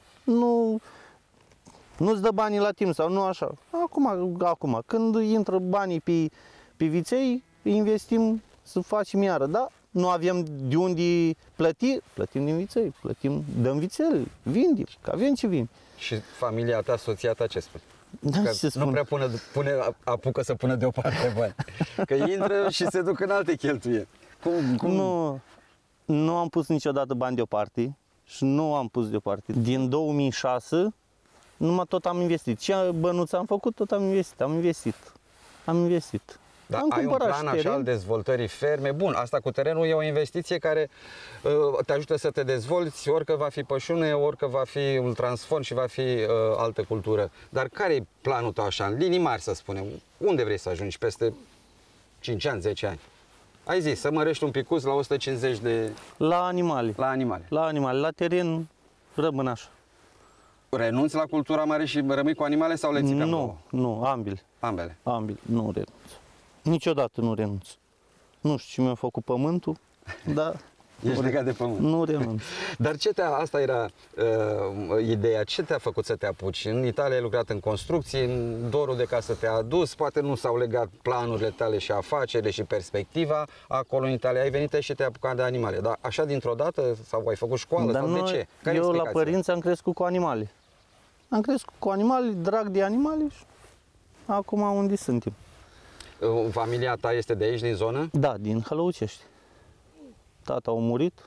Nu-ți dă banii la timp sau nu așa. Acum. Când intră banii pe viței, investim să facem iară, da? Nu avem de unde plăti, plătim din viței, dăm vițele, vindem, că avem ce vin. Și familia ta, soția ta, ce spune? Da, că nu prea apucă să pună deoparte bani. Că intră și se duc în alte cheltuieli. Cum? Nu am pus niciodată bani deoparte și nu am pus deoparte. Din 2006, numai tot am investit. Ce bănuți am făcut, tot am investit. Am investit. Dar ai un plan așa al dezvoltării ferme? Bun, asta cu terenul e o investiție care te ajută să te dezvolți, orică va fi pășune, orică va fi un transform și va fi altă cultură. Dar care e planul tău așa, în linii mari să spunem? Unde vrei să ajungi peste 5 ani, 10 ani? Ai zis, să mărești un picuț la 150 de... La animale. La animale. La animale. La teren rămân așa. Renunți la cultura mare și rămâi cu animale sau le ții pe amândouă? Nu, ambele. Ambele? Ambele, nu renunț. Niciodată nu renunț. Nu știu ce mi-a făcut pământul, dar... Ești legat de pământ. Nu renunț. Dar asta era ideea, ce te-a făcut să te apuci? În Italia ai lucrat în construcții, în dorul de casă te-a adus, poate nu s-au legat planurile tale și afacerile și perspectiva acolo în Italia, ai venit și te-ai apucat de animale. Dar așa dintr-o dată sau ai făcut școală sau de ce? Care eu la părinți am crescut cu animale. Am crescut cu animale, drag de animale și acum unde suntem. Familia ta este de aici, din zonă? Da, din Hălăucești. Tata a murit.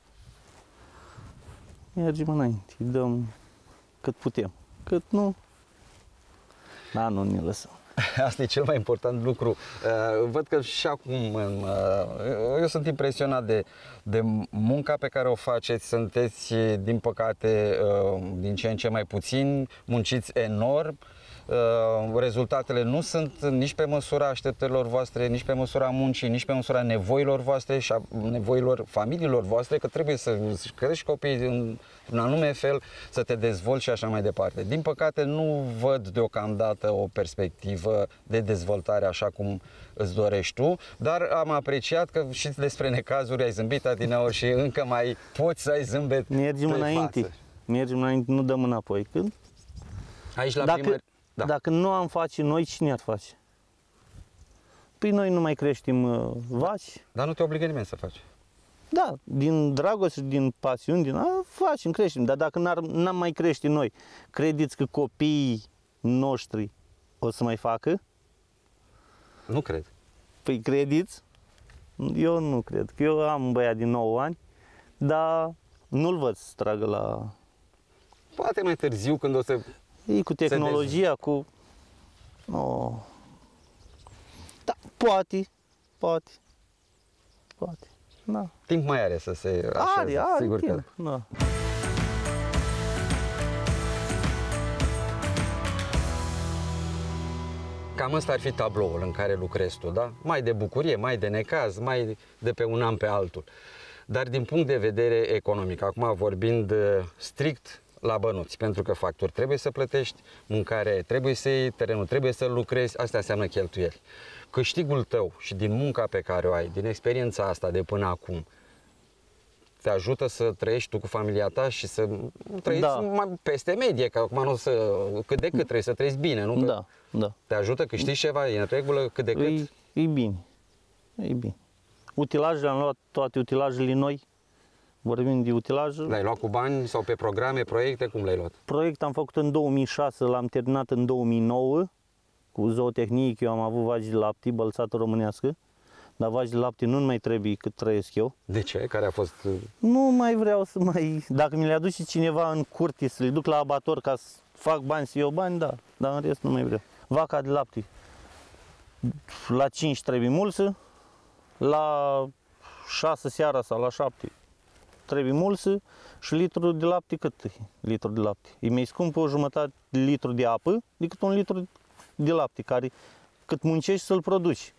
Mergem înainte, îi dăm cât putem. Cât nu, da, nu ne lăsăm. Asta e cel mai important lucru. Văd că și acum eu sunt impresionat de munca pe care o faceți. Sunteți, din păcate, din ce în ce mai puțin, munciți enorm. Rezultatele nu sunt nici pe măsura așteptărilor voastre, nici pe măsura muncii, nici pe măsura nevoilor voastre și a nevoilor familiilor voastre, că trebuie să crești copiii într-un anume fel, să te dezvolți și așa mai departe. Din păcate nu văd deocamdată o perspectivă de dezvoltare așa cum îți dorești tu, dar am apreciat că și despre necazuri ai zâmbit adineauri și încă mai poți să ai zâmbet. Mergem înainte, nu dăm înapoi. Când? Aici la Da. Dacă nu am face noi, cine ar face? Păi noi nu mai creștem vaci. Dar nu te obligă nimeni să faci. Da, din dragoste, din pasiuni, facem, creștem. Dar dacă n-am mai crește noi, credeți că copiii noștri o să mai facă? Nu cred. Păi credeți? Eu nu cred. Că eu am un băiat din 9 ani, dar nu-l văd să tragă la... Poate mai târziu când o să... E cu tehnologia, cu... Oh. Da, poate. Da. Timp mai are să se așeze, are sigur timp. Că... Da. Cam ăsta ar fi tabloul în care lucrezi tu, da? Mai de bucurie, mai de necaz, mai de pe un an pe altul. Dar din punct de vedere economic, acum vorbind strict la bănuți, pentru că facturi trebuie să plătești, mâncare trebuie să iei, terenul trebuie să lucrezi, asta înseamnă cheltuieli. Câștigul tău și din munca pe care o ai, din experiența asta de până acum, te ajută să trăiești tu cu familia ta și să trăiești mai peste medie, că acum nu să, cât de cât trebuie să trăiești bine, nu? Da. Te ajută, câștigi ceva, e în regulă, cât de cât? E bine. Utilajele, am luat toate utilajele noi. Vorbim de utilaje. L-ai luat cu bani sau pe programe, proiecte? Cum l-ai luat? Proiect am făcut în 2006, l-am terminat în 2009 cu zootehnie. Eu am avut vaci de lapte, bălțată românească, dar vaci de lapte nu mai trebuie cât trăiesc eu. De ce? Care a fost? Nu mai vreau să mai... Dacă mi le aduce cineva în curte să le duc la abator ca să fac bani, să iau bani, da, dar în rest nu mai vreau. Vaca de lapte, la 5 trebuie mulsă, la 6 seara sau la 7 trebuie mulsă și litru de lapte, cât e litru de lapte? E mai scump o jumătate de litru de apă decât un litru de lapte, care cât muncești să-l produci.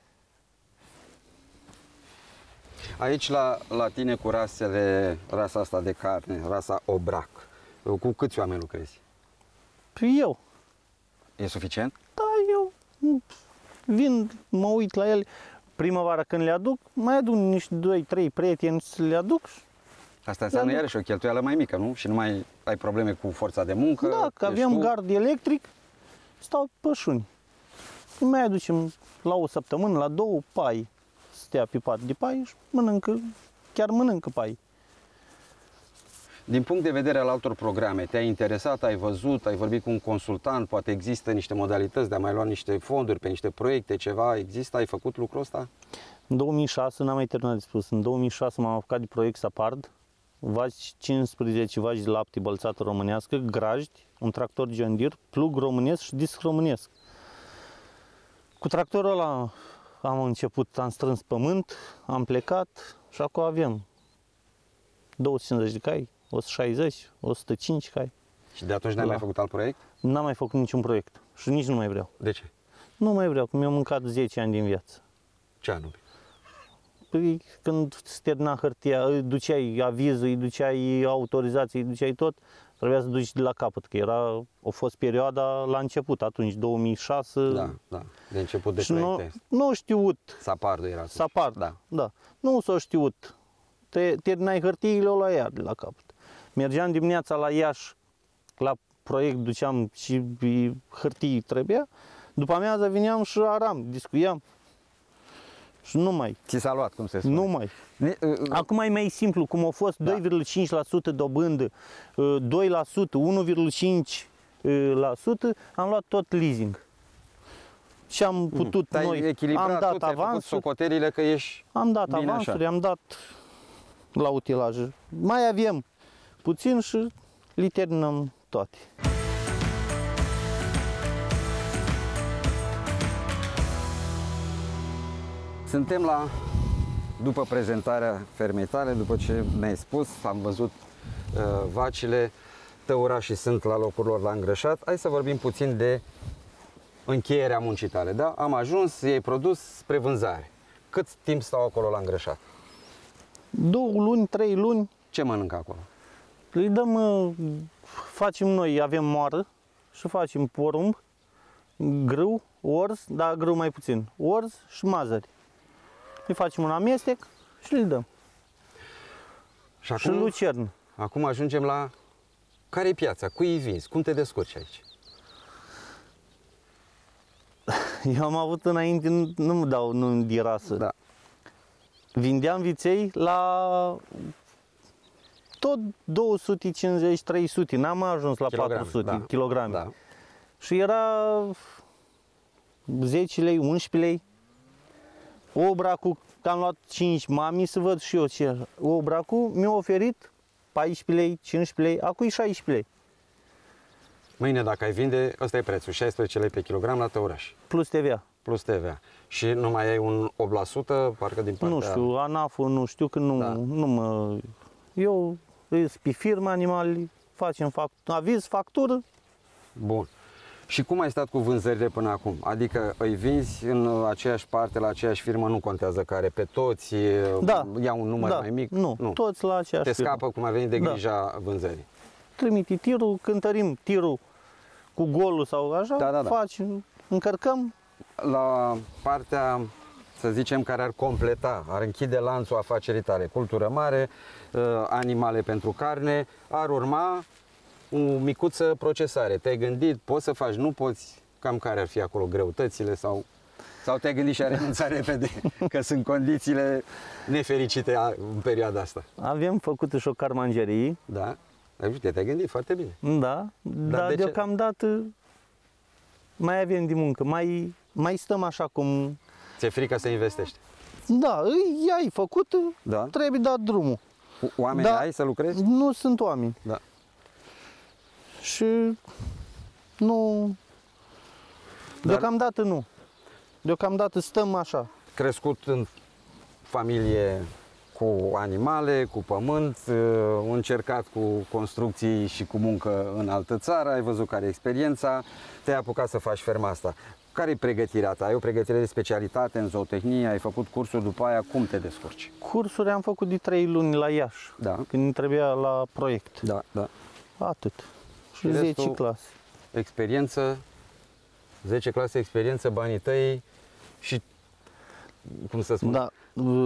Aici la tine cu rasa asta de carne, rasa Obrac, cu câți oameni lucrezi? Păi eu. E suficient? Da, eu vin, mă uit la ele. Primăvara când le aduc, mai aduc niște 2-3 prieteni să le aduc. Asta înseamnă iarăși o cheltuială mai mică, nu? Și nu mai ai probleme cu forța de muncă. Da, că avem gard electric, stau pășuni. Mai aducem la o săptămână, la 2 pai, stea pe pat de pai și mănâncă pai. Din punct de vedere al altor programe, te-ai interesat, ai văzut, ai vorbit cu un consultant, poate există niște modalități de a mai lua niște fonduri pe niște proiecte, ceva, există? Ai făcut lucrul ăsta? În 2006, n-am mai terminat de spus, în 2006 m-am apucat de proiect Sapard, vaci 15 vaci de lapte bălțată românească, grajdi, un tractor John Deere, plug românesc și disc românesc. Cu tractorul ăla am început, am strâns pământ, am plecat și acum avem 250 de cai, 160, 105 cai. Și de atunci n-ai mai făcut alt proiect? N-am mai făcut niciun proiect și nici nu mai vreau. De ce? Nu mai vreau, că mi-au mâncat 10 ani din viață. Ce anume? Păi, când se termina hârtia, îi duceai avizul, îi duceai autorizații, îi duceai tot, trebuia să duci de la capăt, că a fost perioada la început, atunci, 2006. Da, de început de și proiecte. Nu știut. Sapardu era. Sapardu, da. Nu s-a știut. Terminai hârtiile, o luai iar de la capăt. Mergeam dimineața la Iași, la proiect duceam și hârtii trebuia, după amiază veneam și aram, discuiam. Și nu mai. Ți s-a luat, cum se spune? Nu mai. Acum e mai simplu, cum a fost 2,5% dobândă, 2%, 1,5%, am luat tot leasing. Și am putut noi, am dat avansuri, socotelile că ești am dat avansuri, am dat la utilaje. Mai avem puțin și le terminăm toate. Suntem după prezentarea fermei tale, după ce ne-ai spus, am văzut vacile, tăurașii sunt la locul lor la îngrășat. Hai să vorbim puțin de încheierea muncii tale, da? Am ajuns, i-ai produs spre vânzare. Cât timp stau acolo la îngrășat? 2 luni, 3 luni. Ce mănâncă acolo? Îi dăm, facem noi, avem moară și facem porumb, grâu, orz, dar grâu mai puțin, orz și mazări. Îi facem un amestec și le dăm. Și lucern. Acum ajungem la care e piața, cui îi vinzi, cum te descurci aici? Eu am avut înainte, nu-mi dau de rasă. Da. Vindeam viței la tot 250-300, n-am ajuns la 400 kilograme. Da. Și era 10 lei, 11 lei. Obracul, că am luat 5 mami să văd și eu ce. Obracul mi-a oferit 14 lei, 15 lei, acum e 16 lei. Mâine, dacă ai vinde, ăsta e prețul, 16 lei pe kilogram la Tăuraș. Plus TVA. Plus TVA. Și nu mai ai un 8%, parcă din partea... Nu știu, ANAF-ul, nu știu, că nu mă... Eu sunt pe firmă animali, facem aviz, factură. Bun. Și cum ai stat cu vânzările până acum? Adică îi vinzi în aceeași parte, la aceeași firmă, nu contează care, pe toți, ia un număr mai mic? Nu, toți la aceeași firmă. Te scapă, cum a venit, de grija vânzării. Trimite tirul, cântărim tirul cu golul sau așa, facem, încărcăm. La partea, să zicem, care ar completa, ar închide lanțul afacerii tale, cultură mare, animale pentru carne, ar urma o micuță procesare. Te-ai gândit, poți să faci, nu poți, cam care ar fi acolo greutățile sau te-ai gândit și a renunțat repede, că sunt condițiile nefericite în perioada asta? Avem făcut și o carmangerie. Da, uite, te-ai gândit foarte bine. Da, dar deocamdată mai avem de muncă, mai stăm așa cum... Ți-e frică să investești? Da, ai făcut, trebuie dat drumul. Oameni ai să lucrezi? Nu sunt oameni. Da. Și nu... Deocamdată nu. Deocamdată stăm așa. Crescut în familie cu animale, cu pământ, încercat cu construcții și cu muncă în altă țară, ai văzut care e experiența, te-ai apucat să faci ferma asta. Care e pregătirea ta? Ai o pregătire de specialitate în zootehnie, ai făcut cursuri după aia, cum te descurci? Cursuri am făcut de 3 luni la Iași, când îmi trebuia la proiect. Da. Atât. Și 10 clase. Experiență, 10 clase experiență, banii tăi și, cum să spun? Da,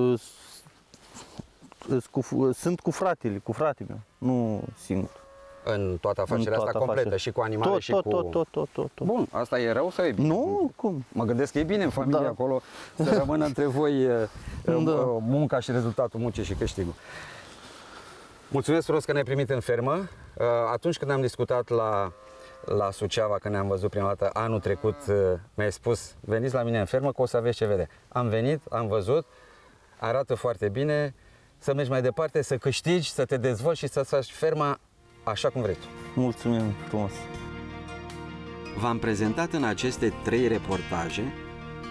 sunt cu fratele meu, nu singur. În toată afacerea asta completă, și cu animale și cu... Tot. Bun, asta e rău sau e bine? Nu, cum? Mă gândesc că e bine în familie acolo să rămână între voi munca și rezultatul muncii și câștigul. Mulțumesc frumos că ne-ai primit în fermă. Atunci când am discutat la Suceava, când ne-am văzut prima dată anul trecut, mi-ai spus, veniți la mine în fermă că o să aveți ce vedea. Am venit, am văzut, arată foarte bine, să mergi mai departe, să câștigi, să te dezvolți și să-ți faci ferma așa cum vrei tu. Mulțumim frumos! V-am prezentat în aceste 3 reportaje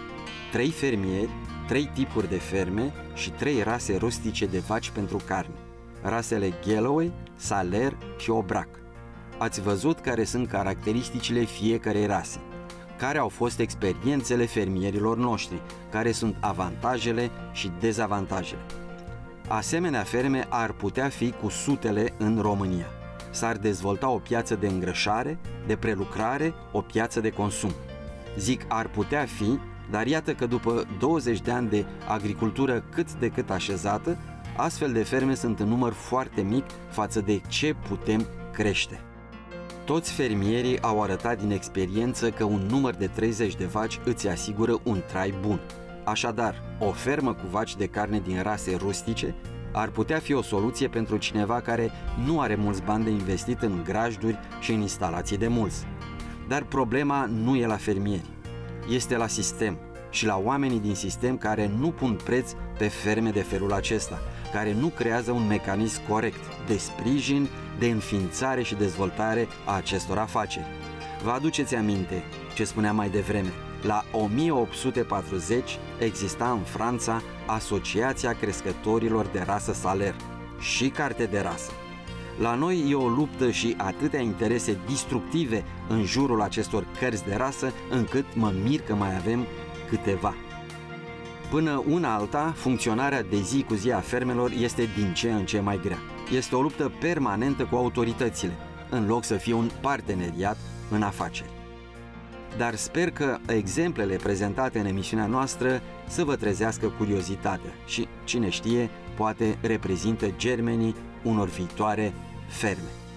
3 fermieri, 3 tipuri de ferme și 3 rase rustice de vaci pentru carne. Rasele Galloway, Saler și Aubrac. Ați văzut care sunt caracteristicile fiecarei rase, care au fost experiențele fermierilor noștri, care sunt avantajele și dezavantajele. Asemenea ferme ar putea fi cu sutele în România. S-ar dezvolta o piață de îngrășare, de prelucrare, o piață de consum. Zic ar putea fi, dar iată că după 20 de ani de agricultură cât de cât așezată, astfel de ferme sunt în număr foarte mic față de ce putem crește. Toți fermierii au arătat din experiență că un număr de 30 de vaci îți asigură un trai bun. Așadar, o fermă cu vaci de carne din rase rustice ar putea fi o soluție pentru cineva care nu are mulți bani de investit în grajduri și în instalații de mulți. Dar problema nu e la fermieri, este la sistem și la oamenii din sistem care nu pun preț pe ferme de felul acesta, care nu creează un mecanism corect de sprijin, de înființare și dezvoltare a acestor afaceri. Vă aduceți aminte ce spuneam mai devreme? La 1840 exista în Franța Asociația Crescătorilor de Rasă Saler și carte de rasă. La noi e o luptă și atâtea interese destructive în jurul acestor cărți de rasă, încât mă mir că mai avem câteva. Până una alta, funcționarea de zi cu zi a fermelor este din ce în ce mai grea. Este o luptă permanentă cu autoritățile, în loc să fie un parteneriat în afaceri. Dar sper că exemplele prezentate în emisiunea noastră să vă trezească curiozitatea și, cine știe, poate reprezintă germenii unor viitoare ferme.